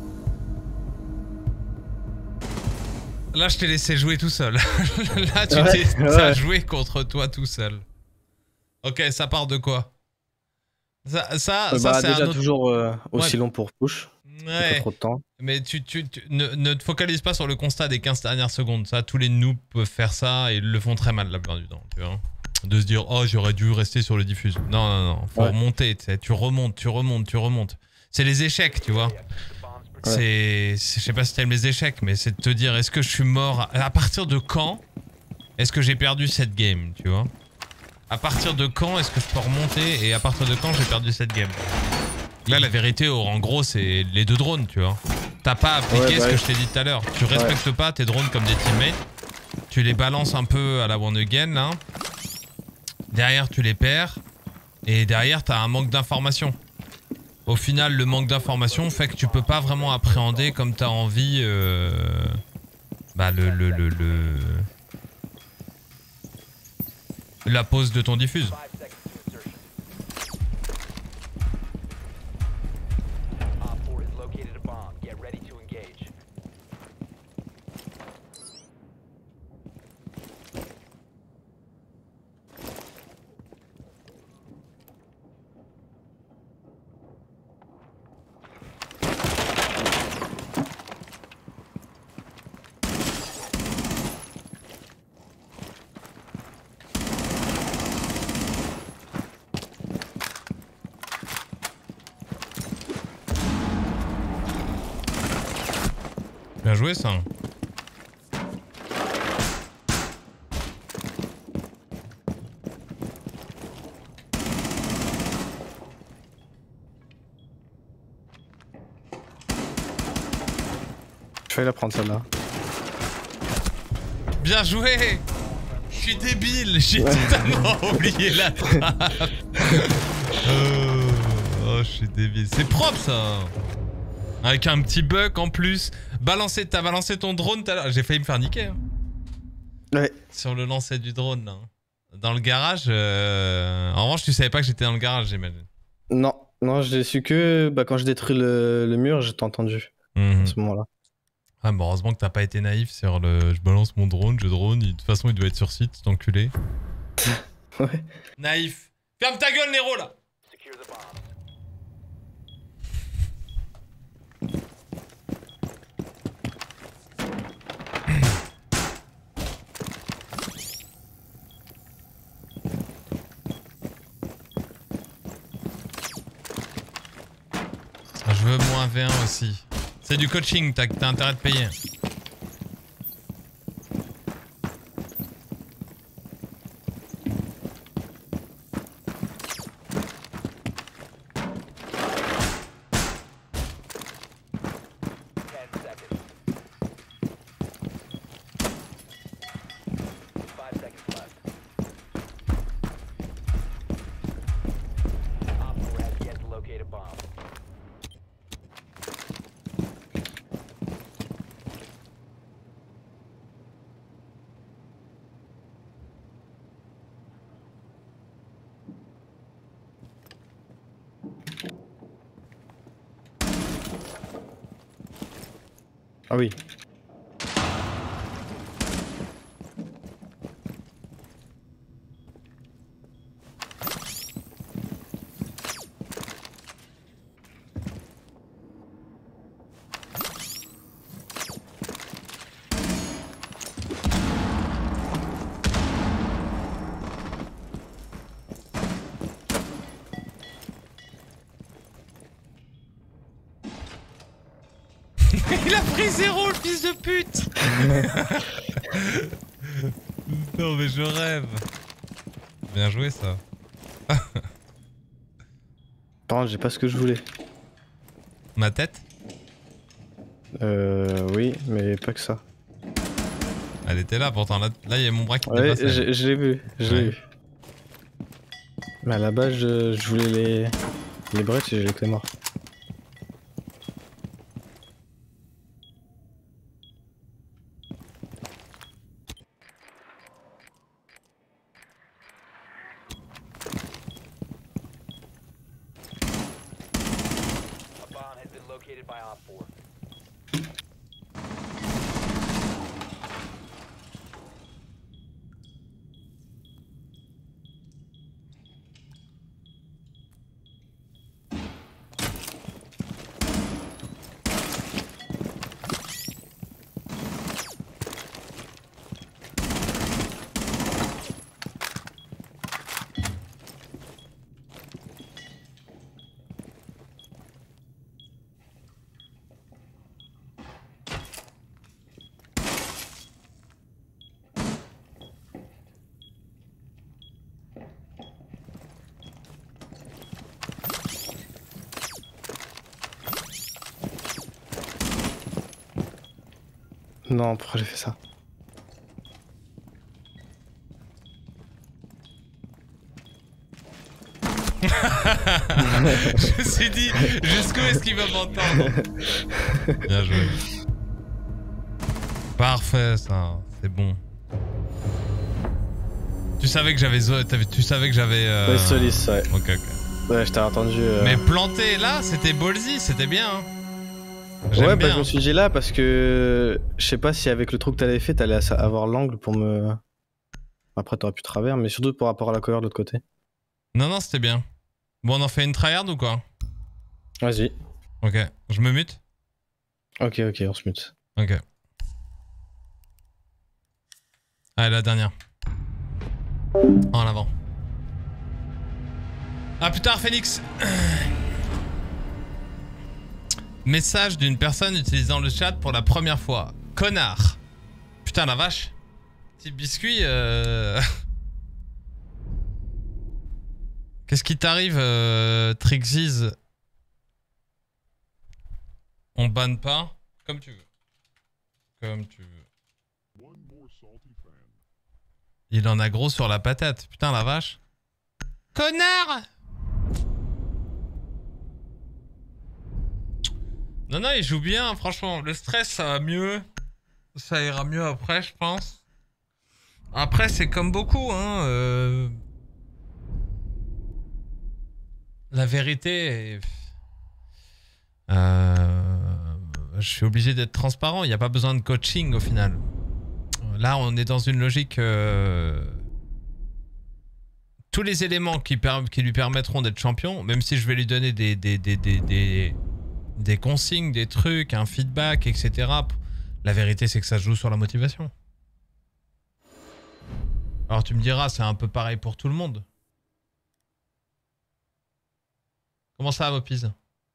Là, je t'ai laissé jouer tout seul. Là, tu t'as joué contre toi tout seul. Ok, ça part de quoi? Ça c'est déjà un autre... toujours aussi long pour push. Ouais. Pas trop de temps. Mais ne te focalise pas sur le constat des 15 dernières secondes. Ça, tous les noobs peuvent faire ça et ils le font très mal la plupart du temps. Tu vois, de se dire, oh, j'aurais dû rester sur le diffuse. Non, non, non. Faut remonter. Tu remontes, tu remontes, tu remontes. C'est les échecs, tu vois. Je sais pas si t'aimes les échecs, mais c'est de te dire, est-ce que je suis mort? À partir de quand est-ce que j'ai perdu cette game, tu vois? À partir de quand est-ce que je peux remonter et à partir de quand j'ai perdu cette game? Là, la vérité, en gros, c'est les deux drones, tu vois. T'as pas appliqué ce que je t'ai dit tout à l'heure. Tu respectes pas tes drones comme des teammates. Tu les balances un peu à la one again, là. Derrière, tu les perds. Et derrière, t'as un manque d'information. Au final, le manque d'information fait que tu peux pas vraiment appréhender comme t'as envie la pose de ton diffuse. Bien joué ça. Je vais la prendre celle-là. Bien joué. Je suis débile, j'ai totalement oublié la trappe. Oh, je suis débile. C'est propre ça. Avec un petit bug en plus. T'as balancé ton drone tout à l'heure. J'ai failli me faire niquer. Hein. Ouais. Sur le lancer du drone là. Dans le garage. En revanche, tu savais pas que j'étais dans le garage, j'imagine. Non, non, je l'ai su que quand je détruis le mur, j'ai entendu. À ce moment-là. Ah, bah heureusement que t'as pas été naïf sur le. Je balance mon drone, je drone. De toute façon, il doit être sur site, cet enculé. Ouais. Naïf. Ferme ta gueule, Nero là. Je veux moins V1 aussi. C'est du coaching, t'as intérêt de payer. Ah oui. Il a pris 0 le fils de pute. Non mais je rêve. Bien joué ça. Par contre, j'ai pas ce que je voulais. Ma tête? Oui, mais pas que ça. Elle était là pourtant, là il y a mon bras qui Ouais, dépassait. je l'ai vu, je l'ai Ouais. vu. Mais à la base, je voulais les brettes et j'étais mort. A bomb has been located by Op 4. Non, pourquoi j'ai fait ça? Je me suis dit, jusqu'où est-ce qu'il va m'entendre? Bien joué. Parfait ça, c'est bon. Tu savais que j'avais... Tu savais que j'avais... Ouais, Solis, ouais. Ok, ok. Ouais, je t'ai entendu. Mais planté là, c'était ballsy, c'était bien. Hein. J'aime Ouais, bah bien. je me suis dit là parce que je sais pas si avec le trou que t'avais fait, t'allais avoir l'angle pour me. Après, t'aurais pu travers, mais surtout par rapport à la cover de l'autre côté. Non, non, c'était bien. Bon, on en fait une tryhard ou quoi? Vas-y. Ok, je me mute? Ok, on se mute. Ok. Allez, la dernière. En avant. Ah putain, Phoenix. Message d'une personne utilisant le chat pour la première fois. Connard. Putain, la vache. Petit biscuit. Qu'est-ce qui t'arrive, Trixies? On banne pas? Comme tu veux. Comme tu veux. Il en a gros sur la patate. Putain, la vache. Connard! Non, non, il joue bien, franchement. Le stress, ça va mieux. Ça ira mieux après, je pense. Après, c'est comme beaucoup, hein. La vérité... je suis obligé d'être transparent. Il n'y a pas besoin de coaching, au final. Là, on est dans une logique... tous les éléments qui lui permettront d'être champion, même si je vais lui donner des consignes, des trucs, un feedback, etc. La vérité, c'est que ça se joue sur la motivation. Alors tu me diras, c'est un peu pareil pour tout le monde. Comment ça va, Mopiz?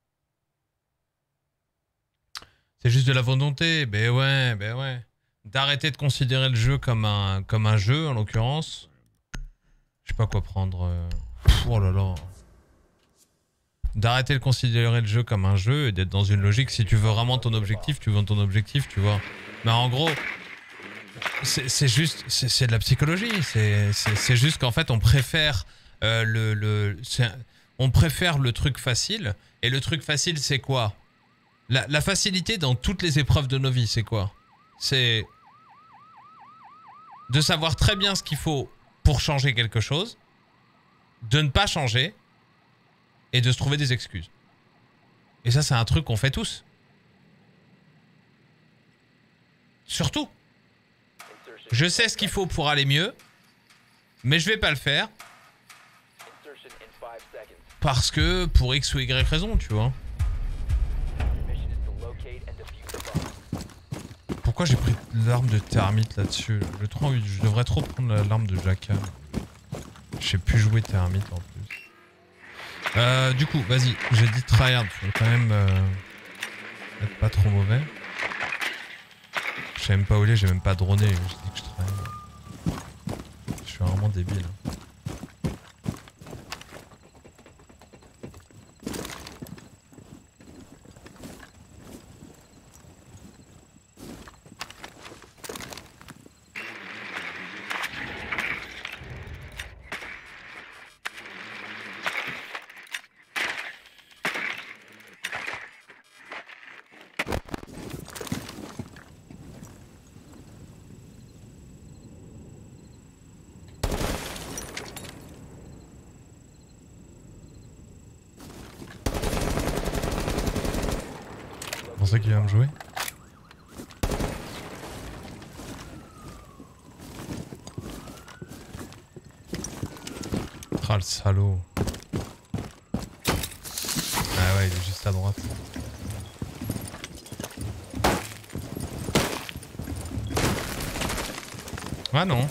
C'est juste de la volonté. Ben ouais, ben ouais. D'arrêter de considérer le jeu comme un jeu, en l'occurrence. Je sais pas quoi prendre. Oh là là. D'arrêter de considérer le jeu comme un jeu et d'être dans une logique. Si tu veux vraiment ton objectif, tu veux ton objectif, tu vois. Mais en gros, c'est juste, c'est de la psychologie. C'est juste qu'en fait, on préfère on préfère le truc facile. Et le truc facile, c'est quoi? La facilité dans toutes les épreuves de nos vies, c'est quoi? C'est de savoir très bien ce qu'il faut pour changer quelque chose, de ne pas changer et de se trouver des excuses. Et ça, c'est un truc qu'on fait tous. Surtout. Insertion. Je sais ce qu'il faut pour aller mieux, mais je vais pas le faire Insertion in 5 seconds. parce que pour X ou Y raison, tu vois. Mission is to locate and defuse the bomb. Pourquoi j'ai pris l'arme de Thermite là-dessus? Je devrais trop prendre l'arme de Jackal. Je sais plus jouer Thermite en plus. Du coup, vas-y, j'ai dit tryhard, faut quand même être pas trop mauvais. Je sais même pas où il est, j'ai même pas droné, j'ai dit que je tryhard. Je suis vraiment débile. Vous pensez qu'il va me jouer? Ah le salaud. Ah ouais, il est juste à droite. Ah non.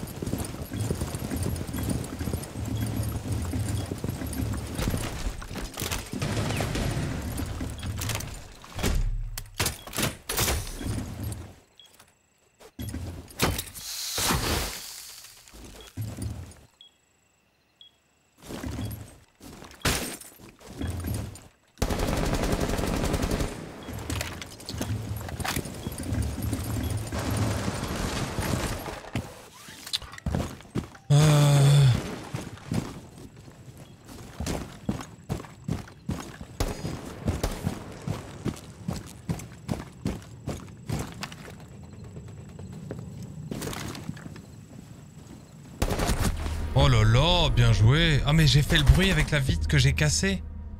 Oh là là, bien joué. Ah mais j'ai fait le bruit avec la vitre que j'ai cassée.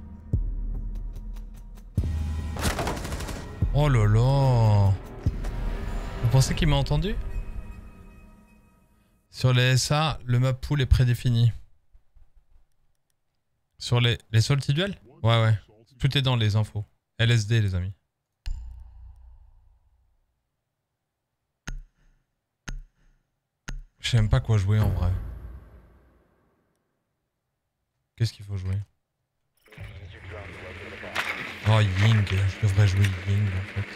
Oh là là. Vous pensez qu'il m'a entendu? Sur les SA, le map pool est prédéfini. Sur les salty duels? Ouais ouais. Tout est dans les infos. LSD les amis. Je sais même pas quoi jouer en vrai. Qu'est-ce qu'il faut jouer? Oh Ying, je devrais jouer Ying en fait.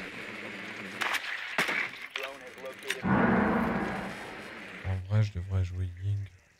En vrai je devrais jouer Ying.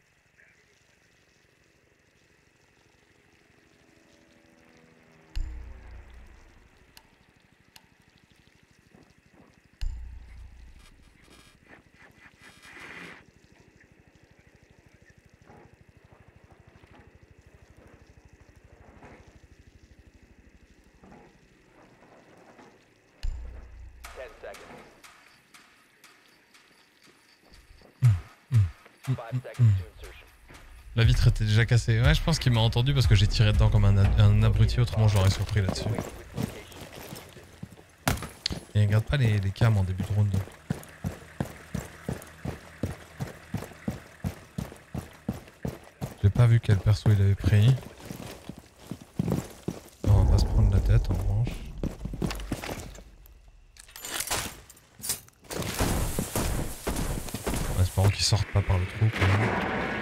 La vitre était déjà cassée. Ouais, je pense qu'il m'a entendu parce que j'ai tiré dedans comme un abruti, autrement je l'aurais surpris là-dessus. Et regarde pas les cams en début de round. J'ai pas vu quel perso il avait pris. On va pas se prendre la tête en revanche. En espérant qu'ils sortent pas par le trou quand même.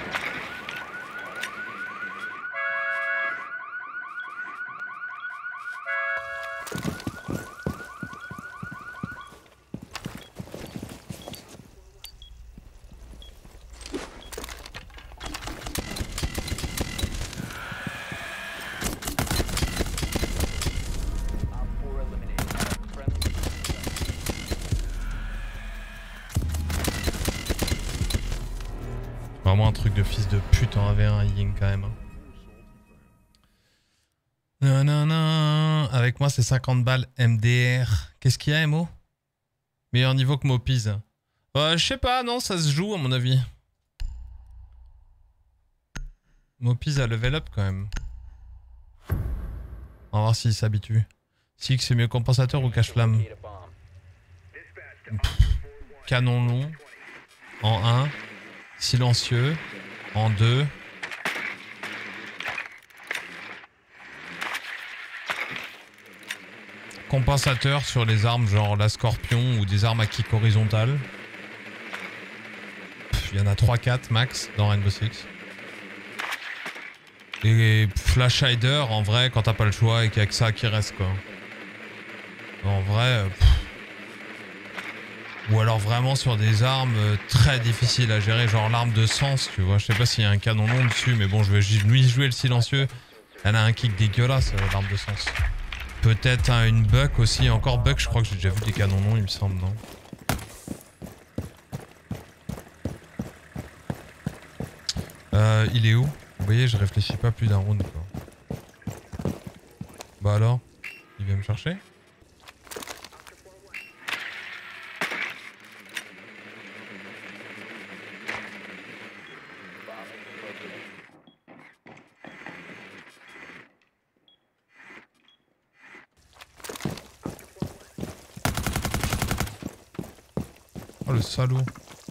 Vraiment un truc de fils de pute en 1v1 Ying quand même. Nanana. Avec moi c'est 50 balles MDR. Qu'est-ce qu'il y a Mo? Meilleur niveau que Mopiz. Je sais pas, non, ça se joue à mon avis. Mopiz a level up quand même. On va voir s'il s'habitue. Si c'est mieux compensateur ou cache-flamme. canon long en 1, silencieux en 2. Compensateur sur les armes genre la Scorpion ou des armes à kick horizontale. Il y en a 3-4 max dans Rainbow Six. Et Flash Hider en vrai quand t'as pas le choix et qu'il y a que ça qui reste quoi. En vrai... Ou alors vraiment sur des armes très difficiles à gérer, genre l'arme de sens, tu vois. Je sais pas s'il y a un canon long dessus, mais bon, je vais lui jouer le silencieux. Elle a un kick dégueulasse, l'arme de sens. Peut-être une Buck aussi, encore Buck, je crois que j'ai déjà vu des canons longs, il me semble, non? Il est où? Vous voyez, je réfléchis pas plus d'un round, quoi. Bah alors? Il vient me chercher? Oh le salaud.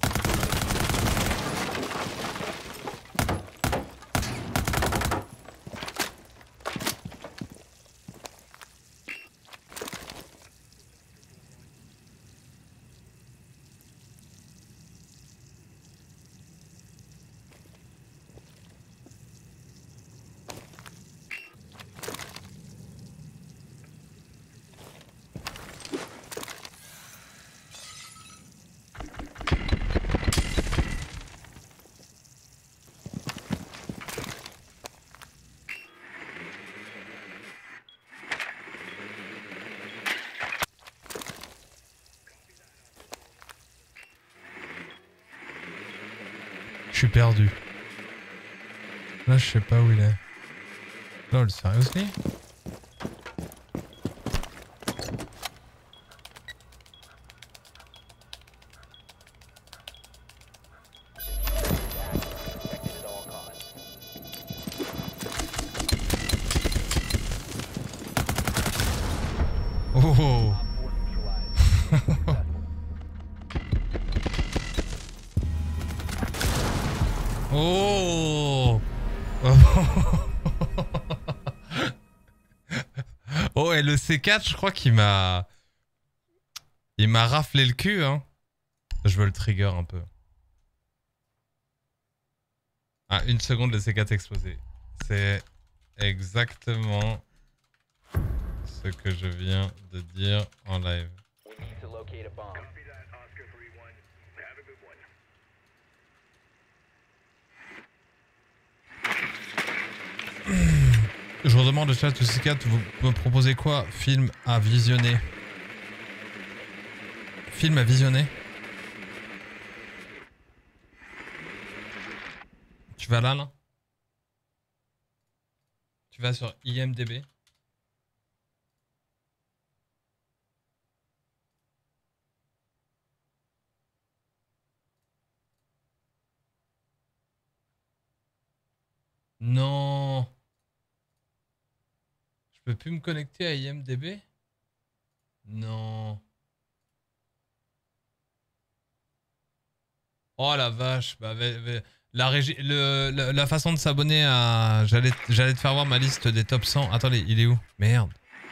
Je suis perdu. Là, je sais pas où il est. Lol, seriously? Oh! Oh! Oh, et le C4, je crois qu'il m'a... Il m'a raflé le cul, hein. Je veux le trigger un peu. Ah, une seconde, le C4 explosé. C'est exactement ce que je viens de dire en live. We need to locate a bomb. Je vous demande, chat, tous ces quatre, vous me proposez quoi? Film à visionner. Film à visionner? Tu vas là? Tu vas sur IMDb? Non. Je peux plus me connecter à IMDb? Non. Oh la vache. Bah, la façon de s'abonner à... J'allais te faire voir ma liste des top 100. Attendez, il est où? Merde.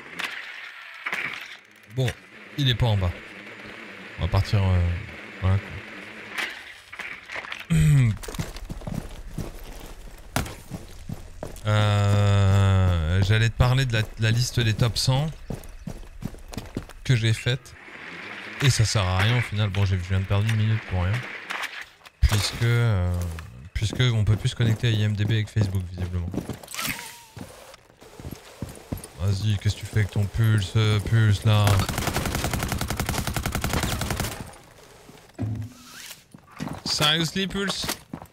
Bon, il est pas en bas. On va partir... Voilà. J'allais te parler de la liste des top 100 que j'ai faite. Et ça sert à rien au final. Bon, je viens de perdre 1 minute pour rien. Puisque on peut plus se connecter à IMDb avec Facebook visiblement. Vas-y, qu'est-ce que tu fais avec ton pulse là? Seriously, pulse?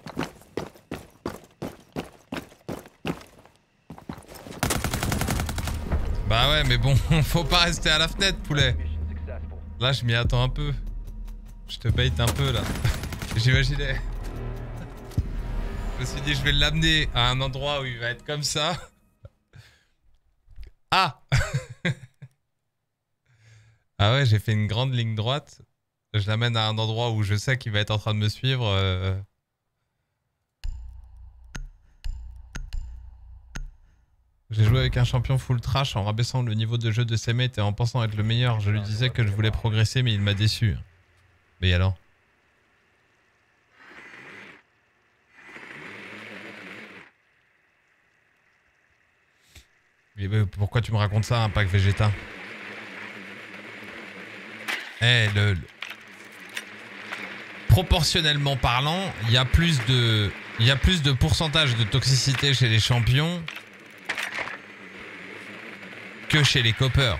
Bah ouais, mais bon, faut pas rester à la fenêtre, poulet. Là, je m'y attends un peu. Je te bait un peu, là. J'imaginais. Je me suis dit, je vais l'amener à un endroit où il va être comme ça. Ah! Ah ouais, j'ai fait une grande ligne droite. Je l'amène à un endroit où je sais qu'il va être en train de me suivre. J'ai joué avec un champion full trash en rabaissant le niveau de jeu de ses mates et en pensant être le meilleur. Je lui disais que je voulais progresser, mais il m'a déçu. Mais alors? Mais pourquoi tu me racontes ça, un pack Vegeta? Eh, proportionnellement parlant, il y a plus de pourcentage de toxicité chez les champions que chez les coppers.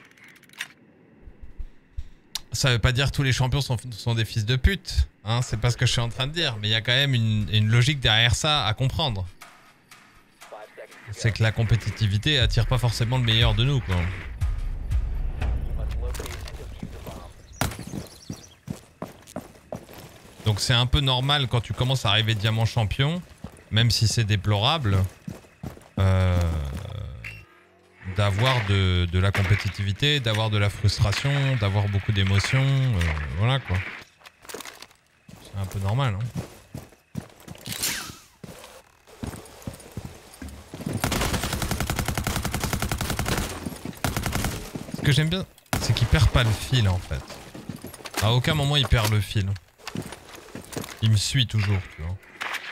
Ça veut pas dire que tous les champions sont des fils de pute, hein, c'est pas ce que je suis en train de dire, mais il y a quand même une logique derrière ça à comprendre. C'est que la compétitivité attire pas forcément le meilleur de nous, quoi. Donc c'est un peu normal quand tu commences à arriver diamant champion, même si c'est déplorable, d'avoir de la compétitivité, d'avoir de la frustration, d'avoir beaucoup d'émotions, voilà quoi. C'est un peu normal, hein. Ce que j'aime bien, c'est qu'il perd pas le fil en fait. À aucun moment il perd le fil. Il me suit toujours, tu vois.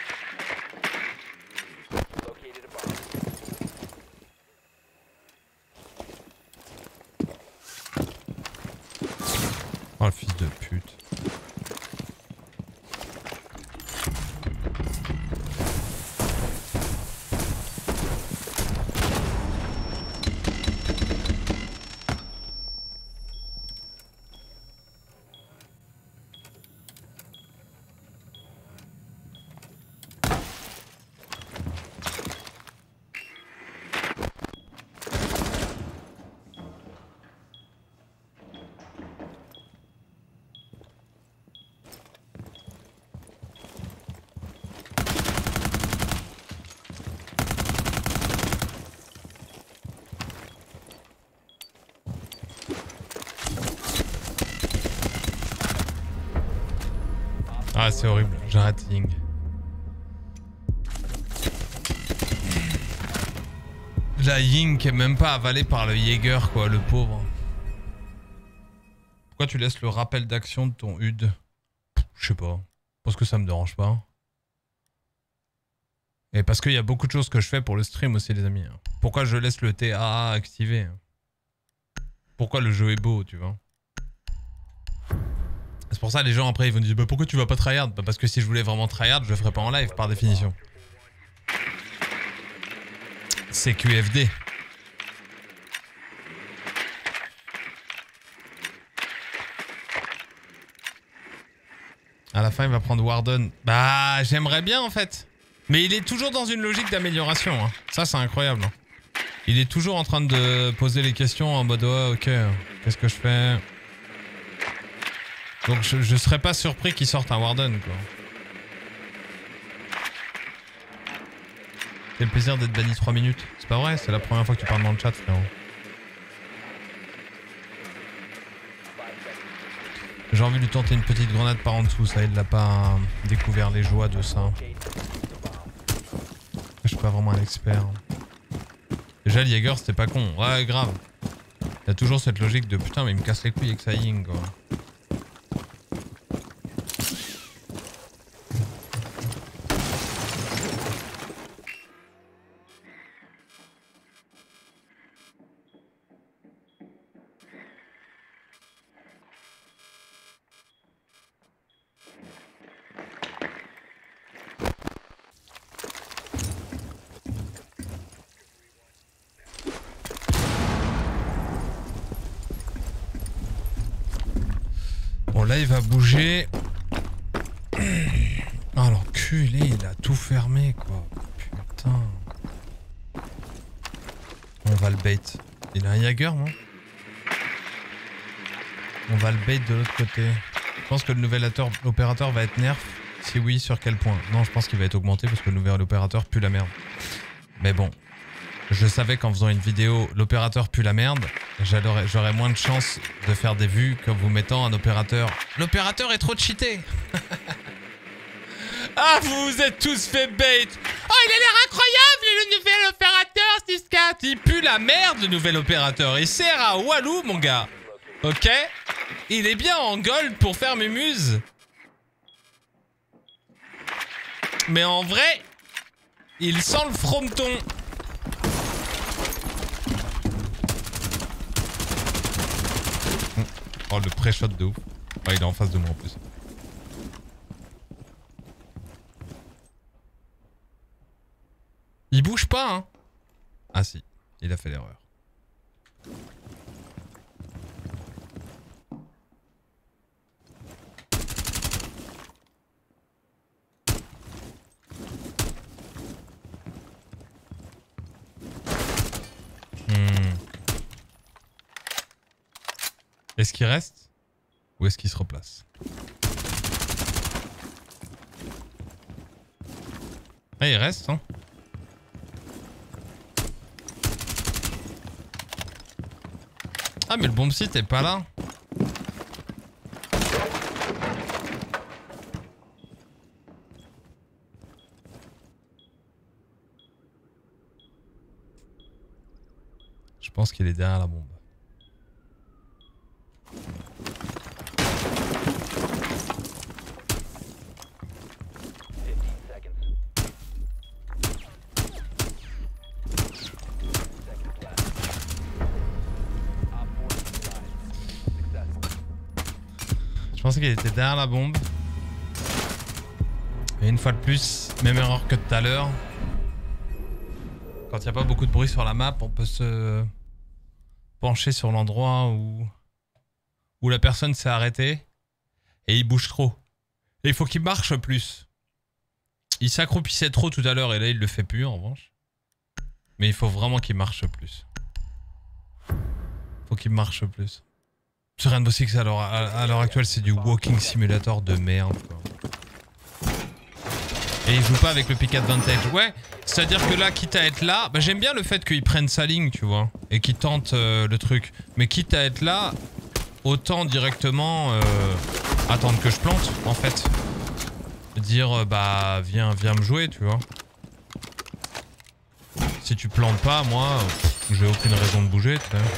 Oh le fils de pute. Ah c'est horrible, j'arrête Ying. La Ying qui est même pas avalée par le Jaeger quoi, le pauvre. Pourquoi tu laisses le rappel d'action de ton HUD? Je sais pas, parce que ça me dérange pas. Et parce qu'il y a beaucoup de choses que je fais pour le stream aussi les amis. Pourquoi je laisse le TAA activé? Pourquoi le jeu est beau, tu vois? C'est pour ça les gens après ils vont dire bah pourquoi tu vas pas tryhard? Bah parce que si je voulais vraiment tryhard je le ferais pas en live par définition. C'est QFD. À la fin il va prendre Warden. Bah j'aimerais bien en fait. Mais il est toujours dans une logique d'amélioration. Hein. Ça c'est incroyable. Hein. Il est toujours en train de poser les questions en mode oh, ok qu'est-ce que je fais? Donc je serais pas surpris qu'il sorte un Warden quoi. C'est le plaisir d'être banni 3 minutes. C'est pas vrai, c'est la première fois que tu parles dans le chat frérot. J'ai envie de lui tenter une petite grenade par en dessous, ça il n'a pas découvert les joies de ça. Je suis pas vraiment un expert. Déjà le Jaeger c'était pas con, ouais grave. Il y a toujours cette logique de putain mais il me casse les couilles avec sa Ying quoi. Bon là il va bouger. Ah l'enculé il a tout fermé quoi. Putain. On va le bait. Il a un Jaeger non? On va le bait de l'autre côté. Je pense que le nouvel opérateur va être nerf. Si oui, sur quel point? Non je pense qu'il va être augmenté parce que le nouvel opérateur pue la merde. Mais bon. Je savais qu'en faisant une vidéo, l'opérateur pue la merde, j'aurais moins de chances de faire des vues qu'en vous mettant un opérateur. L'opérateur est trop cheaté. Ah, vous vous êtes tous fait bait. Oh, il a l'air incroyable, le nouvel opérateur, Stiska. Il pue la merde, le nouvel opérateur. Il sert à Walou, mon gars. Ok? Il est bien en gold pour faire mes muses. Mais en vrai, il sent le frometon. Oh, le pré-shot de ouf. Oh, il est en face de moi en plus. Il bouge pas, hein. Ah si, il a fait l'erreur. Est-ce qu'il reste? Ou est-ce qu'il se replace? Ah, il reste, hein. Ah, mais le bomb site est pas là. Je pense qu'il est derrière la bombe. Je pensais qu'il était derrière la bombe. Et une fois de plus, même erreur que tout à l'heure. Quand il n'y a pas beaucoup de bruit sur la map, on peut se pencher sur l'endroit où la personne s'est arrêtée. Et il bouge trop. Et il faut qu'il marche plus. Il s'accroupissait trop tout à l'heure et là il le fait plus en revanche. Mais il faut vraiment qu'il marche plus. Faut qu'il marche plus. Sur Rainbow Six à l'heure actuelle c'est du walking simulator de merde quoi. Et il joue pas avec le pick advantage. Ouais, c'est à dire que là quitte à être là, bah, j'aime bien le fait qu'il prenne sa ligne tu vois. Et qu'il tente le truc. Mais quitte à être là, autant directement attendre que je plante en fait. Dire bah viens me jouer tu vois. Si tu plantes pas moi j'ai aucune raison de bouger tu sais.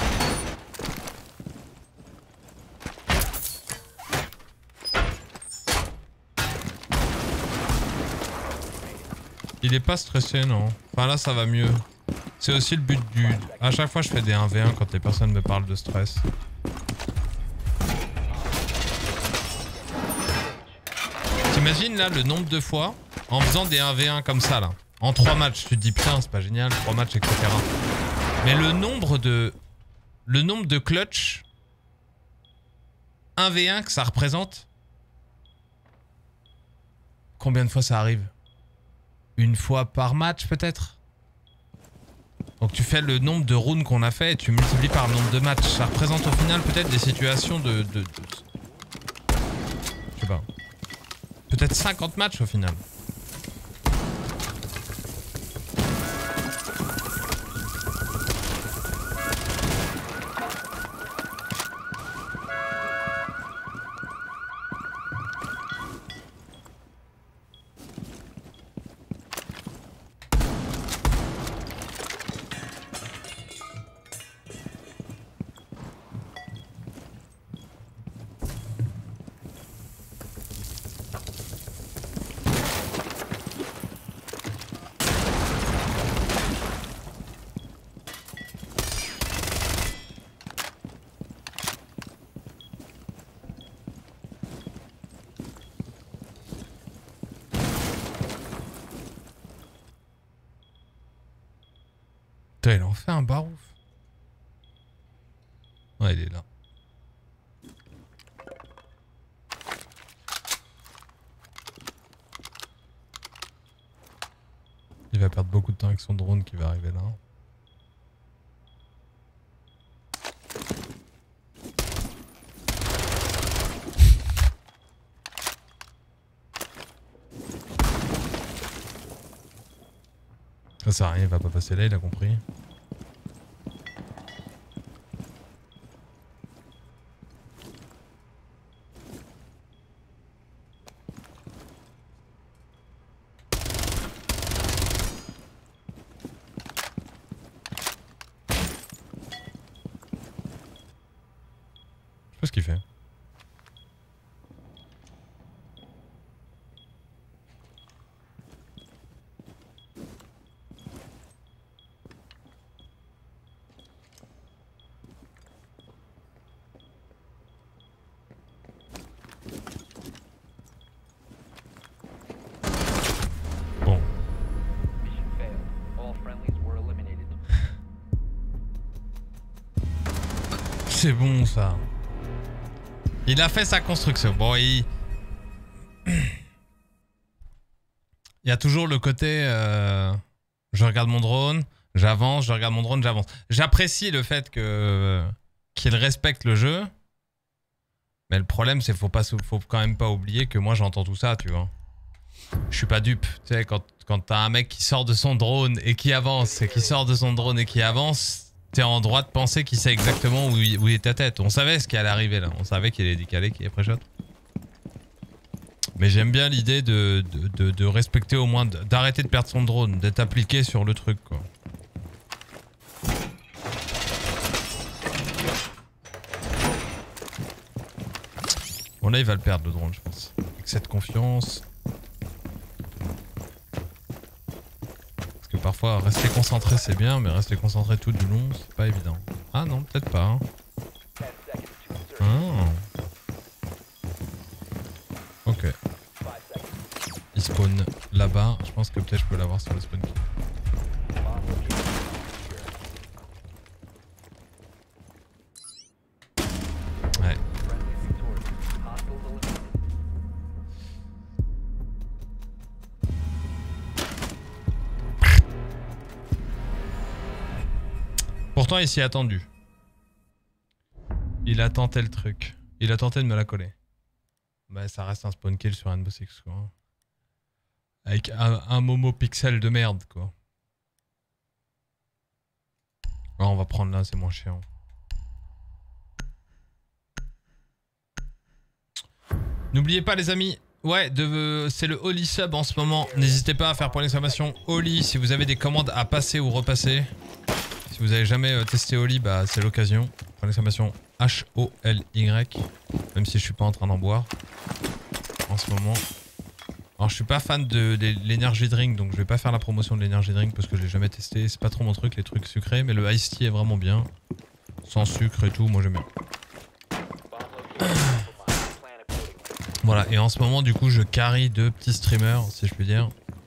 Il est pas stressé non. Enfin là ça va mieux. C'est aussi le but du... À chaque fois je fais des 1v1 quand les personnes me parlent de stress. T'imagines là le nombre de fois en faisant des 1v1 comme ça là. En 3 matchs, tu te dis putain c'est pas génial, 3 matchs etc. Mais le nombre de clutch 1v1 que ça représente. Combien de fois ça arrive? Une fois par match peut-être. Donc tu fais le nombre de rounds qu'on a fait et tu multiplies par le nombre de matchs. Ça représente au final peut-être des situations de... Je sais pas. Peut-être 50 matchs au final. Putain, il en fait un barouf. Ouais, il est là. Il va perdre beaucoup de temps avec son drone qui va arriver là. Ça sert à rien, il va pas passer là, il a compris. ce qu'il fait. Bon. Mission failed. All friendlies were eliminated. C'est bon ça. Il a fait sa construction. Bon, il y a toujours le côté je regarde mon drone, j'avance, je regarde mon drone, j'avance. J'apprécie le fait que qu'il respecte le jeu. Mais le problème, c'est faut quand même pas oublier que moi j'entends tout ça, tu vois. Je suis pas dupe. Tu sais, quand t'as un mec qui sort de son drone et qui avance, et qui sort de son drone et qui avance, t'es en droit de penser qu'il sait exactement où est ta tête. On savait ce qui allait arriver là. On savait qu'il allait décaler, qu'il est pré-shot. Mais j'aime bien l'idée de respecter au moins, d'arrêter de perdre son drone, d'être appliqué sur le truc, quoi. Bon là il va le perdre le drone je pense. Avec cette confiance. Parce que parfois rester concentré c'est bien mais rester concentré tout du long c'est pas évident. Ah non peut-être pas. Hein. 10 seconds to insertion. Ah. Ok. 5 seconds. Il spawn là-bas. Je pense que peut-être je peux l'avoir sur le spawn kill. Bomb located. Secure. Ouais. Friendly victorious. Hostiles eliminated. Pourtant il s'y est attendu. Il a tenté le truc. Il a tenté de me la coller. Bah ça reste un spawn kill sur Rainbow Six quoi. Avec un Momo pixel de merde quoi. Ah, on va prendre là, c'est moins chiant. N'oubliez pas les amis, ouais, c'est le Oli sub en ce moment. N'hésitez pas à faire point d'exclamation Oli si vous avez des commandes à passer ou repasser. Si vous avez jamais testé Oli, bah c'est l'occasion. Point d'exclamation HOLY. Même si je suis pas en train d'en boire en ce moment. Alors je suis pas fan de l'énergie drink, donc je vais pas faire la promotion de l'énergie drink parce que je l'ai jamais testé. C'est pas trop mon truc les trucs sucrés, mais le iced tea est vraiment bien. Sans sucre et tout, moi j'aime bien. Voilà, et en ce moment du coup je carry 2 petits streamers, si je puis dire.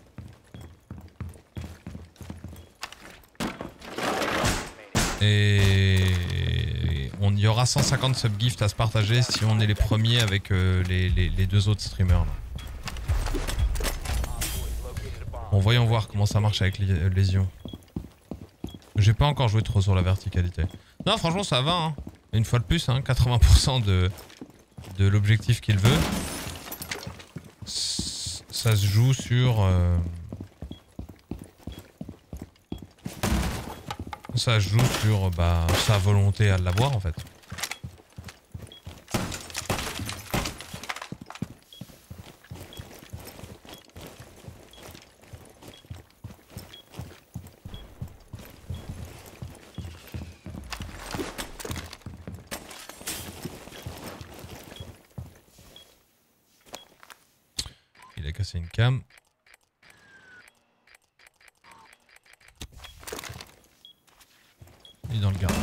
Et on y aura 150 subgifts à se partager si on est les premiers avec les 2 autres streamers là. Bon, voyons voir comment ça marche avec Lésion. J'ai pas encore joué trop sur la verticalité. Non, franchement, ça va. Hein. Une fois de plus, hein, 80% de l'objectif qu'il veut. Ça se joue sur... ça se joue sur sa volonté à l'avoir en fait. Il a cassé une cam. Il est dans le garage.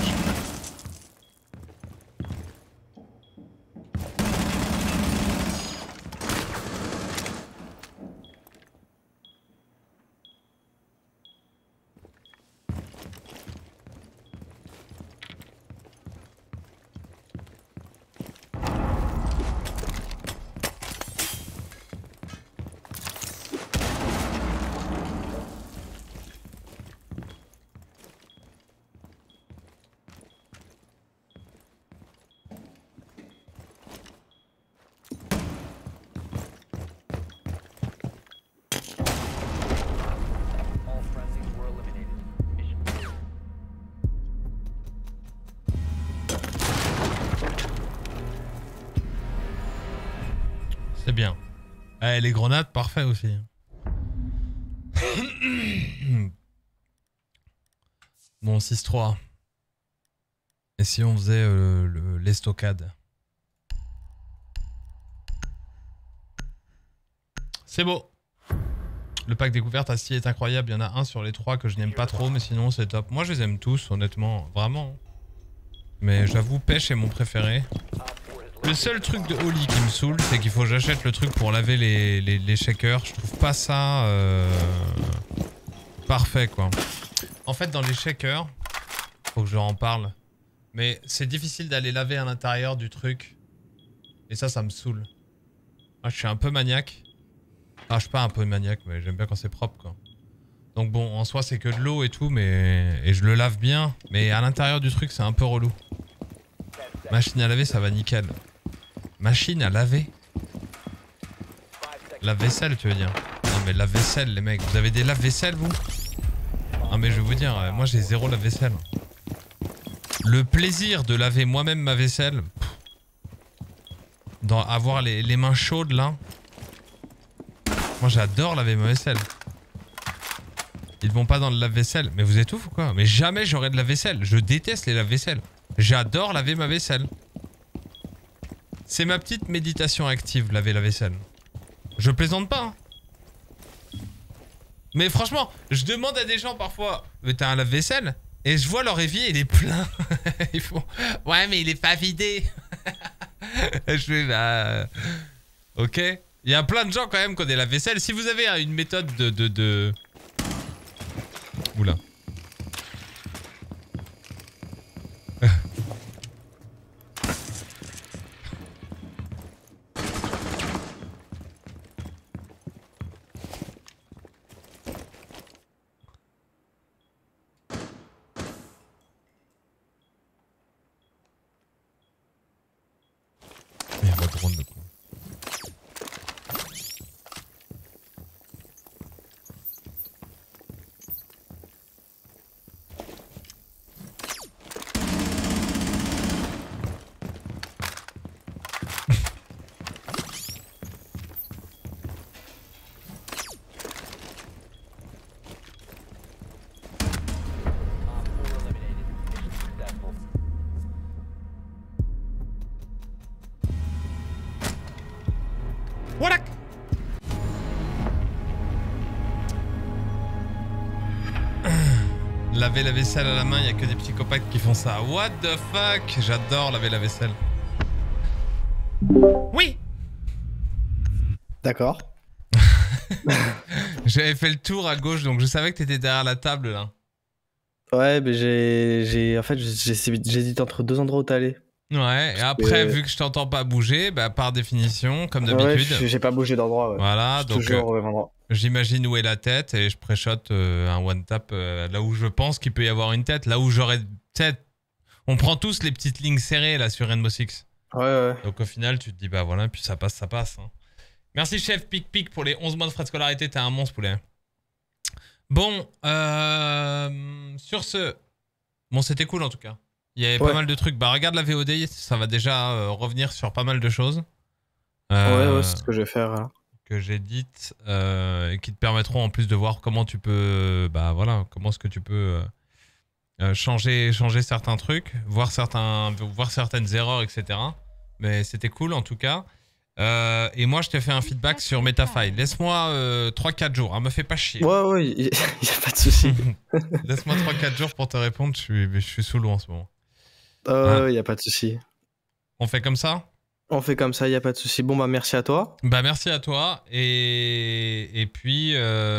All friendlies were eliminated. Mission failed. C'est bien. Eh, les grenades, parfait aussi. Bon, 6-3. Et si on faisait les stockades? C'est beau. Le pack découverte à 6 est incroyable. Il y en a un sur les 3 que je n'aime pas trop, mais sinon c'est top. Moi je les aime tous, honnêtement, vraiment. Mais j'avoue, pêche est mon préféré. Le seul truc de Oli qui me saoule, c'est qu'il faut que j'achète le truc pour laver les shakers. Je trouve pas ça parfait, quoi. En fait, dans les shakers, faut que je en parle. Mais c'est difficile d'aller laver à l'intérieur du truc. Et ça me saoule. Ah, je suis un peu maniaque. Ah, je suis pas un peu maniaque, mais j'aime bien quand c'est propre, quoi. Donc bon, en soi, c'est que de l'eau et tout, mais... Et je le lave bien. Mais à l'intérieur du truc, c'est un peu relou. Machine à laver, ça va nickel. Machine à laver? La vaisselle, tu veux dire? Non, mais la vaisselle, les mecs. Vous avez des lave-vaisselle, vous? Ah, mais je vais vous dire, moi, j'ai zéro lave-vaisselle. Le plaisir de laver moi-même ma vaisselle... avoir les mains chaudes, là... Moi j'adore laver ma vaisselle. Ils vont pas dans le lave-vaisselle. Mais vous êtes ouf ou quoi? Mais jamais j'aurai de lave-vaisselle. Je déteste les lave-vaisselle. J'adore laver ma vaisselle. C'est ma petite méditation active, laver la vaisselle. Je plaisante pas. Hein. Mais franchement, je demande à des gens parfois, mais t'as un lave-vaisselle? Et je vois leur évier, il est plein. Ils font, ouais mais il est pas vidé. Je fais, bah... Ok. Il y a plein de gens quand même qui ont des lave-vaisselle. Si vous avez une méthode de... Oula. Il y a pas de drone de coup. Voilà. Laver la vaisselle à la main, il y a que des psychopathes qui font ça. What the fuck? J'adore laver la vaisselle. Oui. D'accord. J'avais fait le tour à gauche, donc je savais que t'étais derrière la table là. Ouais, mais en fait, j'hésite entre deux endroits où t'allais. Ouais, et après, vu que je t'entends pas bouger, bah par définition, comme Ouais, d'habitude. j'ai pas bougé d'endroit. Ouais. Voilà, donc Toujours au même endroit. j'imagine où est la tête et je pré-shot un one-tap là où je pense qu'il peut y avoir une tête, là où j'aurais tête. On prend tous les petites lignes serrées là sur Rainbow Six. Ouais. Donc au final, tu te dis bah voilà, puis ça passe. Hein. Merci chef Pic pour les 11 mois de frais de scolarité, t'es un monstre poulet. Bon, sur ce... Bon, c'était cool en tout cas. Il y avait pas mal de trucs. Bah regarde la VOD, ça va déjà revenir sur pas mal de choses. Ouais, c'est ce que je vais faire. Hein. Que j'ai dites et qui te permettront en plus de voir comment tu peux... Bah voilà, comment est-ce que tu peux changer certains trucs, voir certaines erreurs, etc. Mais c'était cool en tout cas. Et moi, je t'ai fait un feedback sur Metafile. Laisse-moi 3-4 jours, hein, me fais pas chier. Ouais, y a pas de souci. Laisse-moi 3-4 jours pour te répondre, je suis sous l'eau en ce moment. Y a pas de souci. On fait comme ça? On fait comme ça, y a pas de souci. Bon, bah merci à toi. Bah merci à toi et puis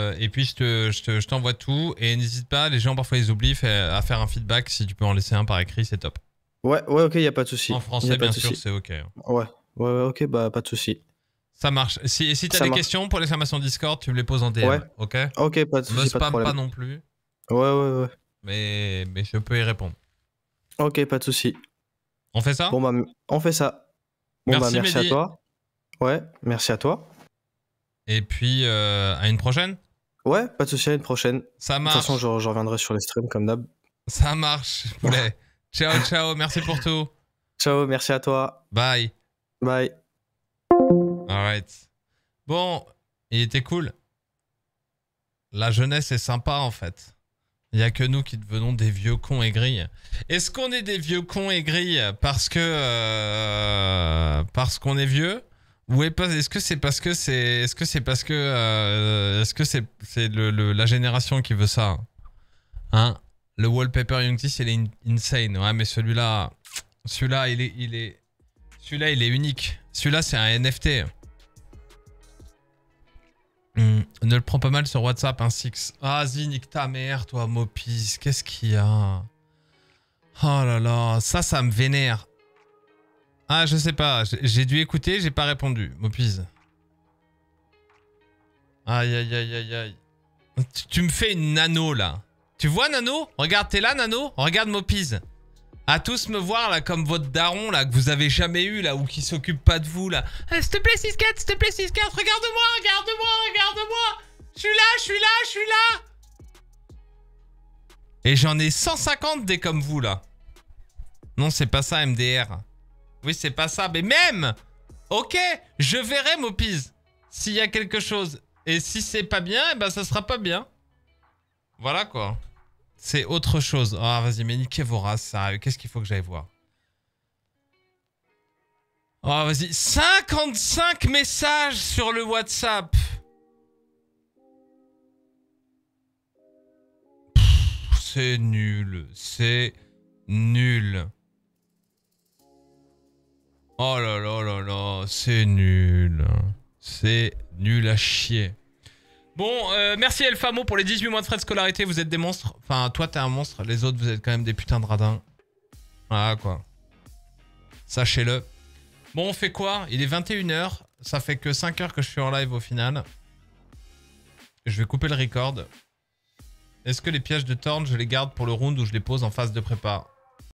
je t'envoie tout et n'hésite pas, les gens parfois ils oublient à faire un feedback, si tu peux en laisser un par écrit, c'est top. Ouais, ok, y a pas de souci. En français bien sûr, c'est ok. Ouais, ok, bah pas de souci. Ça marche. Si t'as des questions pour l'exclamation Discord, tu me les poses en DM, ouais. ok? Ok, pas de souci, me pas de spam problème. pas non plus. Ouais. Mais je peux y répondre. Ok, pas de souci. On fait ça? Bon bah, on fait ça. Bon merci, bah merci Mehdi. à toi. Ouais, merci à toi. Et puis à une prochaine? Ouais, pas de souci, à une prochaine. Ça De marche. toute façon, je reviendrai sur les streams comme d'hab. Ça marche, poulet. Ciao, merci pour tout. Ciao, merci à toi. Bye. Bye. Alright. Bon, il était cool. La jeunesse est sympa en fait. Il n'y a que nous qui devenons des vieux cons aigris. Est-ce qu'on est des vieux cons aigris parce qu'on est vieux? Est-ce que c'est parce que c'est la génération qui veut ça? Hein? Le wallpaper Youngtis, il est insane. Ouais, mais celui-là, il est unique. Celui-là, c'est un NFT. Ne le prends pas mal sur WhatsApp, un Six. Ah, vas-y, nique ta mère, toi, Mopis. Qu'est-ce qu'il y a? Oh là là, ça me vénère. Ah, je sais pas. J'ai dû écouter, j'ai pas répondu. Mopis. Aïe, aïe, aïe, aïe, aïe. Tu me fais une nano, là. Tu vois, Nano? Regarde, t'es là, Nano? Regarde Mopis. À tous me voir, là, comme votre daron, là, que vous avez jamais eu, là, ou qui s'occupe pas de vous, là. S'il te plaît, 6-4, s'il te plaît, 6-4, regarde-moi, regarde-moi, regarde-moi. Je suis là, je suis là, je suis là. Et j'en ai 150 des comme vous, là. Non, c'est pas ça, MDR. Oui, c'est pas ça, mais même. Ok, je verrai, Mopis, s'il y a quelque chose. Et si c'est pas bien, eh ben, ça sera pas bien. Voilà, quoi. C'est autre chose. Ah, vas-y, mais niquez vos races, sérieux. Qu'est-ce qu'il faut que j'aille voir? Oh, vas-y. 55 messages sur le WhatsApp. C'est nul. C'est nul. Oh là là là là. C'est nul. C'est nul à chier. Bon, merci Elfamo pour les 18 mois de frais de scolarité, vous êtes des monstres. Enfin, toi t'es un monstre, les autres vous êtes quand même des putains de radins. Voilà quoi. Sachez-le. Bon, on fait quoi? Il est 21 h, ça fait que 5 heures que je suis en live au final. Je vais couper le record. Est-ce que les pièges de Thorn, je les garde pour le round ou je les pose en phase de prépa?